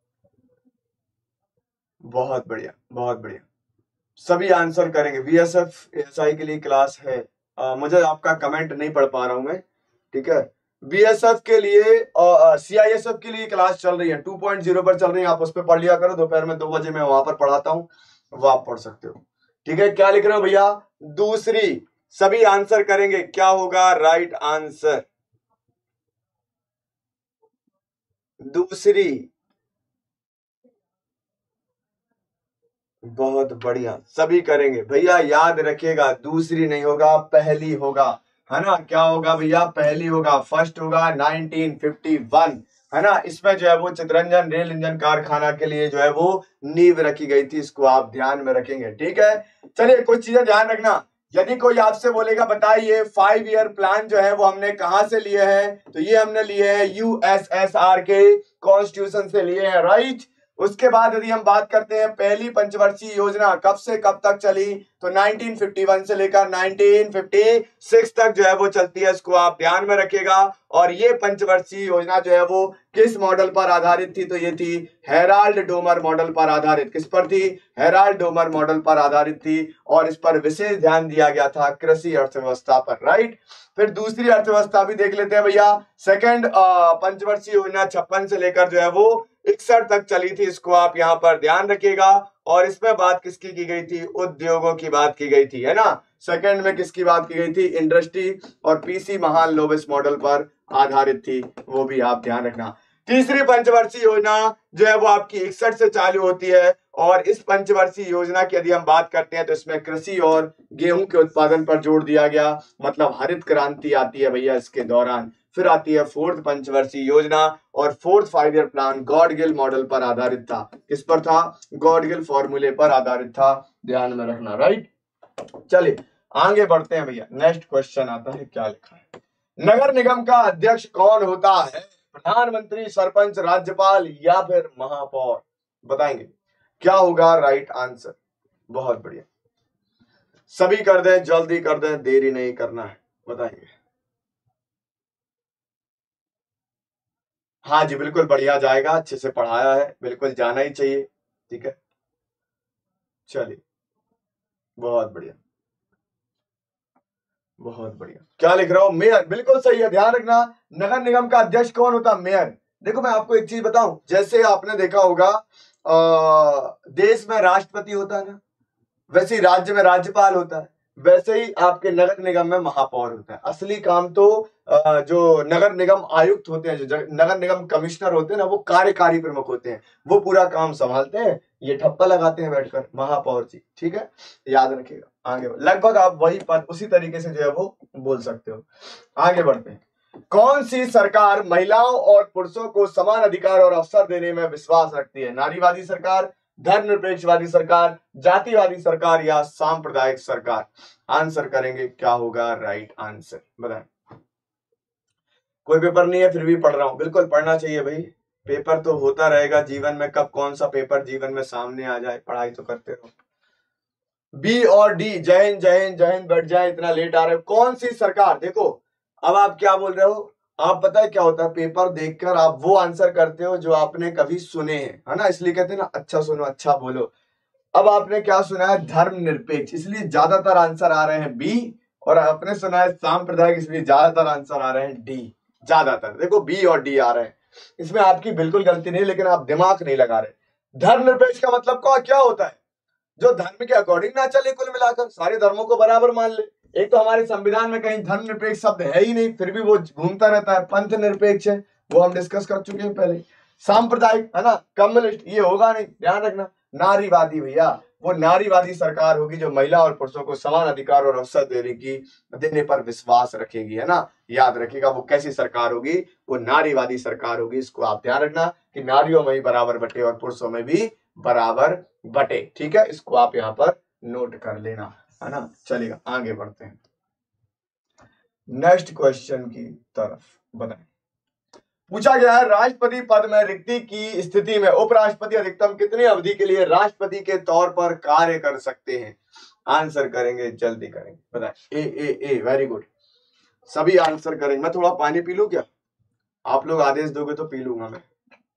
बहुत बढ़िया, बहुत बढ़िया, सभी आंसर करेंगे। VSF ASI के लिए क्लास है। मुझे आपका कमेंट नहीं पढ़ पा रहा हूं मैं, ठीक है। BSF के लिए और CISF के लिए क्लास चल रही है, 2.0 पर चल रही है। आप उस पर पढ़ लिया करो, दोपहर में 2 बजे मैं वहां पर पढ़ाता हूं, वो आप पढ़ सकते हो, ठीक है। क्या लिख रहे हो भैया? दूसरी, सभी आंसर करेंगे। क्या होगा राइट आंसर? दूसरी, बहुत बढ़िया, सभी करेंगे भैया। याद रखिएगा, दूसरी नहीं होगा, पहली होगा, है ना। क्या होगा भैया? पहली होगा, फर्स्ट होगा 1951, है ना। इसमें जो है वो चितरंजन रेल इंजन कारखाना के लिए जो है वो नींव रखी गई थी। इसको आप ध्यान में रखेंगे, ठीक है। चलिए, कुछ चीजें ध्यान रखना। यदि कोई आपसे बोलेगा बताइए 5 ईयर प्लान जो है वो हमने कहां से लिए हैं, तो ये हमने लिए हैं USSR के कॉन्स्टिट्यूशन से लिए हैं, राइट। उसके बाद यदि हम बात करते हैं पहली पंचवर्षीय योजना कब से कब तक चली, तो 1951 से लेकर 1956 तक जो है वो चलती है, इसको आप ध्यान में रखिएगा। और ये पंचवर्षीय योजना जो है वो किस मॉडल पर आधारित थी, तो ये थी हेराल्ड डोमर मॉडल पर आधारित। किस पर थी? हेराल्ड डोमर मॉडल पर आधारित थी, और इस पर विशेष ध्यान दिया गया था कृषि अर्थव्यवस्था पर, राइट। फिर दूसरी अर्थव्यवस्था भी देख लेते हैं भैया। सेकंड पंचवर्षीय योजना 56 से लेकर जो है वो 61 तक चली थी, इसको आप यहाँ पर ध्यान रखिएगा। और इसमें बात किसकी की गई थी? उद्योगों की बात की गई थी, है ना। सेकंड में किसकी बात की गई थी? इंडस्ट्री, और पीसी महालनोबिस मॉडल पर आधारित थी, वो भी आप ध्यान रखना। तीसरी पंचवर्षीय योजना जो है वो आपकी 61 से चालू होती है, और इस पंचवर्षीय योजना की यदि हम बात करते हैं तो इसमें कृषि और गेहूं के उत्पादन पर जोर दिया गया, मतलब हरित क्रांति आती है भैया इसके दौरान। फिर आती है फोर्थ पंचवर्षीय योजना, और fourth 5 year plan Gadgil model पर आधारित था। किस पर था? गॉडगिल फॉर्मूले पर आधारित था, ध्यान में रखना, राइट। चलिए आगे बढ़ते हैं भैया। नेक्स्ट क्वेश्चन आता है, क्या लिखा है? नगर निगम का अध्यक्ष कौन होता है? प्रधानमंत्री, सरपंच, राज्यपाल या फिर महापौर? बताएंगे क्या होगा राइट आंसर। बहुत बढ़िया, सभी कर दें, जल्दी कर दें, देरी नहीं करना है, बताएंगे। हाँ जी बिल्कुल बढ़िया जाएगा, अच्छे से पढ़ाया है, बिल्कुल जाना ही चाहिए, ठीक है। चलिए बहुत बढ़िया, बहुत बढ़िया। क्या लिख रहा हूं? मेयर, बिल्कुल सही है, ध्यान रखना। नगर निगम का अध्यक्ष कौन होता? मेयर। देखो मैं आपको एक चीज बताऊं, जैसे आपने देखा होगा देश में राष्ट्रपति होता है ना, वैसे ही राज्य में राज्यपाल होता है, वैसे ही आपके नगर निगम में महापौर होता है। असली काम तो जो नगर निगम आयुक्त होते हैं, जो नगर निगम कमिश्नर होते हैं ना, वो कार्यकारी प्रमुख होते हैं, वो पूरा काम संभालते हैं, ये ठप्पा लगाते हैं बैठकर महापौर जी, ठीक है, याद रखिएगा। आगे लगभग आप वही पद उसी तरीके से जो है वो बोल सकते हो। आगे बढ़ते हैं। कौन सी सरकार महिलाओं और पुरुषों को समान अधिकार और अवसर देने में विश्वास रखती है? नारीवादी सरकार, धर्मनिरपेक्षवादी सरकार, जातिवादी सरकार या सांप्रदायिक सरकार? आंसर करेंगे, क्या होगा राइट आंसर, बताएं। कोई पेपर नहीं है फिर भी पढ़ रहा हूं, बिल्कुल पढ़ना चाहिए भाई, पेपर तो होता रहेगा जीवन में, कब कौन सा पेपर जीवन में सामने आ जाए, पढ़ाई तो करते रहो। बी और डी, जय हिंद जय हिंद जय हिंद, बैठ जाए, इतना लेट आ रहे हो। कौन सी सरकार? देखो अब आप क्या बोल रहे हो, आप पता है क्या होता है, पेपर देखकर आप वो आंसर करते हो जो आपने कभी सुने हैं, है ना, इसलिए कहते हैं ना अच्छा सुनो अच्छा बोलो। अब आपने क्या सुना है? धर्मनिरपेक्ष, इसलिए ज्यादातर आंसर आ रहे हैं बी, और आपने सुना है सांप्रदायिक, इसलिए ज्यादातर आंसर आ रहे हैं डी। ज्यादातर देखो बी और डी आ रहे हैं, इसमें आपकी बिल्कुल गलती नहीं, लेकिन आप दिमाग नहीं लगा रहे। धर्मनिरपेक्ष का मतलब क्या होता है? जो धर्म के अकॉर्डिंग ना चले, कुल मिलाकर सारे धर्मों को बराबर मान ले। एक तो हमारे संविधान में कहीं धर्मनिरपेक्ष शब्द है ही नहीं, फिर भी वो घूमता रहता है। पंथ निरपेक्ष है, वो हम डिस्कस कर चुके हैं पहले। सांप्रदायिक है ना, कम्युनिस्ट, ये होगा नहीं, ध्यान रखना। नारीवादी भैया, वो नारीवादी सरकार होगी जो महिला और पुरुषों को समान अधिकार और अवसर देने पर विश्वास रखेगी, है ना, याद रखिएगा। वो कैसी सरकार होगी? वो नारीवादी सरकार होगी, इसको आप ध्यान रखना कि नारियों में भी बराबर बटे और पुरुषों में भी बराबर बटे, ठीक है, इसको आप यहाँ पर नोट कर लेना, है ना। चलिएगा आगे बढ़ते हैं नेक्स्ट क्वेश्चन की तरफ। बताएं, पूछा गया है राष्ट्रपति पद में रिक्ति की स्थिति में उपराष्ट्रपति अधिकतम कितनी अवधि के लिए राष्ट्रपति के तौर पर कार्य कर सकते हैं? आंसर करेंगे, जल्दी करेंगे, बताएं। ए वेरी गुड, सभी आंसर करेंगे। मैं थोड़ा पानी पी लूं क्या? आप लोग आदेश दोगे तो पी लूंगा मैं।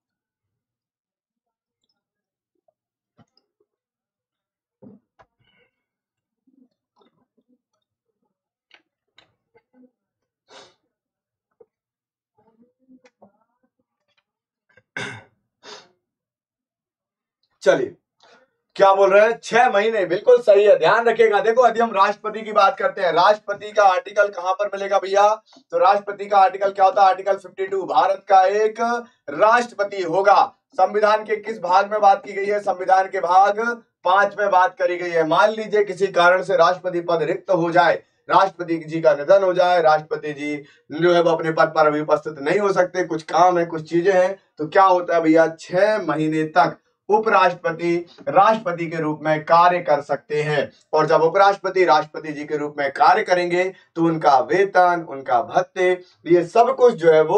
चलिए क्या बोल रहे हैं? 6 महीने, बिल्कुल सही है, ध्यान रखिएगा। देखो यदि हम राष्ट्रपति की बात करते हैं, राष्ट्रपति का आर्टिकल कहां पर मिलेगा भैया? तो राष्ट्रपति का आर्टिकल क्या होता है? आर्टिकल 52, भारत का एक राष्ट्रपति होगा। संविधान के किस भाग में बात की गई है? संविधान के भाग 5 में बात करी गई है। मान लीजिए किसी कारण से राष्ट्रपति पद रिक्त हो जाए, राष्ट्रपति जी का निधन हो जाए, राष्ट्रपति जी जो है वो अपने पद पर अभी उपस्थित नहीं हो सकते, कुछ काम है, कुछ चीजें हैं, तो क्या होता है भैया? 6 महीने तक उपराष्ट्रपति राष्ट्रपति के रूप में कार्य कर सकते हैं। और जब उपराष्ट्रपति राष्ट्रपति जी के रूप में कार्य करेंगे तो उनका वेतन, उनका भत्ते, ये सब कुछ जो है वो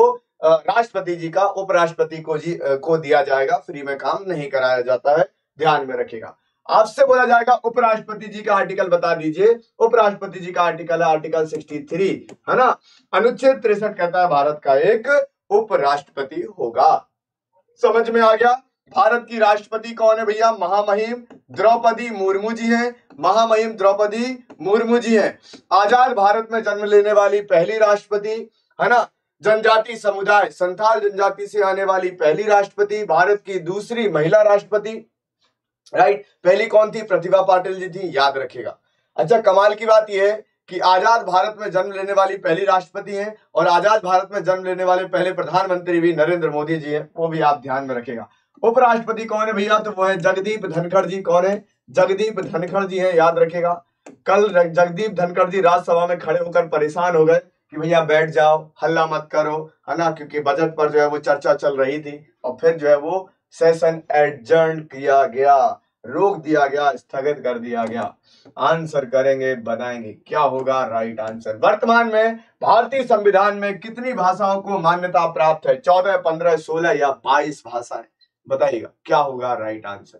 राष्ट्रपति जी का उपराष्ट्रपति को दिया जाएगा, फ्री में काम नहीं कराया जाता है, ध्यान में रखिएगा। आपसे बोला जाएगा उपराष्ट्रपति जी का आर्टिकल बता दीजिए। उपराष्ट्रपति जी का आर्टिकल है आर्टिकल 63, है ना। अनुच्छेद 63 कहता है भारत का एक उपराष्ट्रपति होगा। समझ में आ गया। भारत की राष्ट्रपति कौन है भैया? महामहिम द्रौपदी मुर्मू जी हैं। महामहिम द्रौपदी मुर्मू जी हैं। आजाद भारत में जन्म लेने वाली पहली राष्ट्रपति, है ना। जनजाति समुदाय संथाल जनजाति से आने वाली पहली राष्ट्रपति, भारत की दूसरी महिला राष्ट्रपति, राइट। पहली कौन थी? प्रतिभा पाटिल जी थी, याद रखिएगा। अच्छा, कमाल की बात यह है कि आजाद भारत में जन्म लेने वाली पहली राष्ट्रपति हैं और आजाद भारत में जन्म लेने वाले पहले प्रधानमंत्री भी नरेंद्र मोदी जी हैं, वो भी आप ध्यान में रखेगा। उपराष्ट्रपति कौन है भैया? तो वो है जगदीप धनखड़ जी। कौन है? जगदीप धनखड़ जी हैं, याद रखेगा। कल जगदीप धनखड़ जी राज्यसभा में खड़े होकर परेशान हो गए कि भैया बैठ जाओ, हल्ला मत करो, है ना, क्योंकि बजट पर जो है वो चर्चा चल रही थी और फिर जो है वो सेशन एडजर्न किया गया, रोक दिया गया, स्थगित कर दिया गया। आंसर करेंगे, बनाएंगे, क्या होगा राइट आंसर? वर्तमान में भारतीय संविधान में कितनी भाषाओं को मान्यता प्राप्त है? 14, 15, 16 या 22 भाषाएं? बताइएगा क्या होगा राइट आंसर?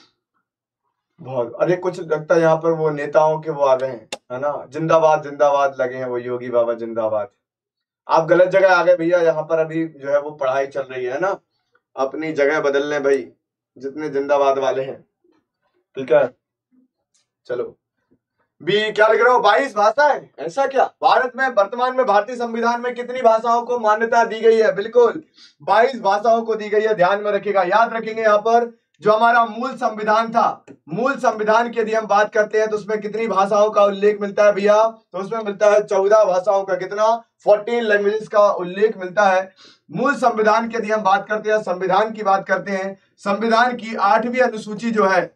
बहुत, अरे कुछ लगता है यहाँ पर वो नेताओं के वो आ गए हैं, है ना, जिंदाबाद जिंदाबाद लगे हैं, वो योगी बाबा जिंदाबाद। आप गलत जगह आ गए भैया, यहाँ पर अभी जो है वो पढ़ाई चल रही है ना, अपनी जगह बदल लें भाई, जितने जिंदाबाद वाले हैं, ठीक है। चलो बी क्या लिख रहे हो? 22 भाषाएं, ऐसा क्या? भारत में वर्तमान में भारतीय संविधान में कितनी भाषाओं को मान्यता दी गई है? बिल्कुल 22 भाषाओं को दी गई है, ध्यान में रखिएगा। याद रखेंगे यहाँ पर जो हमारा मूल संविधान था, मूल संविधान की यदि हम बात करते हैं तो उसमें कितनी भाषाओं का उल्लेख मिलता है भैया? तो उसमें मिलता है 14 भाषाओं का, कितना? 14 लैंग्वेजेस का उल्लेख मिलता है। मूल संविधान की यदि हम बात करते हैं, संविधान की बात करते हैं, संविधान की 8वीं अनुसूची जो है,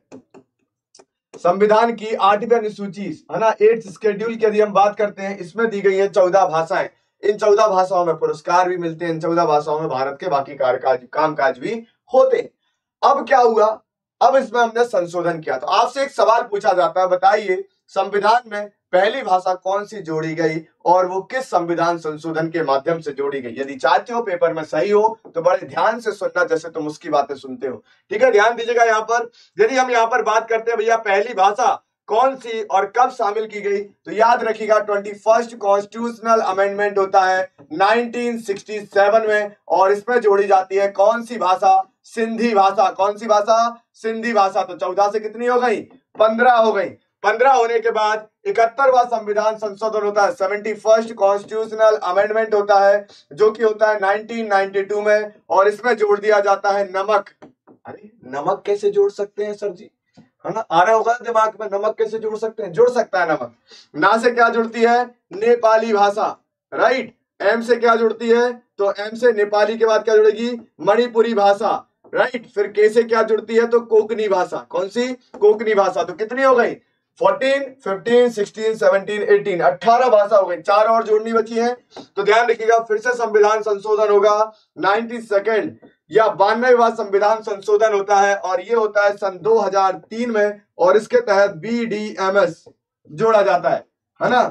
संविधान की 8वीं अनुसूची, है ना, 8th शेड्यूल की यदि हम बात करते हैं, इसमें दी गई है 14 भाषाएं। इन 14 भाषाओं में पुरस्कार भी मिलते हैं, इन 14 भाषाओं में भारत के बाकी कामकाज भी होते हैं। अब क्या हुआ? अब इसमें हमने संशोधन किया। तो आपसे एक सवाल पूछा जाता है, बताइए संविधान में पहली भाषा कौन सी जोड़ी गई और वो किस संविधान संशोधन के माध्यम से जोड़ी गई? यदि चाहते हो पेपर में सही हो तो बड़े ध्यान से सुनना, जैसे तुम उसकी बातें सुनते हो, ठीक है। ध्यान दीजिएगा यहाँ पर। यदि हम यहाँ पर बात करते हैं भैया पहली भाषा कौन सी और कब शामिल की गई, तो याद रखिएगा 21st कॉन्स्टिट्यूशनल अमेंडमेंट होता है 1967 में, और इसमें जोड़ी जाती है कौन सी भाषा? सिंधी भाषा। कौन सी भाषा? सिंधी भाषा। तो 14 से कितनी हो गई? 15 हो गई। 15 होने के बाद 71वां संविधान संशोधन होता है, 71st कॉन्स्टिट्यूशनल अमेंडमेंट होता है, जो कि होता है 1992 में, और इसमें जोड़ दिया जाता है नमक। अरे नमक कैसे जोड़ सकते हैं सर जी, है ना, आ रहा होगा दिमाग में, नमक कैसे जोड़ सकते हैं? जोड़ सकता है नमक। ना से क्या जुड़ती है? नेपाली भाषा, राइट। एम से क्या जुड़ती है? तो एम से नेपाली के बाद क्या जुड़ेगी? मणिपुरी भाषा, राइट। फिर के से क्या जुड़ती है? तो कोकनी भाषा। कौन सी? कोकनी भाषा। तो कितनी हो गई? 14, 15, 16, 17, 18, 18 भाषा हो गई। 4 और जोड़नी बची है। तो ध्यान रखिएगा, फिर से संविधान संशोधन होगा 92nd या 92वां संविधान संशोधन होता है, और ये होता है सन 2003 में, और इसके तहत BDMS जोड़ा जाता है ना।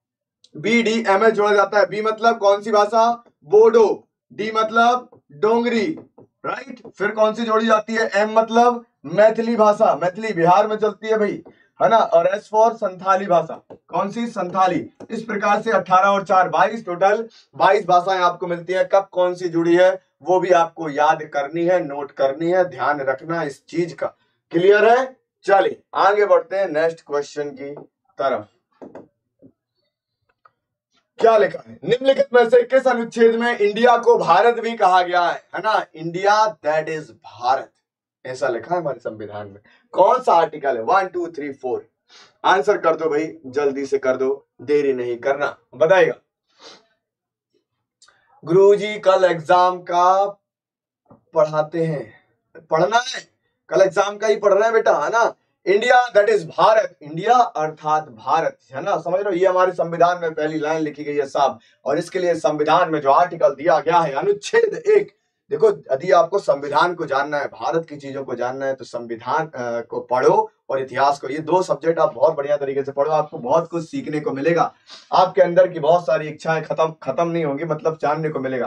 BDMS जोड़ा जाता है। बी मतलब कौन सी भाषा? बोडो। डी मतलब डोंगरी, राइट। फिर कौन सी जोड़ी जाती है? एम मतलब मैथिली भाषा, मैथिली बिहार में चलती है भाई, है ना। और एस फॉर संथाली भाषा। कौन सी? संथाली। इस प्रकार से 18 और 4 22, टोटल 22 भाषाएं आपको मिलती है। कब कौन सी जुड़ी है वो भी आपको याद करनी है, नोट करनी है, ध्यान रखना इस चीज का। क्लियर है? चलिए आगे बढ़ते हैं नेक्स्ट क्वेश्चन की तरफ। क्या लिखा है? निम्नलिखित में से किस अनुच्छेद में इंडिया को भारत भी कहा गया है ना। इंडिया दैट इज भारत, ऐसा लिखा है हमारे संविधान में। कौन सा आर्टिकल है? 1 2 3 4। आंसर कर दो भाई, जल्दी से कर दो, देरी नहीं करना। बताइएगा। गुरुजी कल एग्जाम का पढ़ाते हैं, पढ़ना है, कल एग्जाम का ही पढ़ रहे हैं बेटा, है ना। India that is Bharat, India अर्थात भारत, है ना, समझ रहे हो। ये हमारे संविधान में पहली लाइन लिखी गई है साहब, और इसके लिए संविधान में जो आर्टिकल दिया गया है अनुच्छेद 1। देखो यदि आपको संविधान को जानना है, भारत की चीजों को जानना है, तो संविधान को पढ़ो और इतिहास को, ये 2 सब्जेक्ट आप बहुत बढ़िया तरीके से पढ़ो, आपको बहुत कुछ सीखने को मिलेगा। आपके अंदर की बहुत सारी इच्छाएं खत्म नहीं होंगी, मतलब जानने को मिलेगा।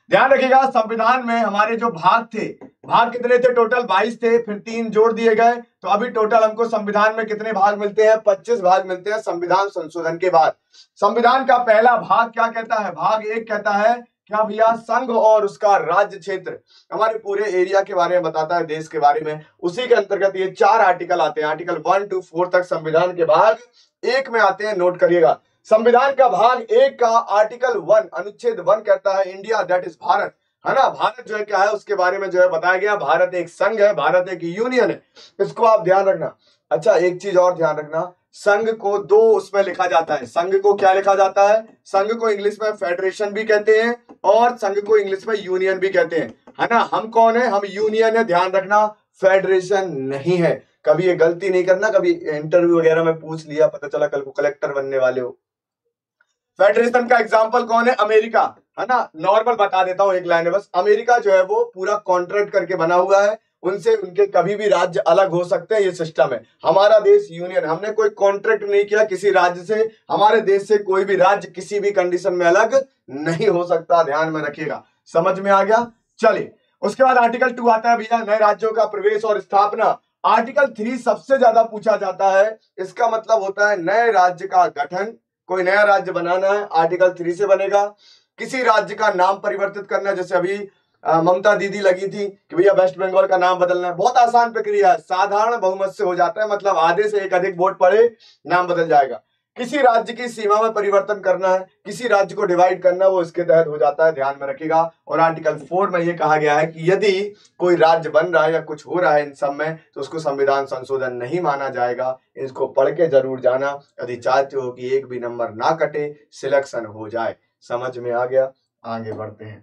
ध्यान रखिएगा, संविधान में हमारे जो भाग थे, भाग कितने थे? टोटल 22 थे, फिर 3 जोड़ दिए गए, तो अभी टोटल हमको संविधान में कितने भाग मिलते हैं? 25 भाग मिलते हैं संविधान संशोधन के बाद। संविधान का पहला भाग क्या कहता है? भाग 1 कहता है क्या भैया? संघ और उसका राज्य क्षेत्र, हमारे पूरे एरिया के बारे में बताता है, देश के बारे में। उसी के अंतर्गत ये 4 आर्टिकल आते हैं, आर्टिकल 1 to 4 तक संविधान के भाग 1 में आते हैं, नोट करिएगा। संविधान का भाग 1 का आर्टिकल 1 अनुच्छेद 1 कहता है इंडिया दैट इज भारत, है ना। भारत जो है क्या है, उसके बारे में जो है बताया गया। भारत एक संघ है, भारत एक यूनियन है, इसको आप ध्यान रखना। अच्छा, एक चीज और ध्यान रखना, संघ को 2 उसमें लिखा जाता है। संघ को क्या लिखा जाता है? संघ को इंग्लिश में फेडरेशन भी कहते हैं और संघ को इंग्लिश में यूनियन भी कहते हैं, है ना। हम कौन है? हम यूनियन है, ध्यान रखना, फेडरेशन नहीं है। कभी ये गलती नहीं करना, कभी इंटरव्यू वगैरह में पूछ लिया, पता चला कल को कलेक्टर बनने वाले हो। फेडरेशन का एग्जाम्पल कौन है? अमेरिका, है ना। नॉर्मल बता देता हूं एक लाइन में बस। अमेरिका जो है वो पूरा कॉन्ट्रैक्ट करके बना हुआ है, उनसे उनके कभी भी राज्य अलग हो सकते हैं, ये सिस्टम है। हमारा देश यूनियन, हमने कोई कॉन्ट्रैक्ट नहीं किया किसी राज्य से, हमारे देश से कोई भी राज्य किसी भी कंडीशन में अलग नहीं हो सकता, ध्यान में रखिएगा। समझ में आ गया? चलिए, उसके बाद आर्टिकल 2 आता है भैया, नए राज्यों का प्रवेश और स्थापना। आर्टिकल 3 सबसे ज्यादा पूछा जाता है, इसका मतलब होता है नए राज्य का गठन, कोई नया राज्य बनाना है, आर्टिकल 3 से बनेगा। किसी राज्य का नाम परिवर्तित करना, जैसे अभी ममता दीदी लगी थी कि भैया वेस्ट बंगाल का नाम बदलना है, बहुत आसान प्रक्रिया है, साधारण बहुमत से हो जाता है, मतलब आधे से एक अधिक वोट पड़े नाम बदल जाएगा। किसी राज्य की सीमा में परिवर्तन करना है, किसी राज्य को डिवाइड करना, वो इसके तहत हो जाता है, ध्यान में रखिएगा। और आर्टिकल 4 में ये कहा गया है कि यदि कोई राज्य बन रहा है या कुछ हो रहा है इन सब में, तो उसको संविधान संशोधन नहीं माना जाएगा। इसको पढ़ के जरूर जाना यदि चाहते हो कि एक भी नंबर ना कटे, सिलेक्शन हो जाए। समझ में आ गया? आगे बढ़ते हैं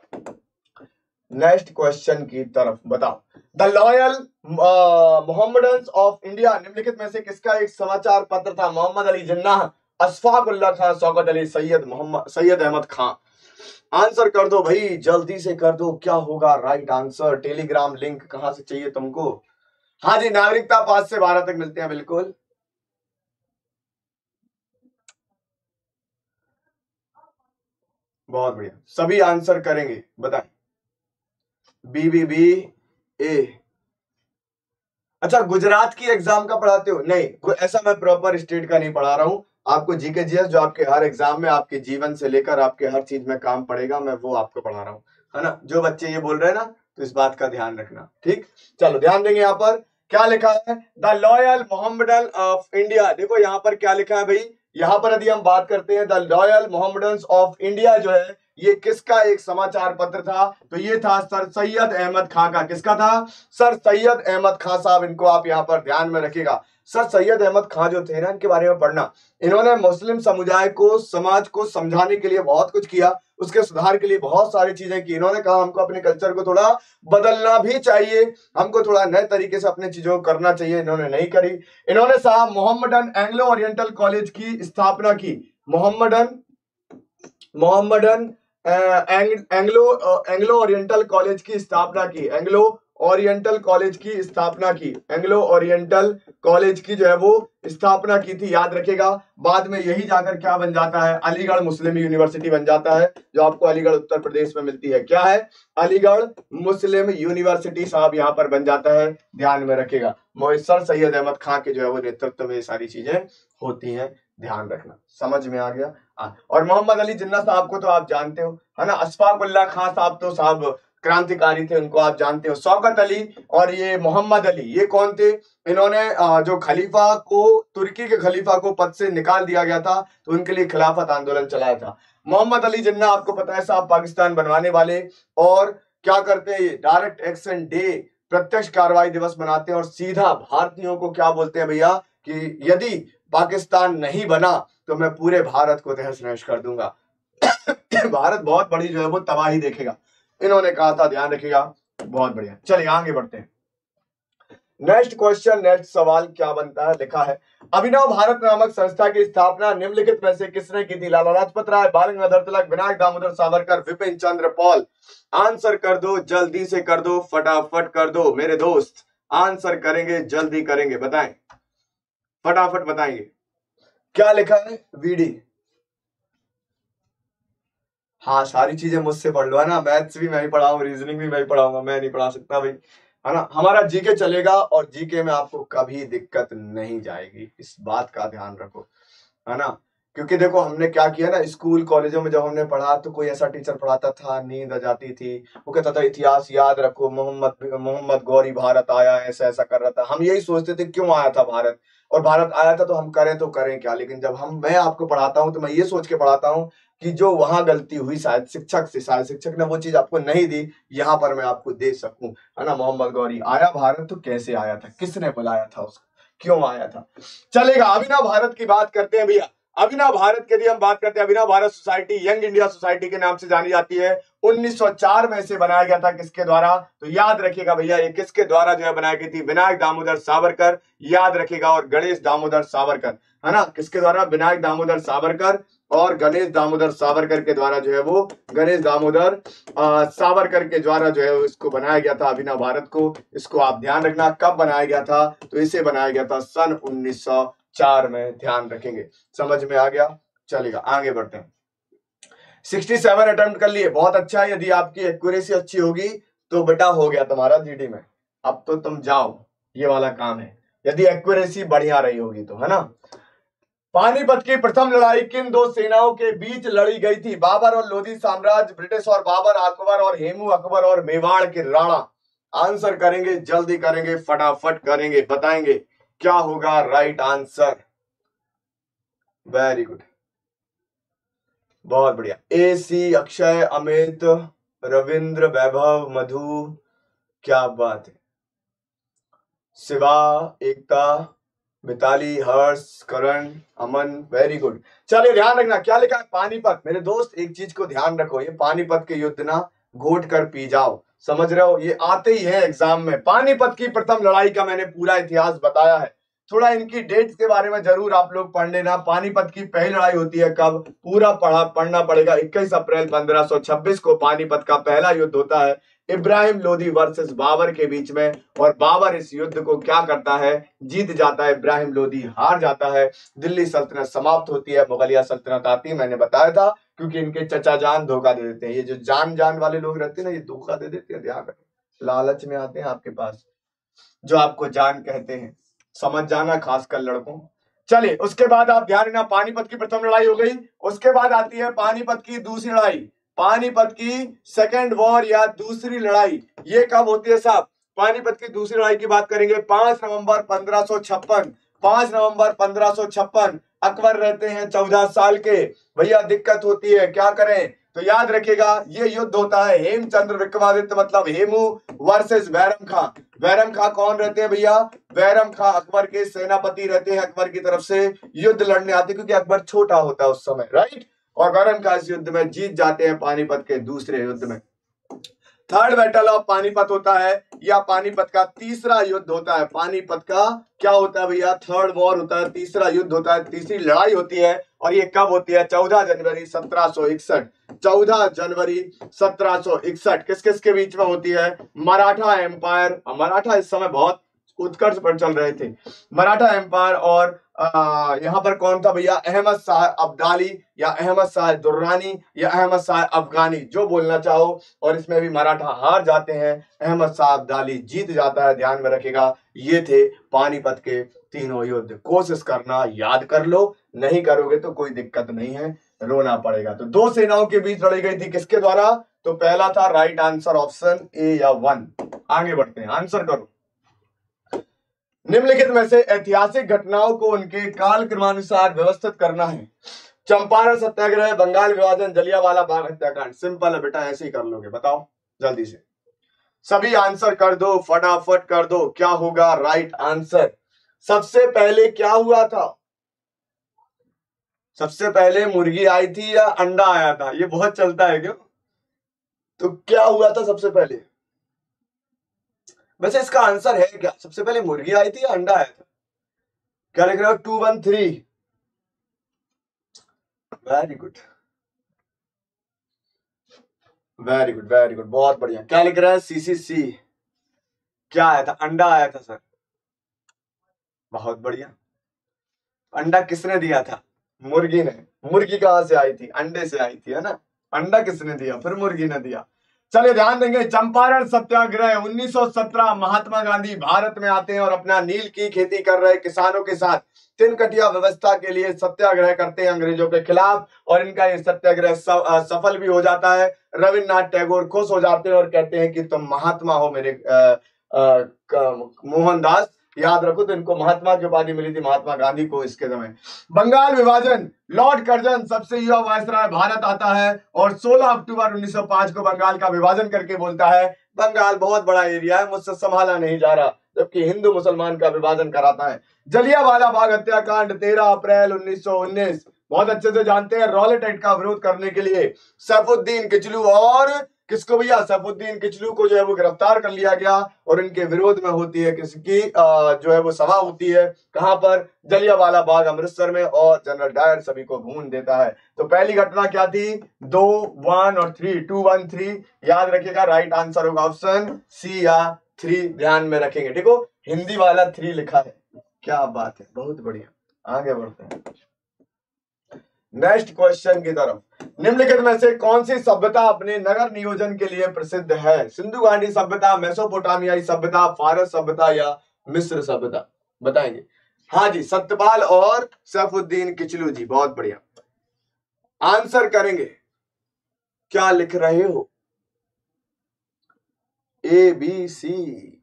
नेक्स्ट क्वेश्चन की तरफ। बताओ, the Loyal Mohammedans of India निम्नलिखित में से किसका एक समाचार पत्र था? मोहम्मद अली जिन्नाह, अशफाक उल्लाह खां, शौकत अली, सैयद अहमद खां। आंसर कर दो भाई, जल्दी से कर दो, क्या होगा राइट आंसर? टेलीग्राम लिंक कहां से चाहिए तुमको? हाँ जी, नागरिकता 5 से 12 तक मिलते हैं, बिल्कुल। बहुत बढ़िया, सभी आंसर करेंगे, बताएं। BBBA। अच्छा, गुजरात की एग्जाम का पढ़ाते हो? नहीं, ऐसा मैं प्रॉपर स्टेट का नहीं पढ़ा रहा हूं। आपको जीके जीएस जो आपके हर एग्जाम में आपके जीवन से लेकर आपके हर चीज में काम पड़ेगा, मैं वो आपको पढ़ा रहा हूं, है ना। जो बच्चे ये बोल रहे हैं ना, तो इस बात का ध्यान रखना, ठीक। चलो ध्यान देंगे। यहाँ पर क्या लिखा है? The Loyal Mohammedan of India. देखो यहाँ पर क्या लिखा है भाई, यहाँ पर यदि हम बात करते हैं, the Loyal Mohammedans of India जो है, ये किसका एक समाचार पत्र था? तो ये था सर सैयद अहमद खां का। किसका था? सर सैयद अहमद खां साहब। इनको आप यहाँ पर ध्यान में रखिएगा। सर सैयद अहमद खां जो थे ना, इनके बारे में पढ़ना। इन्होंने मुस्लिम समुदाय को, समाज को समझाने के लिए बहुत कुछ किया, उसके सुधार के लिए बहुत सारी चीजें की। इन्होंने कहा हमको अपने कल्चर को थोड़ा बदलना भी चाहिए, हमको थोड़ा नए तरीके से अपने चीजों को करना चाहिए, इन्होंने नहीं करी। इन्होंने साहब मोहम्मडन एंग्लो ओरिएंटल कॉलेज की स्थापना की। मोहम्मडन एंग्लो ओरिएंटल कॉलेज की स्थापना की। एंग्लो ओरिएंटल कॉलेज की स्थापना की। एंग्लो ओरिएंटल कॉलेज की जो है वो स्थापना की थी, याद रखेगा। बाद में यही जाकर क्या बन जाता है? अलीगढ़ मुस्लिम यूनिवर्सिटी बन जाता है, जो आपको अलीगढ़ उत्तर प्रदेश में मिलती है। क्या है? अलीगढ़ मुस्लिम यूनिवर्सिटी साहब यहाँ पर बन जाता है, ध्यान में रखेगा। सर सैयद अहमद खां के जो है वो नेतृत्व में ये सारी चीजें होती हैं, ध्यान रखना। समझ में आ गया? और मोहम्मद अली जिन्ना साहब को तो आप जानते हो, है ना। अशफाक उल्लाह खां साहब तो साहब क्रांतिकारी थे, उनको आप जानते हो। शौकत अली और ये मोहम्मद अली, ये कौन थे? इन्होंने जो खलीफा को, तुर्की के खलीफा को पद से निकाल दिया गया था, तो उनके लिए खिलाफत आंदोलन चलाया था। मोहम्मद अली जिन्ना आपको पता है साहब, पाकिस्तान बनवाने वाले। और क्या करते हैं? डायरेक्ट एक्शन डे, प्रत्यक्ष कार्रवाई दिवस मनाते हैं और सीधा भारतीयों को क्या बोलते हैं भैया कि यदि पाकिस्तान नहीं बना तो मैं पूरे भारत को तहस नहस कर दूंगा। भारत बहुत बड़ी जो है वो तबाही देखेगा, इन्होंने कहा था, ध्यान रखिएगा। बहुत बढ़िया, चलिए आगे बढ़ते हैं। नेक्स्ट क्वेश्चन, नेक्स्ट सवाल क्या बनता है? लिखा है अभिनव भारत नामक संस्था की स्थापना निम्नलिखित में से किसने की थी? लाला लाजपत राय, बाल गंगाधर तिलक, विनायक दामोदर सावरकर, विपिन चंद्र पॉल। आंसर कर दो, जल्दी से कर दो, फटाफट कर दो मेरे दोस्त। आंसर करेंगे, जल्दी करेंगे, बताएं, फटाफट बताएंगे। क्या लिखा है? वीडी। हाँ, सारी चीजें मुझसे पढ़ लो, है ना। मैथ्स भी मैं ही पढ़ाऊँ, रीजनिंग भी मैं ही पढ़ाऊंगा, मैं नहीं पढ़ा सकता भाई, है ना। हमारा जीके चलेगा और जीके में आपको कभी दिक्कत नहीं जाएगी, इस बात का ध्यान रखो, है ना। क्योंकि देखो हमने क्या किया ना, स्कूल कॉलेजों में जब हमने पढ़ा तो कोई ऐसा टीचर पढ़ाता था, नींद आ जाती थी, वो कहता था इतिहास याद रखो, मोहम्मद मोहम्मद गौरी भारत आया, ऐसा ऐसा कर रहा था। हम यही सोचते थे क्यों आया था भारत, और भारत आया था तो करें क्या। लेकिन जब मैं आपको पढ़ाता हूँ तो मैं ये सोच के पढ़ाता हूँ कि जो वहां गलती हुई शायद शिक्षक ने वो चीज आपको नहीं दी, यहाँ पर मैं आपको दे सकूं, है ना। मोहम्मद गौरी आया भारत तो कैसे आया था, किसने बुलाया था उसको, क्यों आया था। चलेगा, अभिनव भारत की बात करते हैं भैया। अभिनव भारत के लिए हम बात करते हैं। Abhinav Bharat society young India society के नाम से जानी जाती है। 1904 में इसे बनाया गया था, किसके द्वारा, तो याद रखिएगा भैया, ये किसके द्वारा जो है बनाई गई थी, विनायक दामोदर सावरकर, याद रखिएगा, और गणेश दामोदर सावरकर, है ना। किसके द्वारा, विनायक दामोदर सावरकर और गणेश दामोदर सावरकर के द्वारा जो है वो, गणेश दामोदर सावरकर के द्वारा जो है इसको बनाया गया था, अभिनव भारत को। इसको आप ध्यान रखना, कब बनाया गया था, तो इसे बनाया गया था सन 1904 में, ध्यान रखेंगे। समझ में आ गया, चलेगा आगे बढ़ते हैं। 67 अटेम्प्ट कर लिए, बहुत अच्छा है। यदि आपकी एक्यूरेसी अच्छी होगी तो बेटा हो गया तुम्हारा जीडी में, अब तो तुम जाओ, ये वाला काम है, यदि एक्यूरेसी बढ़िया रही होगी तो, है ना। पानीपत की प्रथम लड़ाई किन दो सेनाओं के बीच लड़ी गई थी, बाबर और लोधी साम्राज्य, ब्रिटिश और बाबर, अकबर और हेमू, अकबर और मेवाड़ के राणा। आंसर करेंगे, जल्दी करेंगे, फटाफट करेंगे, बताएंगे क्या होगा राइट आंसर। वेरी गुड, बहुत बढ़िया। ए सी, अक्षय, अमित, रविंद्र, वैभव, मधु, क्या बात है, शिवा, एकता, मिताली, हर्ष, करण, अमन, वेरी गुड। चलिए ध्यान रखना क्या लिखा है, पानीपत। मेरे दोस्त एक चीज को ध्यान रखो, ये पानीपत के युद्ध ना घोट कर पी जाओ, समझ रहे हो, ये आते ही है एग्जाम में। पानीपत की प्रथम लड़ाई का मैंने पूरा इतिहास बताया है, थोड़ा इनकी डेट्स के बारे में जरूर आप लोग पढ़ लेना। पानीपत की पहली लड़ाई होती है कब, पूरा पढ़ना पड़ेगा। 21 अप्रैल 1526 को पानीपत का पहला युद्ध होता है, इब्राहिम लोदी वर्सेस बाबर के बीच में। और बाबर इस युद्ध को क्या करता है, जीत जाता है, इब्राहिम लोदी हार जाता है। दिल्ली सल्तनत समाप्त होती है, मुगलिया सल्तनत आती है। मैंने बताया था क्योंकि इनके चचा जान धोखा दे देते हैं, ये जो जान वाले लोग रहते हैं ना, ये धोखा दे देते हैं, ध्यान रखें, लालच में आते हैं आपके पास, जो आपको जान कहते हैं, समझ जाना, खासकर लड़कों। चलिए उसके बाद आप ध्यान रखना, पानीपत की प्रथम लड़ाई हो गई, उसके बाद आती है पानीपत की दूसरी लड़ाई। पानीपत की सेकेंड वॉर या दूसरी लड़ाई, ये कब होती है साहब, पानीपत की दूसरी लड़ाई की बात करेंगे 5 नवंबर 1556। 5 नवंबर 1556, अकबर रहते हैं 14 साल के, भैया दिक्कत होती है, क्या करें, तो याद रखिएगा ये युद्ध होता है हेमचंद्र विक्रमादित्य मतलब हेमू वर्सेस बैरम खां। बैरम खां कौन रहते हैं भैया, बैरम खां अकबर के सेनापति रहते हैं, अकबर की तरफ से युद्ध लड़ने आते हैं, क्योंकि अकबर छोटा होता है उस समय, राइट। और बैरम खां इस युद्ध में जीत जाते हैं, पानीपत के दूसरे युद्ध में। थर्ड बैटल ऑफ पानीपत होता है, या पानीपत का तीसरा युद्ध होता है। पानीपत का क्या होता है भैया, थर्ड वॉर होता है, तीसरा युद्ध होता है, तीसरी लड़ाई होती है। और ये कब होती है, 14 जनवरी 1761। 14 जनवरी 1761 किस किस के बीच में होती है, मराठा एम्पायर, मराठा इस समय बहुत उत्कर्ष पर चल रहे थे, मराठा एम्पायर, और यहाँ पर कौन था भैया, अहमद शाह अब्दाली या अहमद शाह दुर्रानी या अहमद शाह अफगानी, जो बोलना चाहो। और इसमें भी मराठा हार जाते हैं, अहमद शाह अब्दाली जीत जाता है, ध्यान में रखेगा। ये थे पानीपत के तीनों युद्ध, कोशिश करना याद कर लो, नहीं करोगे तो कोई दिक्कत नहीं है, रोना पड़ेगा। तो दो सेनाओं के बीच लड़ी गई थी, किसके द्वारा, तो पहला था राइट आंसर ऑप्शन ए या 1। आगे बढ़ते हैं, आंसर करो। निम्नलिखित में से ऐतिहासिक घटनाओं को उनके काल क्रमानुसार व्यवस्थित करना है। चंपारण सत्याग्रह, बंगाल विभाजन, जलियांवाला बाग हत्याकांड। सिंपल है बेटा, ऐसे ही कर लोगे, बताओ जल्दी से, सभी आंसर कर दो, फटाफट कर दो, क्या होगा राइट आंसर। सबसे पहले क्या हुआ था, सबसे पहले मुर्गी आई थी या अंडा आया था, ये बहुत चलता है क्यों, तो क्या हुआ था सबसे पहले, वैसे इसका आंसर है क्या, सबसे पहले मुर्गी आई थी या अंडा आया था, क्या लिख रहे हो, 213, very good, very good, very good, बहुत बढ़िया। क्या लिख रहा है, सीसीसी, क्या आया था, अंडा आया था सर, बहुत बढ़िया। अंडा किसने दिया था, मुर्गी ने, मुर्गी कहां से आई थी, अंडे से आई थी, है ना। अंडा किसने दिया, फिर मुर्गी ने दिया। चलिए ध्यान देंगे, चंपारण सत्याग्रह 1917, महात्मा गांधी भारत में आते हैं और अपना नील की खेती कर रहे किसानों के साथ तिनकटिया व्यवस्था के लिए सत्याग्रह करते हैं अंग्रेजों के खिलाफ, और इनका ये सत्याग्रह सफल भी हो जाता है। रविन्द्रनाथ टैगोर खुश हो जाते हैं और कहते हैं कि तुम महात्मा हो मेरे मोहनदास। याद रखो, तो इनको महात्मा की उपाधि मिली थी महात्मा गांधी को इसके समय। बंगाल विभाजन, लॉर्ड कर्जन सबसे युवा वायसराय भारत आता है और 16 अक्टूबर 1905 को बंगाल का विभाजन करके बोलता है बंगाल बहुत बड़ा एरिया है, मुझसे संभाला नहीं जा रहा, जबकि हिंदू मुसलमान का विभाजन कराता है। जलियांवाला बाग हत्याकांड 13 अप्रैल 1919, बहुत अच्छे से जानते हैं। रॉलेट एक्ट का विरोध करने के लिए सैफुद्दीन किचलू और किसको भैया, सैफुद्दीन किचलू को जो है वो गिरफ्तार कर लिया गया और इनके विरोध में होती है किसकी जो है वो सभा होती है, कहां पर, जलियांवाला बाग अमृतसर में, और जनरल डायर सभी को भून देता है। तो पहली घटना क्या थी, 2, 1 और 3, 2, 1, 3 याद रखिएगा। राइट आंसर होगा ऑप्शन सी या 3, ध्यान में रखेंगे। ठीक हो, हिंदी वाला 3 लिखा है, क्या बात है, बहुत बढ़िया। आगे बढ़ते हैं नेक्स्ट क्वेश्चन की तरफ। निम्नलिखित में से कौन सी सभ्यता अपने नगर नियोजन के लिए प्रसिद्ध है? सिंधु घाटी सभ्यता, मेसोपोटामियाई सभ्यता, फारस सभ्यता या मिस्र सभ्यता, बताएंगे। हाँ जी, सत्यपाल और सैफुद्दीन किचलू जी, बहुत बढ़िया। आंसर करेंगे, क्या लिख रहे हो? ए बी सी,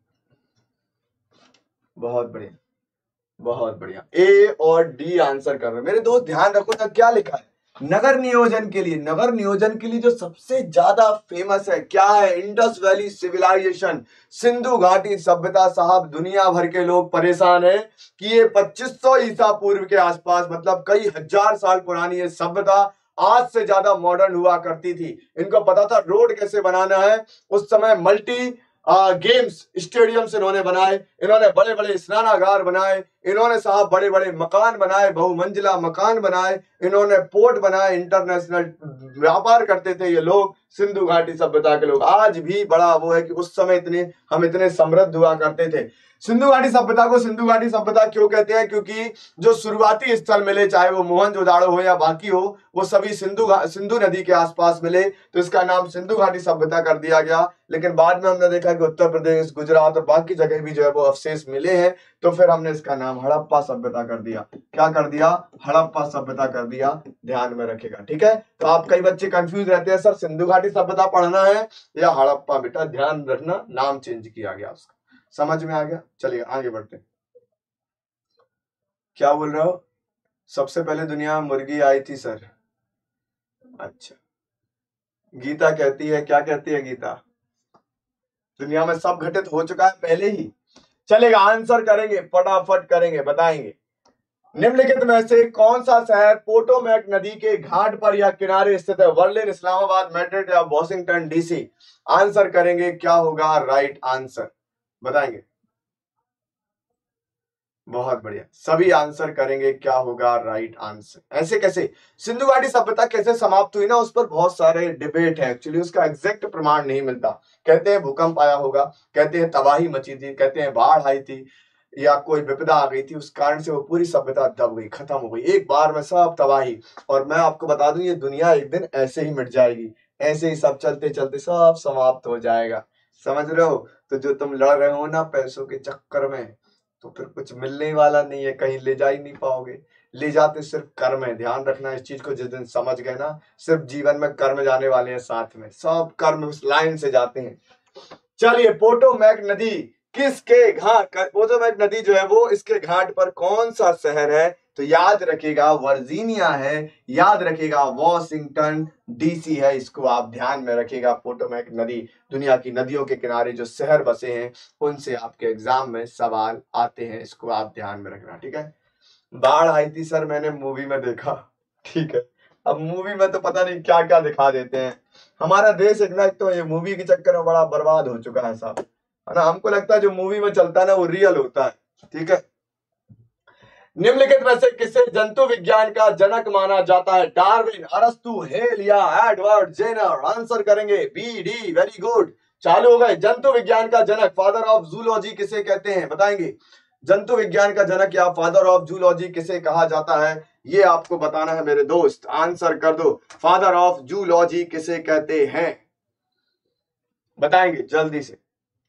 बहुत बढ़िया बहुत बढ़िया। ए और डी आंसर कर रहे हैं मेरे दोस्त, ध्यान रखो ना क्या लिखा है। नगर नियोजन के लिए, नगर नियोजन के लिए जो सबसे ज्यादा फेमस है क्या है? इंडस वैली सिविलाइजेशन, सिंधु घाटी सभ्यता। साहब दुनिया भर के लोग परेशान हैं कि ये 2500 ईसा पूर्व के आसपास, मतलब कई हजार साल पुरानी ये सभ्यता आज से ज्यादा मॉडर्न हुआ करती थी। इनको पता था रोड कैसे बनाना है। उस समय मल्टी गेम्स स्टेडियम्स इन्होंने बनाए, इन्होंने बड़े बड़े स्नानागार बनाए, इन्होंने साहब बड़े बड़े मकान बनाए, बहुमंजिला मकान बनाए, इन्होंने पोर्ट बनाए, इंटरनेशनल व्यापार करते थे ये लोग, सिंधु घाटी सभ्यता के लोग। आज भी बड़ा वो है कि उस समय हम इतने समृद्ध हुआ करते थे। सिंधु घाटी सभ्यता को सिंधु घाटी सभ्यता क्यों कहते हैं? क्योंकि जो शुरुआती स्थल मिले, चाहे वो मोहनजोदाड़ो हो या बाकी हो, वो सभी सिंधु नदी के आसपास मिले, तो इसका नाम सिंधु घाटी सभ्यता कर दिया गया। लेकिन बाद में हमने देखा कि उत्तर प्रदेश, गुजरात और बाकी जगह भी जो है वो अवशेष मिले हैं, तो फिर हमने इसका नाम हड़प्पा सभ्यता कर दिया। क्या कर दिया? हड़प्पा सभ्यता कर दिया, ध्यान में रखेगा। ठीक है, तो आप कई बच्चे कंफ्यूज रहते हैं, सर सिंधु घाटी सभ्यता पढ़ना है या हड़प्पा? बेटा ध्यान रखना, नाम चेंज किया गया उसका, समझ में आ गया? चलिए आगे बढ़ते हैं। क्या बोल रहे हो? सबसे पहले दुनिया में मुर्गी आई थी सर। अच्छा, गीता कहती है, क्या कहती है गीता? दुनिया में सब घटित हो चुका है पहले ही। चलेगा, आंसर करेंगे, फटाफट करेंगे, बताएंगे। निम्नलिखित में से कौन सा शहर पोटोमैक नदी के घाट पर या किनारे स्थित है? बर्लिन, इस्लामाबाद, मैड्रिड या वॉशिंगटन डीसी? आंसर करेंगे, क्या होगा राइट आंसर, बताएंगे। बहुत बढ़िया, सभी आंसर करेंगे, क्या होगा राइट आंसर। ऐसे कैसे? सिंधु घाटी सभ्यता कैसे समाप्त हुई ना, उस पर बहुत सारे डिबेट है, एक्चुअली उसका एग्जैक्ट प्रमाण नहीं मिलता। कहते हैं भूकंप आया होगा, कहते हैं तबाही मची थी, कहते हैं बाढ़ आई थी या कोई विपदा आ गई थी, उस कारण से वो पूरी सभ्यता दब गई, खत्म हो गई एक बार में, सब तबाही। और मैं आपको बता दूं, ये दुनिया एक दिन ऐसे ही मिट जाएगी, ऐसे ही सब चलते चलते सब समाप्त हो जाएगा, समझ रहे हो? तो जो तुम लड़ रहे हो ना पैसों के चक्कर में, तो फिर कुछ मिलने वाला नहीं है, कहीं ले जा ही नहीं पाओगे। ले जाते सिर्फ कर्म है, ध्यान रखना इस चीज को। जिस दिन समझ गए ना, सिर्फ जीवन में कर्म जाने वाले हैं, साथ में सब कर्म उस लाइन से जाते हैं। चलिए, पोटोमैक नदी किसके घाट, पोटोमैक नदी जो है वो इसके घाट पर कौन सा शहर है? तो याद रखिएगा वर्जीनिया है, याद रखिएगा वॉशिंगटन डीसी है, इसको आप ध्यान में रखिएगा। पोटोमैक नदी, दुनिया की नदियों के किनारे जो शहर बसे हैं उनसे आपके एग्जाम में सवाल आते हैं, इसको आप ध्यान में रखना। ठीक है, बाढ़ आई थी सर, मैंने मूवी में देखा। ठीक है, अब मूवी में तो पता नहीं क्या क्या दिखा देते हैं। हमारा देश एक ना, एक तो ये मूवी के चक्कर में बड़ा बर्बाद हो चुका है साहब, है ना। हमको लगता है जो मूवी में चलता है ना वो रियल होता है। ठीक है, निम्नलिखित में से किसे जंतु विज्ञान का जनक माना जाता है? डार्विन, अरस्तु, हेल या एडवर्ड जेनर? आंसर करेंगे बी डी, वेरी गुड, चालू हो गए। जंतु विज्ञान का जनक, फादर ऑफ जूलॉजी किसे कहते हैं? बताएंगे। जंतु विज्ञान का जनक या फादर ऑफ जूलॉजी किसे कहा जाता है, ये आपको बताना है मेरे दोस्त। आंसर कर दो, फादर ऑफ जूलॉजी किसे कहते हैं, बताएंगे जल्दी से।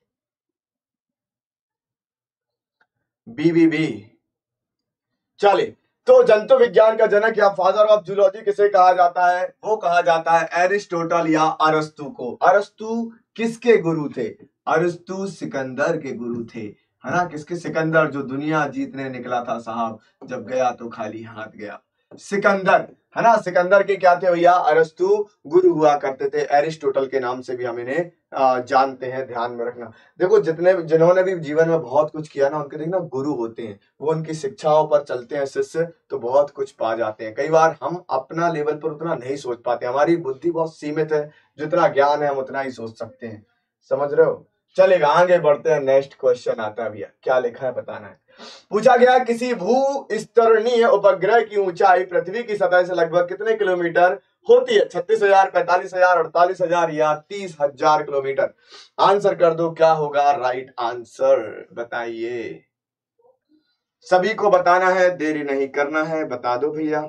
बी। चलिए, तो जंतु विज्ञान का जनक या फादर ऑफ जूलॉजी किसे कहा जाता है, वो कहा जाता है एरिस्टोटल या अरस्तु को। अरस्तु किसके गुरु थे, अरस्तु सिकंदर के गुरु थे, है ना। किसके, सिकंदर, जो दुनिया जीतने निकला था साहब, जब गया तो खाली हाथ गया, सिकंदर, है ना। सिकंदर के क्या थे भैया, अरस्तु गुरु हुआ करते थे। एरिस्टोटल के नाम से भी हम इन्हें जानते हैं, ध्यान में रखना। देखो, जिन्होंने भी जीवन में बहुत कुछ किया ना, उनके देखना गुरु होते हैं, वो उनकी शिक्षाओं पर चलते हैं शिष्य, तो बहुत कुछ पा जाते हैं। कई बार हम अपना लेवल पर उतना नहीं सोच पाते, हमारी बुद्धि बहुत सीमित है, जितना ज्ञान है हम उतना ही सोच सकते हैं, समझ रहे हो। चलेगा, आगे बढ़ते हैं। नेक्स्ट क्वेश्चन आता है भैया, क्या लिखा है बताना है। पूछा गया, किसी भूस्तरणीय उपग्रह की ऊंचाई पृथ्वी की सतह से लगभग कितने किलोमीटर होती है, 36,000, 45,000, 48,000 या 30,000 किलोमीटर। आंसर कर दो, क्या होगा राइट आंसर, बताइए। सभी को बताना है, देरी नहीं करना है, बता दो भैया।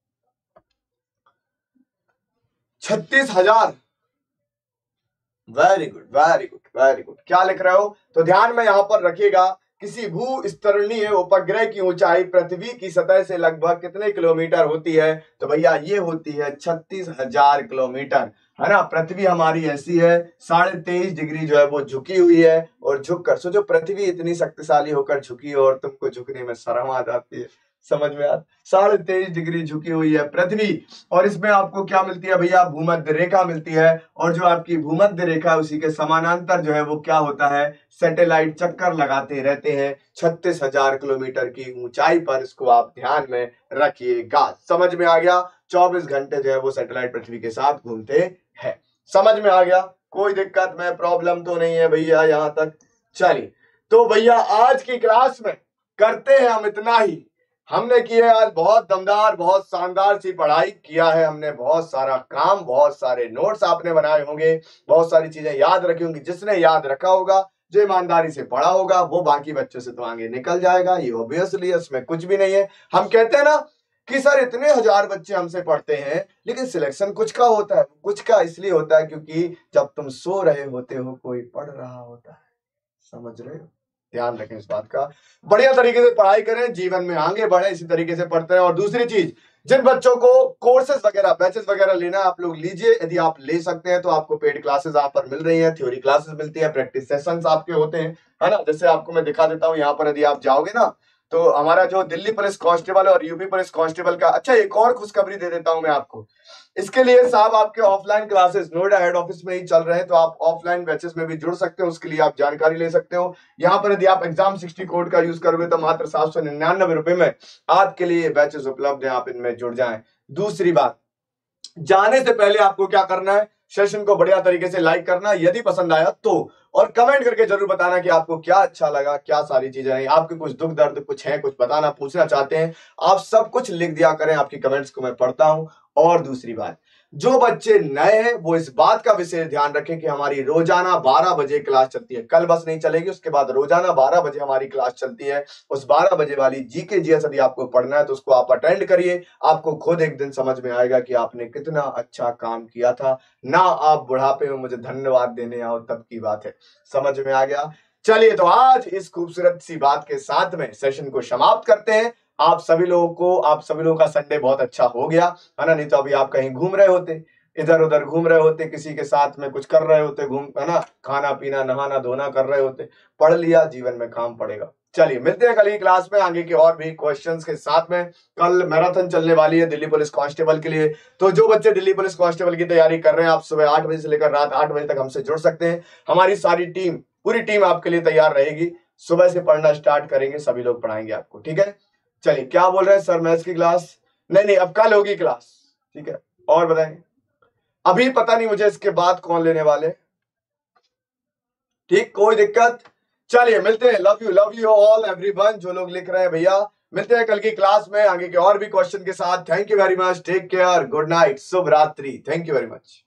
36,000। Very good, very good, very good. क्या लिख रहे हो, तो ध्यान में यहां पर रखिएगा, किसी भूस्तरणीय उपग्रह की ऊंचाई पृथ्वी की सतह से लगभग कितने किलोमीटर होती है, तो भैया ये होती है 36,000 किलोमीटर, है ना। पृथ्वी हमारी ऐसी है, 23.5 डिग्री जो है वो झुकी हुई है, और झुक कर सोचो, पृथ्वी इतनी शक्तिशाली होकर झुकी हो और तुमको झुकने में शर्म आ जाती है, समझ में आता। 23.5 डिग्री झुकी हुई है पृथ्वी, और इसमें आपको क्या मिलती है भैया, भूमध्य रेखा मिलती है, और जो आपकी भूमध्य रेखा है उसी के समानांतर जो है वो क्या होता है, सैटेलाइट चक्कर लगाते रहते हैं 36,000 किलोमीटर की ऊंचाई पर। इसको आप ध्यान में रखिएगा, समझ में आ गया। 24 घंटे जो है वो सैटेलाइट पृथ्वी के साथ घूमते हैं, समझ में आ गया। कोई दिक्कत में प्रॉब्लम तो नहीं है भैया यहां तक। चलिए, तो भैया आज की क्लास में करते हैं हम इतना ही। हमने की है आज बहुत दमदार, बहुत शानदार सी पढ़ाई किया है हमने, बहुत सारा काम, बहुत सारे नोट्स आपने बनाए होंगे, बहुत सारी चीजें याद रखी होंगी। जिसने याद रखा होगा, जो ईमानदारी से पढ़ा होगा, वो बाकी बच्चों से तो आगे निकल जाएगा, ये ऑब्वियसली इसमें कुछ भी नहीं है। हम कहते हैं ना कि सर इतने हजार बच्चे हमसे पढ़ते हैं, लेकिन सिलेक्शन कुछ का होता है, कुछ का इसलिए होता है क्योंकि जब तुम सो रहे होते हो कोई पढ़ रहा होता है, समझ रहे हो। ध्यान रखें इस बात का, बढ़िया तरीके से पढ़ाई करें, जीवन में आगे बढ़े, इसी तरीके से पढ़ते हैं। और दूसरी चीज, जिन बच्चों को कोर्सेज वगैरह, बैचेस वगैरह लेना है, आप लोग लीजिए, यदि आप ले सकते हैं तो आपको पेड क्लासेस आप पर मिल रही हैं, थ्योरी क्लासेस मिलती है, प्रैक्टिस सेशंस आपके होते हैं, है ना। जैसे आपको मैं दिखा देता हूं यहाँ पर, यदि आप जाओगे ना, तो हमारा जो दिल्ली पुलिस कांस्टेबल और यूपी पुलिस कांस्टेबल का, अच्छा एक और खुशखबरी दे देता हूं मैं आपको। इसके लिए साहब आपके offline classes Noida head office में ही चल रहे हैं, तो आप ऑफलाइन बैचेस में भी जुड़ सकते हो, उसके लिए आप जानकारी ले सकते हो। यहाँ पर यदि आप एग्जाम 60 कोड का यूज करोगे तो मात्र 799 रुपए में आपके लिए बैचेस उपलब्ध है, आप इनमें जुड़ जाएं। दूसरी बात, जाने से पहले आपको क्या करना है, सेशन को बढ़िया तरीके से लाइक करना यदि पसंद आया तो, और कमेंट करके जरूर बताना कि आपको क्या अच्छा लगा, क्या सारी चीजें हैं, आपके कुछ दुख दर्द कुछ है, कुछ बताना पूछना चाहते हैं, आप सब कुछ लिख दिया करें, आपकी कमेंट्स को मैं पढ़ता हूं। और दूसरी बात, जो बच्चे नए हैं वो इस बात का विशेष ध्यान रखें कि हमारी रोजाना 12 बजे क्लास चलती है, कल बस नहीं चलेगी, उसके बाद रोजाना 12 बजे हमारी क्लास चलती है। उस 12 बजे वाली जीके जीएस यदि आपको पढ़ना है तो उसको आप अटेंड करिए, आपको खुद एक दिन समझ में आएगा कि आपने कितना अच्छा काम किया था, ना आप बुढ़ापे में मुझे धन्यवाद देने आओ तब की बात है, समझ में आ गया। चलिए, तो आज इस खूबसूरत सी बात के साथ में सेशन को समाप्त करते हैं। आप सभी लोगों का संडे बहुत अच्छा हो गया, है ना। नहीं तो अभी आप कहीं घूम रहे होते, इधर उधर घूम रहे होते, किसी के साथ में कुछ कर रहे होते, घूम, है ना, खाना पीना नहाना धोना कर रहे होते। पढ़ लिया, जीवन में काम पड़ेगा। चलिए, मिलते हैं कल की क्लास में आगे के और भी क्वेश्चंस के साथ में। कल मैराथन चलने वाली है दिल्ली पुलिस कांस्टेबल के लिए, तो जो बच्चे दिल्ली पुलिस कांस्टेबल की तैयारी कर रहे हैं, आप सुबह 8 बजे से लेकर रात 8 बजे तक हमसे जुड़ सकते हैं। हमारी सारी टीम, पूरी टीम आपके लिए तैयार रहेगी। सुबह से पढ़ना स्टार्ट करेंगे, सभी लोग पढ़ाएंगे आपको, ठीक है। चलिए, क्या बोल रहे हैं सर, मैथ्स की क्लास नहीं, अब कल होगी क्लास, ठीक है। और बताएंगे, अभी पता नहीं मुझे इसके बाद कौन लेने वाले, ठीक, कोई दिक्कत। चलिए, मिलते हैं, लव यू ऑल एवरीवन, जो लोग लिख रहे हैं भैया, मिलते हैं कल की क्लास में आगे के और भी क्वेश्चन के साथ। Thank you very much, take care, good night, शुभ रात्रि, थैंक यू वेरी मच।